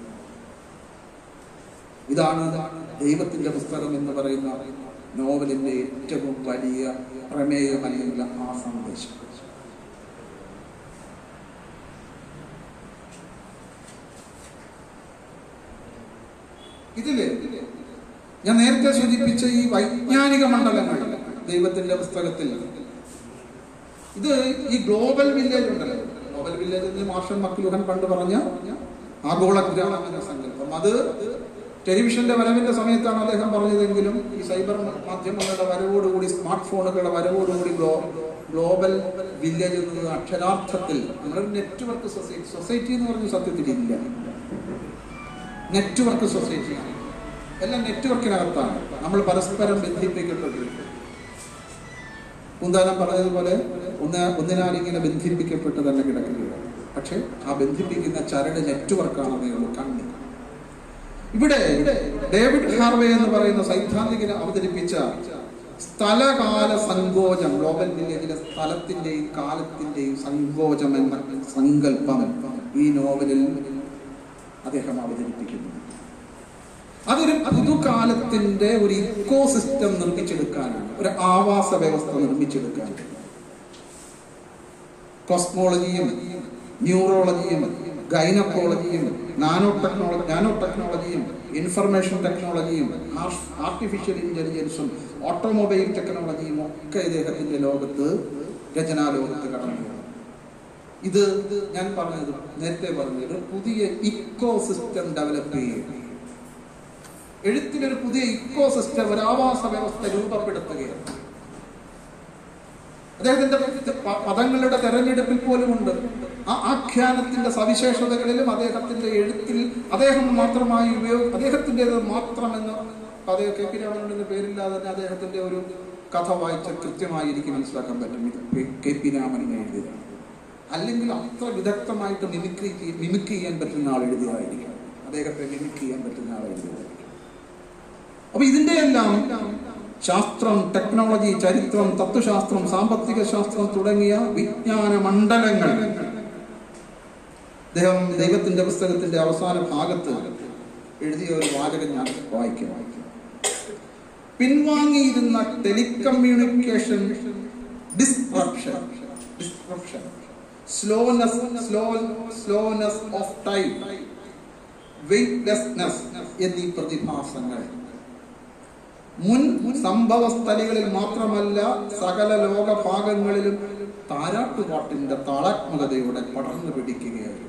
ഇതാണ് ദൈവത്തിന്റെ പുസ്തകം എന്ന് പറയുന്ന നോവലിന്റെ ഏറ്റവും വലിയ പ്രമേയം അല്ലെങ്കിൽ ആ സന്ദേശം. ഇതില് ഞാൻ നേരത്തെ സൂചിപ്പിച്ച ഈ വൈജ്ഞാനിക മണ്ഡലങ്ങൾ ദൈവത്തിന്റെ പുസ്തകത്തിൽ, ഇത് ഈ ഗ്ലോബൽ വില്ലേജ് ഉണ്ടല്ലോ, ഗ്ലോബൽ വില്ലേജ് എന്ന് മാർഷൽ മക്ലൂഹൻ പണ്ട് പറഞ്ഞ ആഗോള ഗ്രാമം എന്ന സങ്കല്പം, അത് ടെലിവിഷന്റെ വരവിന്റെ സമയത്താണ് അദ്ദേഹം പറഞ്ഞതെങ്കിലും ഈ സൈബർ മാധ്യമങ്ങളുടെ വരവോടുകൂടി, സ്മാർട്ട് ഫോണുകളുടെ വരവോടുകൂടി ഗ്ലോബൽ വില്ലേജ് എന്നത് അക്ഷരാർത്ഥത്തിൽ നമ്മളൊരു നെറ്റ്വർക്ക് സൊസൈറ്റി എന്ന് പറഞ്ഞ സത്യത്തിൽ ഇല്ല. നെറ്റ്വർക്ക് സൊസൈറ്റിയാണ്, എല്ലാം നെറ്റ്വർക്കിനകത്താണ്. നമ്മൾ പരസ്പരം ബന്ധിപ്പിക്കപ്പെട്ടിരിക്കും. കുന്താനം പറഞ്ഞതുപോലെ ഒന്നിനാലിങ്ങനെ ബന്ധിപ്പിക്കപ്പെട്ട് തന്നെ കിടക്കുകയാണ്. പക്ഷെ ആ ബന്ധിപ്പിക്കുന്ന ചരട് നെറ്റ്വർക്കാണ് അദ്ദേഹം കണ്ണി. ഇവിടെ ഡേവിഡ് ഹാർവേ എന്ന് പറയുന്ന സൈദ്ധാന്തികന് അവതരിപ്പിച്ച സ്ഥലകാല സങ്കോചം, ഗ്ലോബൽ വില്ലേജിലെ സ്ഥലത്തിന്റെയും കാലത്തിന്റെയും സങ്കോചം എന്ന സങ്കല്പം ഈ നോവലിൽ അദ്ദേഹം അവതരിപ്പിക്കുന്നു. അതൊരു പുതുകാലത്തിന്റെ ഒരു ഇക്കോസിസ്റ്റം നിർമ്മിച്ചെടുക്കാനാണ്, ഒരു ആവാസ വ്യവസ്ഥ നിർമ്മിച്ചെടുക്കാനാണ്. കോസ്മോളജിയും ന്യൂറോളജിയും ഗൈനക്കോളജിയും നാനോ ടെക്നോളജിയും ഇൻഫർമേഷൻ ടെക്നോളജിയും ആർട്ടിഫിഷ്യൽ ഇന്റലിജൻസും ഓട്ടോമൊബൈൽ ടെക്നോളജിയും ഒക്കെ ഇദ്ദേഹത്തിന്റെ ലോകത്ത്, രചനാലോകത്ത് കടന്നു. ഇത് ഞാൻ നേരത്തെ പറഞ്ഞത് പുതിയ ഇക്കോ സിസ്റ്റം ഡെവലപ്പ് ചെയ്യുക, എഴുത്തിലൊരു പുതിയ ഇക്കോ സിസ്റ്റം, ഒരു ആവാസ വ്യവസ്ഥ രൂപപ്പെടുത്തുകയാണ്. അദ്ദേഹത്തിന്റെ പദങ്ങളുടെ തെരഞ്ഞെടുപ്പിൽ പോലുമുണ്ട്. ആ ആഖ്യാനത്തിന്റെ സവിശേഷതകളിലും അദ്ദേഹത്തിന്റെ എഴുത്തിൽ അദ്ദേഹം മാത്രമായി അദ്ദേഹത്തിൻ്റെത് മാത്രമെന്ന് കെ പി രാമന്റെ പേരില്ലാതെ തന്നെ അദ്ദേഹത്തിന്റെ ഒരു കഥ വായിച്ചാൽ കൃത്യമായി എനിക്ക് മനസ്സിലാക്കാൻ പറ്റും ഇത് കെ പി രാമൻ എഴുതിയതാണ്. അല്ലെങ്കിൽ അത്ര വിദഗ്ധമായിട്ട് മിമിക് ചെയ്യാൻ പറ്റുന്ന ആൾ എഴുതിയതായിരിക്കും, അദ്ദേഹത്തെ മിമിക് ചെയ്യാൻ പറ്റുന്ന ആൾ എഴുതിയതായിരിക്കും. അപ്പൊ ഇതിന്റെ എല്ലാം ശാസ്ത്രം, ടെക്നോളജി, ചരിത്രം, തത്വശാസ്ത്രം, സാമ്പത്തിക ശാസ്ത്രം തുടങ്ങിയ വിജ്ഞാന മണ്ഡലങ്ങൾ അദ്ദേഹം ദൈവത്തിന്റെ പുസ്തകത്തിന്റെ അവസാന ഭാഗത്ത് എഴുതിയ ഒരു വാചകം ഞാൻ വായിക്കും. പിൻവാങ്ങിയിരുന്ന telecommunication disruption, slowness of time, weightlessness എന്നീ പ്രതിഭാസങ്ങൾ മുൻ സംഭവസ്ഥലികളിൽ മാത്രമല്ല സകല ലോകഭാഗങ്ങളിലും താരാട്ടുപാട്ടിന്റെ താളാത്മകതയോടെ പടർന്നു പിടിക്കുകയായിരുന്നു.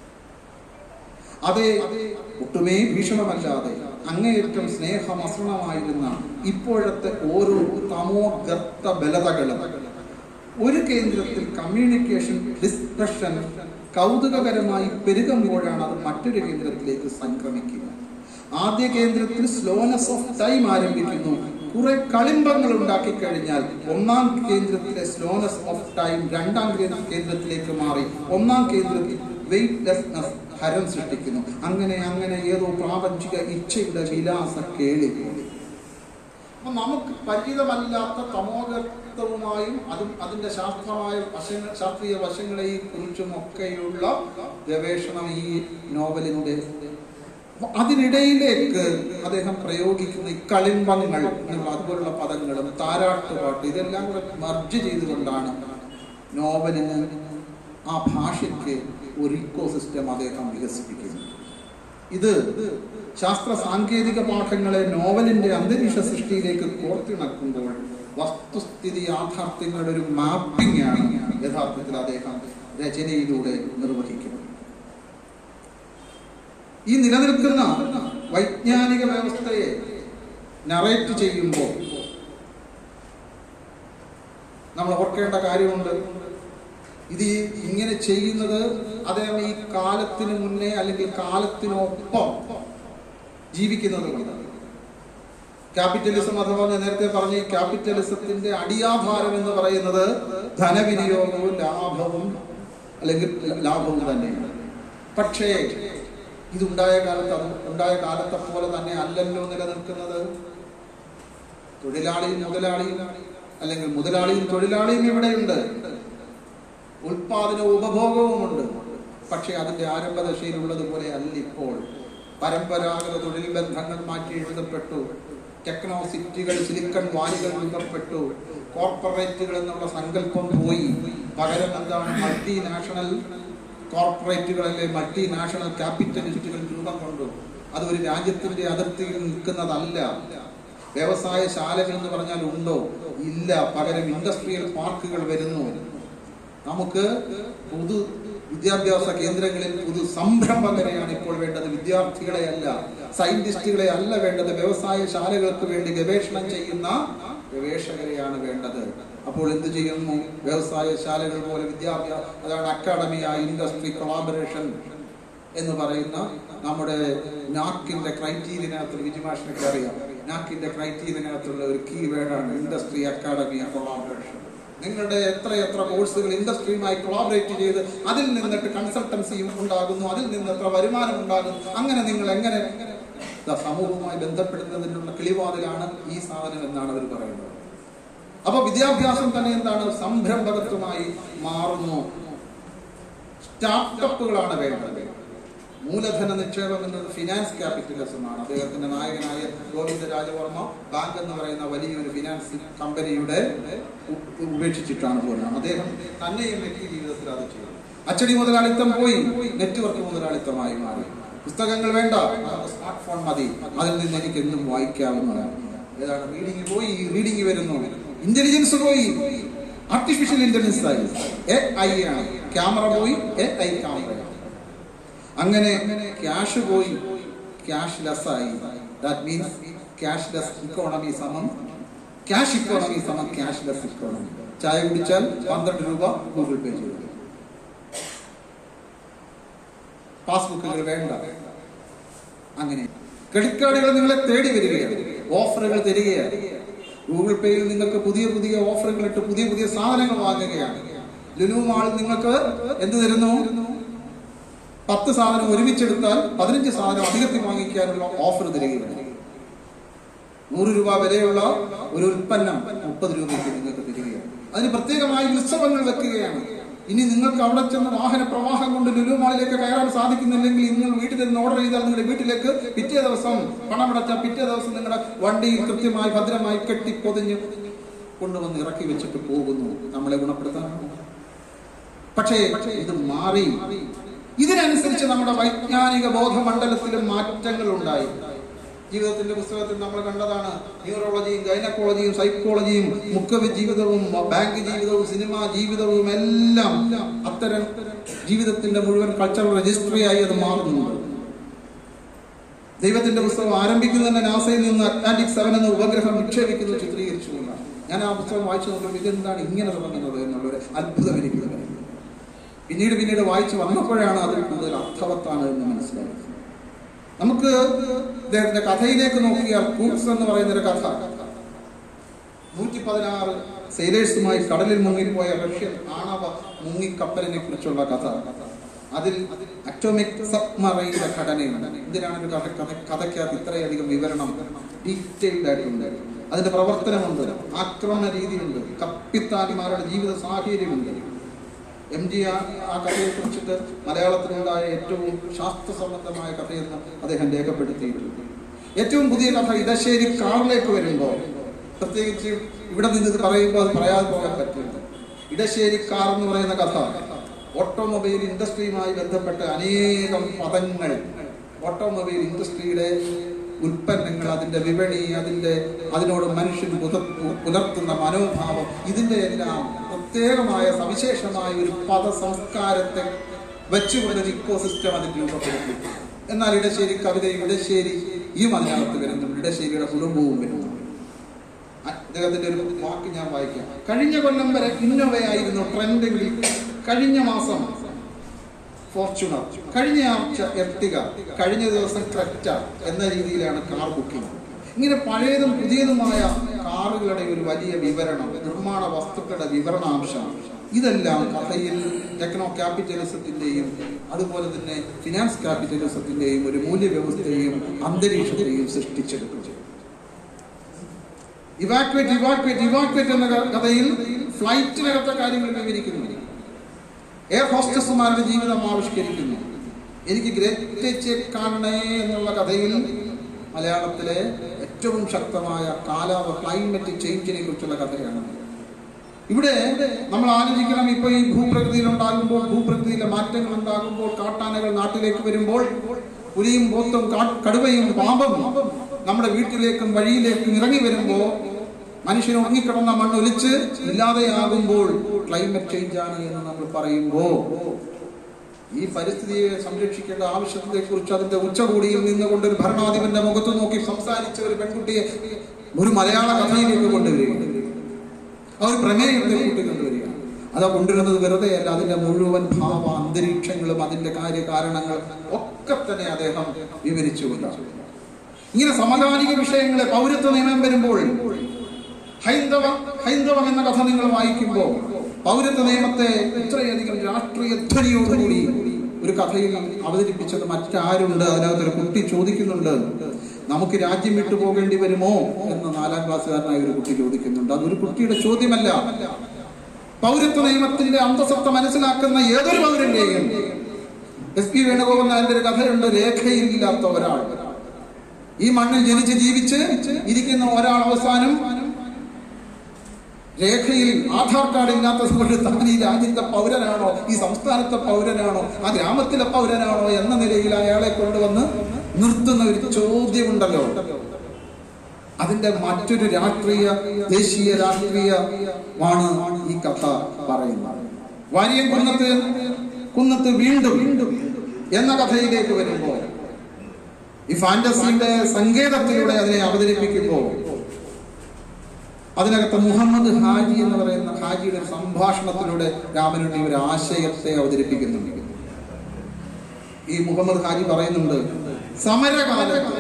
അതേ ഒട്ടുമേ ഭീഷണമല്ലാതെ അങ്ങേയറ്റം സ്നേഹമസൃണമായിരുന്ന ഇപ്പോഴത്തെ ഓരോ തമോഗർത്ത ബലതകളും ഒരു കേന്ദ്രത്തിൽ കമ്മ്യൂണിക്കേഷൻ ഡിസ്കഷൻ കൗതുകകരമായി പെരുകുമ്പോഴാണ് അത് മറ്റൊരു കേന്ദ്രത്തിലേക്ക് സംക്രമിക്കുക. ആദ്യ കേന്ദ്രത്തിൽ സ്ലോനെസ് ഓഫ് ടൈം ആരംഭിക്കുന്നു. കുറെ കളിമ്പങ്ങൾ ഉണ്ടാക്കി കഴിഞ്ഞാൽ ഒന്നാം കേന്ദ്രത്തിലെ സ്ലോനെസ് ഓഫ് ടൈം രണ്ടാം കേന്ദ്രത്തിലേക്ക് മാറി ഒന്നാം കേന്ദ്രത്തിൽ വെയ്റ്റ്ലെസ്നെസ് ഹരം സൃഷ്ടിക്കുന്നു. അങ്ങനെ അങ്ങനെ ഏതോ പ്രാപഞ്ചിക ഇച്ഛയുടെ വിലാസ കേളി. അപ്പൊ നമുക്ക് പരിചിതമല്ലാത്ത തമോഗർത്തവുമായും അതും അതിന്റെ ശാസ്ത്രീയ വശങ്ങളെയും കുറിച്ചും ഒക്കെയുള്ള ഗവേഷണം ഈ നോവലിന്റെ അതിനിടയിലേക്ക് അദ്ദേഹം പ്രയോഗിക്കുന്ന ഈ കളിമ്പങ്ങൾ അതുപോലുള്ള പദങ്ങളും താരാട്ടുപാട്ട് ഇതെല്ലാം കൂടെ മർജ് ചെയ്തുകൊണ്ടാണ് നോവലിന് ആ ഭാഷയ്ക്ക് ഒരു ഇക്കോ സിസ്റ്റം അദ്ദേഹം വികസിപ്പിക്കുന്നത്. ഇത് ശാസ്ത്ര സാങ്കേതിക പാഠങ്ങളെ നോവലിന്റെ അന്തരീക്ഷ സൃഷ്ടിയിലേക്ക് കോർത്തിണക്കുമ്പോൾ വസ്തുസ്ഥിതി യാഥാർത്ഥ്യങ്ങളുടെ ഒരു മാപ്പിംഗ് ആണ് യഥാർത്ഥത്തിൽ അദ്ദേഹം രചനയിലൂടെ നിർവഹിക്കുന്നത്. ഈ നിലനിൽക്കുന്ന വൈജ്ഞാനിക വ്യവസ്ഥയെ നറേറ്റ് ചെയ്യുമ്പോൾ നമ്മൾ ഓർക്കേണ്ട കാര്യമുണ്ട്. ഇത് ഇങ്ങനെ ചെയ്യുന്നത് അദ്ദേഹം ഈ കാലത്തിന് മുന്നേ അല്ലെങ്കിൽ കാലത്തിനൊപ്പം ജീവിക്കുന്നതുകൊണ്ട്. ക്യാപിറ്റലിസം അഥവാ ഞാൻ നേരത്തെ പറഞ്ഞ ഈ ക്യാപിറ്റലിസത്തിന്റെ അടിയാധാരം എന്ന് പറയുന്നത് ധനവിനിയോഗവും ലാഭവും തന്നെയാണ്. പക്ഷേ ഇതുണ്ടായ കാലത്തെ പോലെ തന്നെ അല്ലല്ലോ നിലനിൽക്കുന്നത്. തൊഴിലാളിയും മുതലാളിയും അല്ലെങ്കിൽ മുതലാളിയും തൊഴിലാളിയും ഇവിടെയുണ്ട്, ഉൽപാദനവും ഉപഭോഗവുമുണ്ട്. പക്ഷെ അതിന്റെ ആരംഭദശയിലുള്ളതുപോലെ അല്ല ഇപ്പോൾ. പരമ്പരാഗത തൊഴിൽ ബന്ധങ്ങൾ മാറ്റി എഴുതപ്പെട്ടു. ടെക്നോ സിറ്റികൾ, സിലിക്കൺ വാലികൾ രൂപപ്പെട്ടു. കോർപ്പറേറ്റുകൾ എന്നുള്ള സങ്കല്പം പോയി. പകരം എന്താണ് മൾട്ടിനാഷണൽ കോർപ്പറേറ്റുകളിലെ മൾട്ടിനാഷണൽ ക്യാപിറ്റലിസ്റ്റുകൾ രൂപം കൊണ്ടു. അത് ഒരു രാജ്യത്തിന്റെ അതിർത്തിയിൽ നിൽക്കുന്നതല്ല. വ്യവസായ ശാലകൾ എന്ന് പറഞ്ഞാൽ ഉണ്ടോ? ഇല്ല. പകരം ഇൻഡസ്ട്രിയൽ പാർക്കുകൾ വരുന്നു. നമുക്ക് പൊതു വിദ്യാഭ്യാസ കേന്ദ്രങ്ങളിൽ പൊതു സംരംഭകരെയാണ് ഇപ്പോൾ വേണ്ടത്. വിദ്യാർത്ഥികളെ അല്ല, സയന്റിസ്റ്റുകളെ അല്ല വേണ്ടത്. വ്യവസായ ശാലകൾക്ക് വേണ്ടി ഗവേഷണം ചെയ്യുന്ന ഗവേഷകരെയാണ് വേണ്ടത്. അപ്പോൾ എന്ത് ചെയ്യുന്നു? വ്യവസായ ശാലകൾ പോലെ അതാണ് അക്കാഡമി ഇൻഡസ്ട്രി കൊളാബറേഷൻ എന്ന് പറയുന്ന നമ്മുടെ നാക്കിന്റെ ക്രൈറ്റീരിയനകത്ത്, വിജിമാഷിനൊക്കെ അറിയാം, നാക്കിന്റെ ക്രൈറ്റീരിയനകത്തുള്ള ഒരു കീ വേർഡാണ് ഇൻഡസ്ട്രി അക്കാഡമി കൊളാബറേഷൻ. നിങ്ങളുടെ എത്ര കോഴ്സുകൾ ഇൻഡസ്ട്രിയുമായി കൊളാബറേറ്റ് ചെയ്ത് അതിൽ നിന്നിട്ട് കൺസൾട്ടൻസിയും ഉണ്ടാകുന്നു, അതിൽ നിന്ന് എത്ര വരുമാനം ഉണ്ടാകുന്നു. അങ്ങനെ നിങ്ങൾ എങ്ങനെ സമൂഹവുമായി ബന്ധപ്പെടുന്നതിനുള്ള കിളിവാതിലാണ് ഈ സാധനം എന്നാണ് അവർ പറയുന്നത്. അപ്പൊ വിദ്യാഭ്യാസം തന്നെ എന്താണ്? സംരംഭകത്വമായി മാറുന്നു. സ്റ്റാർട്ടപ്പുകളാണ് വേണ്ടത്. മൂലധന നിക്ഷേപം എന്നത് ഫിനാൻസ് ക്യാപിറ്റലിസമാണ്. അദ്ദേഹത്തിന്റെ നായകനായ ഗോവിന്ദ രാജവർമ്മ ബാങ്ക് എന്ന് പറയുന്ന വലിയൊരു ഫിനാൻസ് കമ്പനിയുടെ ഉപേക്ഷിച്ചിട്ടാണ് പോകുന്നത്. അദ്ദേഹം തന്നെയും വ്യക്തി ജീവിതത്തിൽ അത് ചെയ്തു. അച്ചടി മുതലാളിത്തം പോയി, നെറ്റ്വർക്ക് മുതലാളിത്തമായി മാറി. പുസ്തകങ്ങൾ വേണ്ട, സ്മാർട്ട് ഫോൺ മതി, അതിൽ നിന്ന് എനിക്ക് എന്തും വായിക്കാവുന്നതാണ്. ഏതാണ്? റീഡിങ് പോയി, റീഡിങ് വരുന്നു. ഇന്റലിജൻസ് പോയി, ആർട്ടിഫിഷ്യൽ ഇന്റലിജൻസ് ആയി. AI ആണ്. ക്യാമറ പോയി, AI ക്യാമറ. അങ്ങനെ ക്യാഷ് പോയി, ക്യാഷ്ലെസ് ആയി. ദാറ്റ് മീൻസ് ക്യാഷ്ലെസ് ഇക്കോണമി സമം ക്യാഷ് ഇക്കോണമി സമം ക്യാഷ്ലെസ് ഇക്കോണമി. ചായ കുടിച്ചാൽ 12 രൂപ ഗൂഗിൾ പേ ചെയ്തു. പാസ്ബുക്കുകൾ വേണ്ട. അങ്ങനെ ക്രെഡിറ്റ് കാർഡുകൾ നിങ്ങളെ തേടി വരികയാണ്, ഓഫറുകൾ തരികയാണ്. ഗൂഗിൾ പേയിൽ നിങ്ങൾക്ക് പുതിയ പുതിയ ഓഫറുകൾ ഇട്ട് പുതിയ പുതിയ സാധനങ്ങൾ വാങ്ങുകയാണ്. ലുലു മാളിൽ നിങ്ങൾക്ക് എന്ത് തരുന്നു? 10 സാധനം ഒരുമിച്ചെടുത്താൽ 15 സാധനം അധികത്തിൽ വാങ്ങിക്കാനുള്ള ഓഫർ തരികയാണ്. 100 രൂപ വിലയുള്ള ഒരു ഉൽപ്പന്നം 30 രൂപയ്ക്ക് നിങ്ങൾക്ക് തരികയാണ്. അതിന് പ്രത്യേകമായി ഉത്സവങ്ങൾ വെക്കുകയാണ്. ഇനി നിങ്ങൾക്ക് അവിടെ ചെന്ന് വാഹന പ്രവാഹം കൊണ്ട് ലുലു മാളിലേക്ക് കയറാൻ സാധിക്കുന്നില്ലെങ്കിൽ നിങ്ങൾ വീട്ടിൽ നിന്ന് ഓർഡർ ചെയ്താൽ നിങ്ങളുടെ വീട്ടിലേക്ക് പിറ്റേ ദിവസം പണമടച്ച പിറ്റേ ദിവസം നിങ്ങളുടെ വണ്ടിയിൽ കൃത്യമായി ഭദ്രമായി കെട്ടി പൊതിഞ്ഞ് കൊണ്ടുവന്ന് ഇറക്കി വെച്ചിട്ട് പോകുന്നു. നമ്മളെ ഗുണപ്പെടുത്താനാണ്. പക്ഷേ ഇത് മാറി. ഇതിനനുസരിച്ച് നമ്മുടെ വൈജ്ഞാനിക ബോധമണ്ഡലത്തിലും മാറ്റങ്ങൾ ഉണ്ടായി. ജീവിതത്തിന്റെ പുസ്തകത്തിൽ നമ്മൾ കണ്ടതാണ്. ന്യൂറോളജിയും ഗൈനക്കോളജിയും സൈക്കോളജിയും മുഖ്യ ജീവിതവും ബാങ്ക് ജീവിതവും സിനിമാ ജീവിതവും എല്ലാം അത്തരം ജീവിതത്തിന്റെ മുഴുവൻ കൾച്ചറൽ രജിസ്ട്രിയായി അത് മാറുന്നുണ്ട്. ദൈവത്തിന്റെ പുസ്തകം ആരംഭിക്കുന്നതിന്റെ നാസയിൽ നിന്ന് അറ്റ്ലാന്റിക് 7 എന്ന ഉപഗ്രഹം വിക്ഷേപിക്കുന്നത് ചിത്രീകരിച്ചുകൊണ്ടാണ്. ഞാൻ ആ പുസ്തകം വായിച്ചു നോക്കുമ്പോൾ ഇതെന്താണ് ഇങ്ങനെ തുടങ്ങുന്നത് എന്നുള്ളൊരു അത്ഭുതം എനിക്ക് തോന്നി. പിന്നീട് വായിച്ചു വന്നപ്പോഴാണ് അത് കൂടുതൽ അർത്ഥവത്താണ് എന്ന് മനസ്സിലായത്. നമുക്ക് അദ്ദേഹത്തിന്റെ കഥയിലേക്ക് നോക്കിയാൽ കൂപ്സ് എന്ന് പറയുന്ന ഒരു കഥ, 116 സെയിലേഴ്സുമായി കടലിൽ മുങ്ങിപ്പോയ റഷ്യൻ ആണവ മുങ്ങിക്കപ്പലിനെ കുറിച്ചുള്ള കഥ. അതിൽ അറ്റോമിക് സബ്മറൈനിന്റെ ഘടനയുണ്ട്. എന്തിനാണ് ഒരു കഥയ്ക്കകത്ത് ഇത്രയധികം വിവരണം ഡീറ്റെയിൽഡ് ആയിട്ടുണ്ട്. അതിന്റെ പ്രവർത്തനമുണ്ട്, ആക്രമണ രീതിയുണ്ട്, കപ്പിത്താന്മാരുടെ ജീവിത സാഹചര്യമുണ്ട്. MGR ആ കഥയെ കുറിച്ചിട്ട് മലയാളത്തിലുണ്ടായ ഏറ്റവും ശാസ്ത്രസംബന്ധമായ കഥയെന്ന് അദ്ദേഹം രേഖപ്പെടുത്തിയിട്ടുണ്ട്. ഏറ്റവും പുതിയ കഥ ഇടശ്ശേരി കാറിലേക്ക് വരുമ്പോൾ, പ്രത്യേകിച്ച് ഇവിടെ നിന്ന് ഇത് പറയുമ്പോൾ അത് പറയാതെ പോകാൻ പറ്റില്ല. ഇടശ്ശേരി കാർ എന്ന് പറയുന്ന കഥ ഓട്ടോമൊബൈൽ ഇൻഡസ്ട്രിയുമായി ബന്ധപ്പെട്ട അനേകം പദങ്ങൾ, ഓട്ടോമൊബൈൽ ഇൻഡസ്ട്രിയുടെ ഉൽപ്പന്നങ്ങൾ, അതിന്റെ വിപണി, അതിനോട് മനുഷ്യൻ പുലർത്തുന്ന മനോഭാവം, ഇതിന്റെ എല്ലാം പ്രത്യേകമായ സവിശേഷമായ ഒരു പദ സംസ്കാരത്തെ വെച്ചുകൊണ്ടൊരു ഇക്കോസിസ്റ്റം അതിന് രൂപപ്പെടുത്തി. എന്നാൽ ഇടശ്ശേരി കവിതയും ഇടശ്ശേരി ഈ മലയാളത്തിൽ വരുന്നുണ്ട്, ഇടശ്ശേരിയുടെ കുടുംബവും വരുന്നു. അദ്ദേഹത്തിന്റെ ഒരു വാക്ക് ഞാൻ വായിക്കാം. കഴിഞ്ഞ കൊല്ലം വരെ ഇന്നോവയായിരുന്നു ട്രെൻഡെങ്കിൽ കഴിഞ്ഞ മാസം ഫോർച്യൂണർ, കഴിഞ്ഞ ആഴ്ച എർട്ടിക, കഴിഞ്ഞ ദിവസം ക്രെറ്റ എന്ന രീതിയിലാണ് കാർ ബുക്കിംഗ്. ഇങ്ങനെ പഴയതും പുതിയതുമായ കാറുകളുടെ ഒരു വലിയ വിവരണം, നിർമ്മാണ വസ്തുക്കളുടെ വിവരണാംശം, ഇതെല്ലാം കഥയിൽ ടെക്നോ ക്യാപിറ്റലിസത്തിന്റെയും അതുപോലെ തന്നെ ഫിനാൻസ് ക്യാപിറ്റലിസത്തിന്റെയും ഒരു മൂല്യവ്യവസ്ഥയെയും അന്തരീക്ഷത്തെയും സൃഷ്ടിച്ചെടുക്കും. ഇവാക്വേറ്റ് എന്ന കഥയിൽ ഫ്ലൈറ്റിനകത്തെ കാര്യങ്ങൾ വിവരിക്കുന്നു. എയർ ഹോസ്റ്റസുമാരുടെ ജീവിതം ആവിഷ്കരിക്കുന്നു. എനിക്ക് ഗ്രേറ്റ് കാണണേ എന്നുള്ള കഥയിൽ മലയാളത്തിലെ ഏറ്റവും ശക്തമായ ക്ലൈമറ്റ് ചേഞ്ചിനെ കുറിച്ചുള്ള കഥയാണ്. ഇവിടെ നമ്മൾ ആലോചിക്കണം, ഇപ്പൊ ഈ ഭൂപ്രകൃതിയിൽ ഉണ്ടാകുമ്പോൾ, ഭൂപ്രകൃതിയിലെ മാറ്റങ്ങൾ ഉണ്ടാകുമ്പോൾ, കാട്ടാനകൾ നാട്ടിലേക്ക് വരുമ്പോൾ, പുലിയും പോത്തും കടുവയും പാമ്പും നമ്മുടെ വീട്ടിലേക്കും വഴിയിലേക്കും ഇറങ്ങി വരുമ്പോൾ, മനുഷ്യൻ ഉറങ്ങിക്കിടന്ന മണ്ണൊലിച്ച് ഇല്ലാതെയാകുമ്പോൾ ക്ലൈമറ്റ് ചേഞ്ച് ആണ് എന്ന് നമ്മൾ പറയുമ്പോൾ, ഈ പരിസ്ഥിതിയെ സംരക്ഷിക്കേണ്ട ആവശ്യത്തെ കുറിച്ച് അതിന്റെ ഉച്ചകൂടിയിൽ നിന്നുകൊണ്ട് ഒരു ഭരണാധിപന്റെ മുഖത്ത് നോക്കി സംസാരിച്ച ഒരു പെൺകുട്ടിയെ ഒരു മലയാള കഥയിലേക്ക് കൊണ്ടുവരികയാണ്. ആ ഒരു പ്രമേയത്തെ കൂട്ടിക്കൊണ്ടുവരികയാണ്. അത് കൊണ്ടുവരുന്നത് വെറുതെ അല്ല, അതിന്റെ മുഴുവൻ ഭാവ അന്തരീക്ഷങ്ങളും അതിന്റെ കാര്യകാരണങ്ങൾ ഒക്കെ തന്നെ അദ്ദേഹം വിവരിച്ചുകൊണ്ടാണ്. ഇങ്ങനെ സമകാലിക വിഷയങ്ങളെ, പൗരത്വ നിയമം വരുമ്പോൾ, ഹൈന്ദവം എന്ന കഥ നിങ്ങൾ വായിക്കുമ്പോൾ പൗരത്വ നിയമത്തെ ഇത്രയധികം രാഷ്ട്രീയ ധ്വനിയോടുകൂടി ഒരു കഥയിൽ അവതരിപ്പിച്ചത് മറ്റാരുണ്ട്? അതിനകത്തൊരു കുട്ടി ചോദിക്കുന്നുണ്ട്, നമുക്ക് രാജ്യം വിട്ടു പോകേണ്ടി വരുമോ എന്ന് 4ാം ക്ലാസ്സുകാരനായ ഒരു കുട്ടി ചോദിക്കുന്നുണ്ട്. അതൊരു കുട്ടിയുടെ ചോദ്യമല്ല. പൗരത്വ നിയമത്തിന്റെ അന്തസത്ത മനസ്സിലാക്കുന്ന ഏതൊരു പൗരന്റെയും SP വേണുഗോപാൽ നായരുടെ ഒരു കഥയുണ്ട്. രേഖയില്ലാത്ത ഒരാൾ, ഈ മണ്ണിൽ ജനിച്ച് ജീവിച്ച് ഇരിക്കുന്ന ഒരാൾ അവസാനം രേഖയിൽ ആധാർ കാർഡ് ഇല്ലാത്തത് കൊണ്ട് താൻ ഈ രാജ്യത്തെ പൗരനാണോ, ഈ സംസ്ഥാനത്തെ പൗരനാണോ, ആ ഗ്രാമത്തിലെ പൗരനാണോ എന്ന നിലയിൽ അയാളെ കൊണ്ടുവന്ന് നിർത്തുന്ന ഒരു ചോദ്യമുണ്ടല്ലോ. അതിന്റെ മറ്റൊരു ദേശീയ രാഷ്ട്രീയമാണ് ഈ കഥ പറയുന്നത്. വാരിയം കുന്നത്ത് വീണ്ടും എന്ന കഥയിലേക്ക് വരുമ്പോൾ, ഈ ഫാന്റസിയുടെ സങ്കേതത്തിലൂടെ അതിനെ അവതരിപ്പിക്കുമ്പോൾ അതിനകത്ത് മുഹമ്മദ് ഹാജി എന്ന് പറയുന്ന ഹാജിയുടെ സംഭാഷണത്തിലൂടെ രാമനുണ്ണി ഒരു ആശയത്തെ അവതരിപ്പിക്കുന്നുണ്ട്. ഈ മുഹമ്മദ് ഹാജി പറയുന്നുണ്ട്, സമരകാലത്ത്,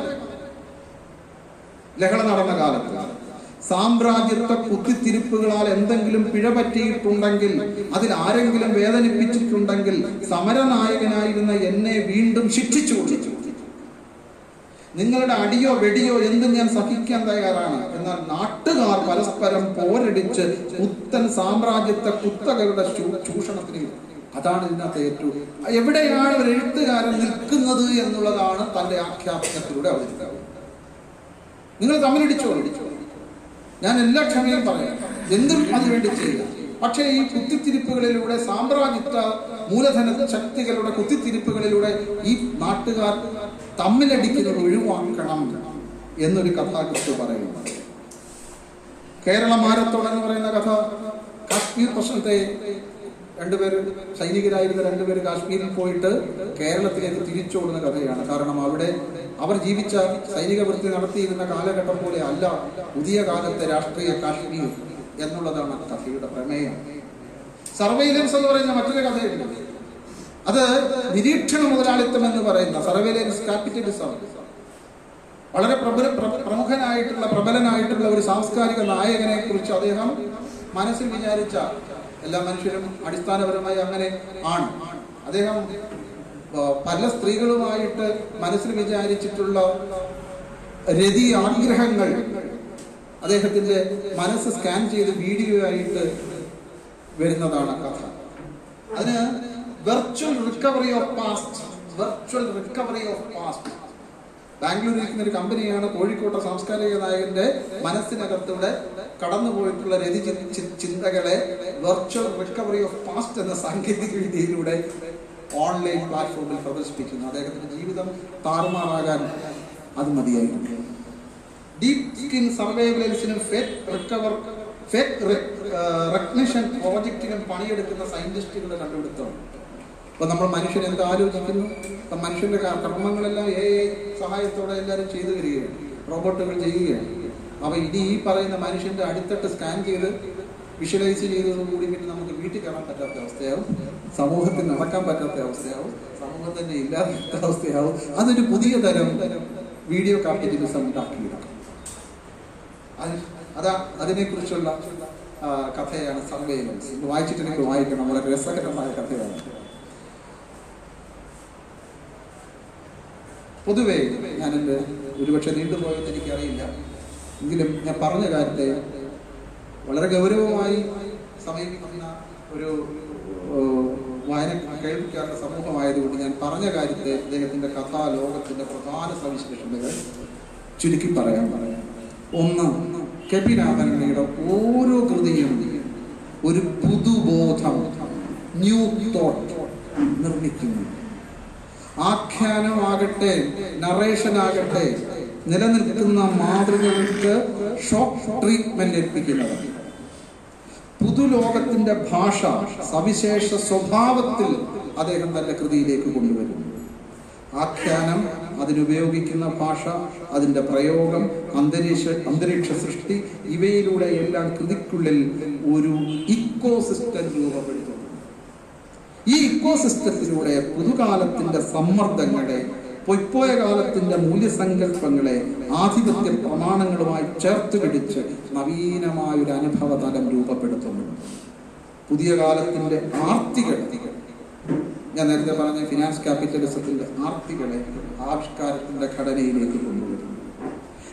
ലഹള നടന്ന കാലത്ത് സാമ്രാജ്യത്വ കുത്തിത്തിരിപ്പുകളാൽ എന്തെങ്കിലും പിഴ പറ്റിയിട്ടുണ്ടെങ്കിൽ, അതിൽ ആരെങ്കിലും വേദനിപ്പിച്ചിട്ടുണ്ടെങ്കിൽ സമരനായകനായിരുന്ന എന്നെ വീണ്ടും ശിക്ഷിച്ചു കൊടുത്തു. നിങ്ങളുടെ അടിയോ വെടിയോ എന്തും ഞാൻ സഹിക്കാൻ തയ്യാറാണ്. എന്നാൽ നാട്ടുകാർ പരസ്പരം പോരടിച്ച് പുത്തൻ സാമ്രാജ്യത്വ കുത്തകളുടെ ചൂഷണത്തിന്, അതാണ് ഇതിനകത്ത് ഏറ്റവും എവിടെയാണ് ഒരു എഴുത്തുകാരൻ നിൽക്കുന്നത് എന്നുള്ളതാണ് തന്റെ ആഖ്യാനത്തിലൂടെ അവതരിപ്പിക്കുന്നത്. നിങ്ങൾ തമ്മിലടിച്ചോ, ഞാൻ എല്ലാ ക്ഷമയും പറയാം, എന്തും അതിനുവേണ്ടി ചെയ്യുക. പക്ഷേ ഈ കുത്തിത്തിരിപ്പുകളിലൂടെ, സാമ്രാജ്യത്വ മൂലധന ശക്തികളുടെ കുത്തിത്തിരിപ്പുകളിലൂടെ ഈ നാട്ടുകാർ തമ്മിലടിക്കുന്നത് ഒഴിവാക്കണം എന്നൊരു കഥാകൃത്ത് പറയുന്നു. കേരള മാരത്തോൺ എന്ന് പറയുന്ന കഥ, കാശ്മീർ പ്രശ്നത്തെ സൈനികരായിരുന്ന രണ്ടുപേര് കാശ്മീരിൽ പോയിട്ട് കേരളത്തിലേക്ക് തിരിച്ചോടുന്ന കഥയാണ്. കാരണം അവിടെ അവർ ജീവിച്ച സൈനിക വൃത്തി നടത്തിയിരുന്ന കാലഘട്ടം പോലെ അല്ല പുതിയ കാലത്തെ രാഷ്ട്രീയ കാശ്മീർ എന്നുള്ളതാണ് കഥയുടെ പ്രമേയം. സർവൈലൻസ് എന്ന് പറയുന്ന മറ്റൊരു കഥയുണ്ട്. അത് നിരീക്ഷണ മുതലാളിത്തം എന്ന് പറയുന്ന സർവൈലൻസ് ക്യാപിറ്റലിസം. വളരെ പ്രബലനായിട്ടുള്ള ഒരു സാംസ്കാരിക നായകനെ കുറിച്ച് അദ്ദേഹം മനസ്സിൽ വിചാരിച്ച, എല്ലാ മനുഷ്യരും അടിസ്ഥാനപരമായി അങ്ങനെ ആണ്, അദ്ദേഹം പല സ്ത്രീകളുമായിട്ട് മനസ്സിൽ വിചാരിച്ചിട്ടുള്ള രതി ആഗ്രഹങ്ങൾ അദ്ദേഹത്തിന്റെ മനസ്സ് സ്കാൻ ചെയ്ത് വീഡിയോ ആയിട്ട് വരുന്നതാണ് കഥ. അതിന് വെർച്വൽ റിക്കവറി ഓഫ് പാസ്റ്റ്. ബാംഗ്ലൂരിൽ ഇരിക്കുന്ന ഒരു കമ്പനിയാണ് കോഴിക്കോട്ടെ സാംസ്കാരിക നായകന്റെ മനസ്സിനകത്തൂടെ കടന്നുപോയിട്ടുള്ള രതി ചിന്തകളെ വെർച്വൽ റിക്കവറി ഓഫ് പാസ്റ്റ് എന്ന സാങ്കേതിക വിദ്യയിലൂടെ ഓൺലൈൻ പ്ലാറ്റ്ഫോമിൽ പ്രദർശിപ്പിക്കുന്നു. അദ്ദേഹത്തിന്റെ ജീവിതം താറുമാറാകാൻ അത് മതിയായിരുന്നു. ഡീപ് സ്കിൻ സർവൈലൻസിനും ഫേക്ക് റെക്കഗ്നിഷൻ പ്രോജക്റ്റിനും പണിയെടുക്കുന്ന സയന്റിസ്റ്റുകളുടെ കണ്ടുപിടുത്തമാണ്. അപ്പൊ നമ്മൾ മനുഷ്യൻ എന്ത് ആലോചിക്കുന്നു, അപ്പൊ മനുഷ്യന്റെ കർമ്മങ്ങളെല്ലാം AI സഹായത്തോടെ എല്ലാവരും ചെയ്തു വരികയാണ്, റോബോട്ടുകൾ ചെയ്യുകയാണ്. അപ്പൊ ഇനി ഈ പറയുന്ന മനുഷ്യന്റെ അടിത്തട്ട് സ്കാൻ ചെയ്ത് വിഷ്വലൈസ് ചെയ്തതോടുകൂടി പിന്നെ നമുക്ക് വീട്ടിൽ കയറാൻ പറ്റാത്ത അവസ്ഥയാവും, സമൂഹത്തിൽ നടക്കാൻ പറ്റാത്ത അവസ്ഥയാവും, സമൂഹം തന്നെ ഇല്ലാത്ത അവസ്ഥയാവും. അതൊരു പുതിയ തരം വീഡിയോ ക്യാപിറ്റലിസം ഉണ്ടാക്കിയിട്ടുണ്ട്. അതിനെക്കുറിച്ചുള്ള കഥയാണ് സർവൈലൻസ്. വായിച്ചിട്ട് എനിക്ക് വായിക്കണം, വളരെ രസകരമായ കഥയാണ്. പൊതുവേ ഞാൻ എൻ്റെ ഒരുപക്ഷെ നീണ്ടുപോയെന്ന് എനിക്കറിയില്ല, എങ്കിലും ഞാൻ പറഞ്ഞ കാര്യത്തെ വളരെ ഗൗരവമായി സമീപിക്കുന്ന ഒരു വായന കേൾപ്പിക്കാനുള്ള സമൂഹമായതുകൊണ്ട് ഞാൻ പറഞ്ഞ കാര്യത്തെ, അദ്ദേഹത്തിൻ്റെ കഥാലോകത്തിൻ്റെ പ്രധാന സവിശേഷതകൾ ചുരുക്കി പറയാം. ഒന്ന്, കെ പി രാമനുണ്ണിയുടെ ഓരോ കൃതിയും ഒരു പുതുബോധം, ന്യൂ തോട്ട് നിർമ്മിക്കുന്നു. ആഖ്യാനമാകട്ടെ, നറേഷനാകട്ടെ, നിലനിൽക്കുന്ന മാതൃകകൾക്ക് ഷോക്ക് ട്രീറ്റ്മെന്റ് ഏൽപ്പിക്കുന്നത്. പുതുലോകത്തിന്റെ ഭാഷ സവിശേഷ സ്വഭാവത്തിൽ അദ്ദേഹം തന്റെ കൃതിയിലേക്ക് കൊണ്ടുവരുന്നു. ആഖ്യാനം, അതിനുപയോഗിക്കുന്ന ഭാഷ, അതിൻ്റെ പ്രയോഗം, അന്തരീക്ഷ സൃഷ്ടി, ഇവയിലൂടെ എല്ലാം കൃതിക്കുള്ളിൽ ഒരു ഇക്കോസിസ്റ്റം രൂപപ്പെടുത്തുന്നു. ഈ ഇക്കോസിസ്റ്റത്തിലൂടെ പുതുകാലത്തിന്റെ സമ്മർദ്ദങ്ങളെ, പൊയ്പോയ കാലത്തിന്റെ മൂല്യസങ്കല്പങ്ങളെ ആധിപത്യ പ്രമാണങ്ങളുമായി ചേർത്ത് പിടിച്ച് നവീനമായൊരു അനുഭവ തലം രൂപപ്പെടുത്തുന്നു. പുതിയ കാലത്തിന്റെ ആർത്തികൾ, ഞാൻ നേരത്തെ പറഞ്ഞ ഫിനാൻസ് ക്യാപിറ്റലിസത്തിന്റെ ആർത്തികളെ ആവിഷ്കാരത്തിന്റെ ഘടനയിലേക്ക് കൊണ്ടുവരുന്നു.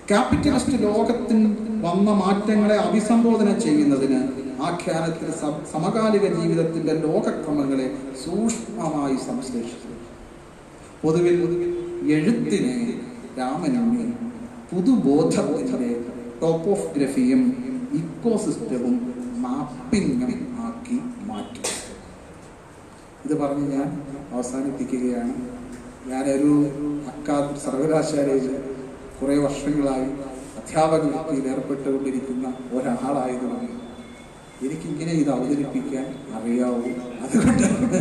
ക്യാപിറ്റലിസ്റ്റ് ലോകത്തിൽ വന്ന മാറ്റങ്ങളെ അഭിസംബോധന ചെയ്യുന്നതിന് ആഖ്യാനത്തിൽ സമകാലിക ജീവിതത്തിന്റെ ലോകക്രമങ്ങളെ സൂക്ഷ്മമായി സംശ്ലേഷിച്ചു. പൊതുവിൽ എഴുത്തിനെ രാമനുണ്ണി പുതുബോധത്തിന്റെ ടോപ്പോഗ്രഫിയും ഇക്കോസിസ്റ്റവും മാപ്പിങ്ങും ആക്കി മാറ്റി. ഇത് പറഞ്ഞ് ഞാൻ അവസാനിപ്പിക്കുകയാണ്. ഞാനൊരു സർവകലാശാലയിൽ കുറേ വർഷങ്ങളായി അധ്യാപക വൃത്തിയിൽ ഏർപ്പെട്ടുകൊണ്ടിരിക്കുന്ന ഒരാളായതുകൊണ്ട് എനിക്കിങ്ങനെ ഇത് അവതരിപ്പിക്കാൻ അറിയാവൂ. അതുകൊണ്ടാണ്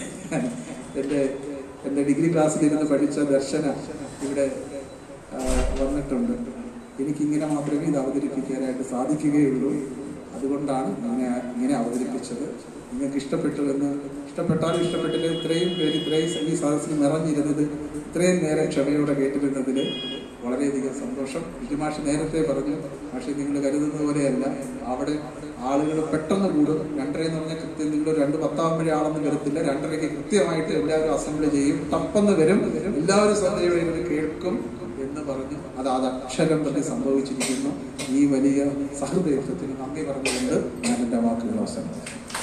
എൻ്റെ ഡിഗ്രി ക്ലാസ്സിലിരുന്ന് പഠിച്ച ദർശന ഇവിടെ വന്നിട്ടുണ്ട്. എനിക്കിങ്ങനെ മാത്രമേ ഇത് അവതരിപ്പിക്കാനായിട്ട് സാധിക്കുകയുള്ളൂ. അതുകൊണ്ടാണ് ഇങ്ങനെ അവതരിപ്പിച്ചത്. നിങ്ങൾക്ക് ഇഷ്ടപ്പെട്ടാലും ഇഷ്ടപ്പെട്ടില്ല, ഇത്രയും ഈ സദസ്സിൽ നിറഞ്ഞിരുന്നത്, ഇത്രയും നേരം ക്ഷമയോടെ കേട്ടിരുന്നതിൽ വളരെയധികം സന്തോഷം. മാഷ് നേരത്തെ പറഞ്ഞു, പക്ഷേ നിങ്ങൾ കരുതുന്ന പോലെയല്ല, അവിടെ ആളുകൾ പെട്ടെന്ന് കൂടും. 2:30 എന്ന് പറഞ്ഞാൽ കൃത്യം നിങ്ങൾ 2:10 ആളൊന്നും വരത്തില്ല. 2:30 കൃത്യമായിട്ട് എല്ലാവരും അസംബ്ലി ചെയ്യും. തപ്പെന്ന് വരും, എല്ലാവരും ശ്രദ്ധയോടെ ഇവർ കേൾക്കും എന്ന് പറഞ്ഞു. അത് അക്ഷരം തന്നെ സംഭവിച്ചിരിക്കുന്നു. ഈ വലിയ സഹൃദയത്വത്തിന് നന്ദി പറഞ്ഞുകൊണ്ട് ഞാൻ എൻ്റെ വാക്കുകൾ അവസാനിപ്പിച്ചു.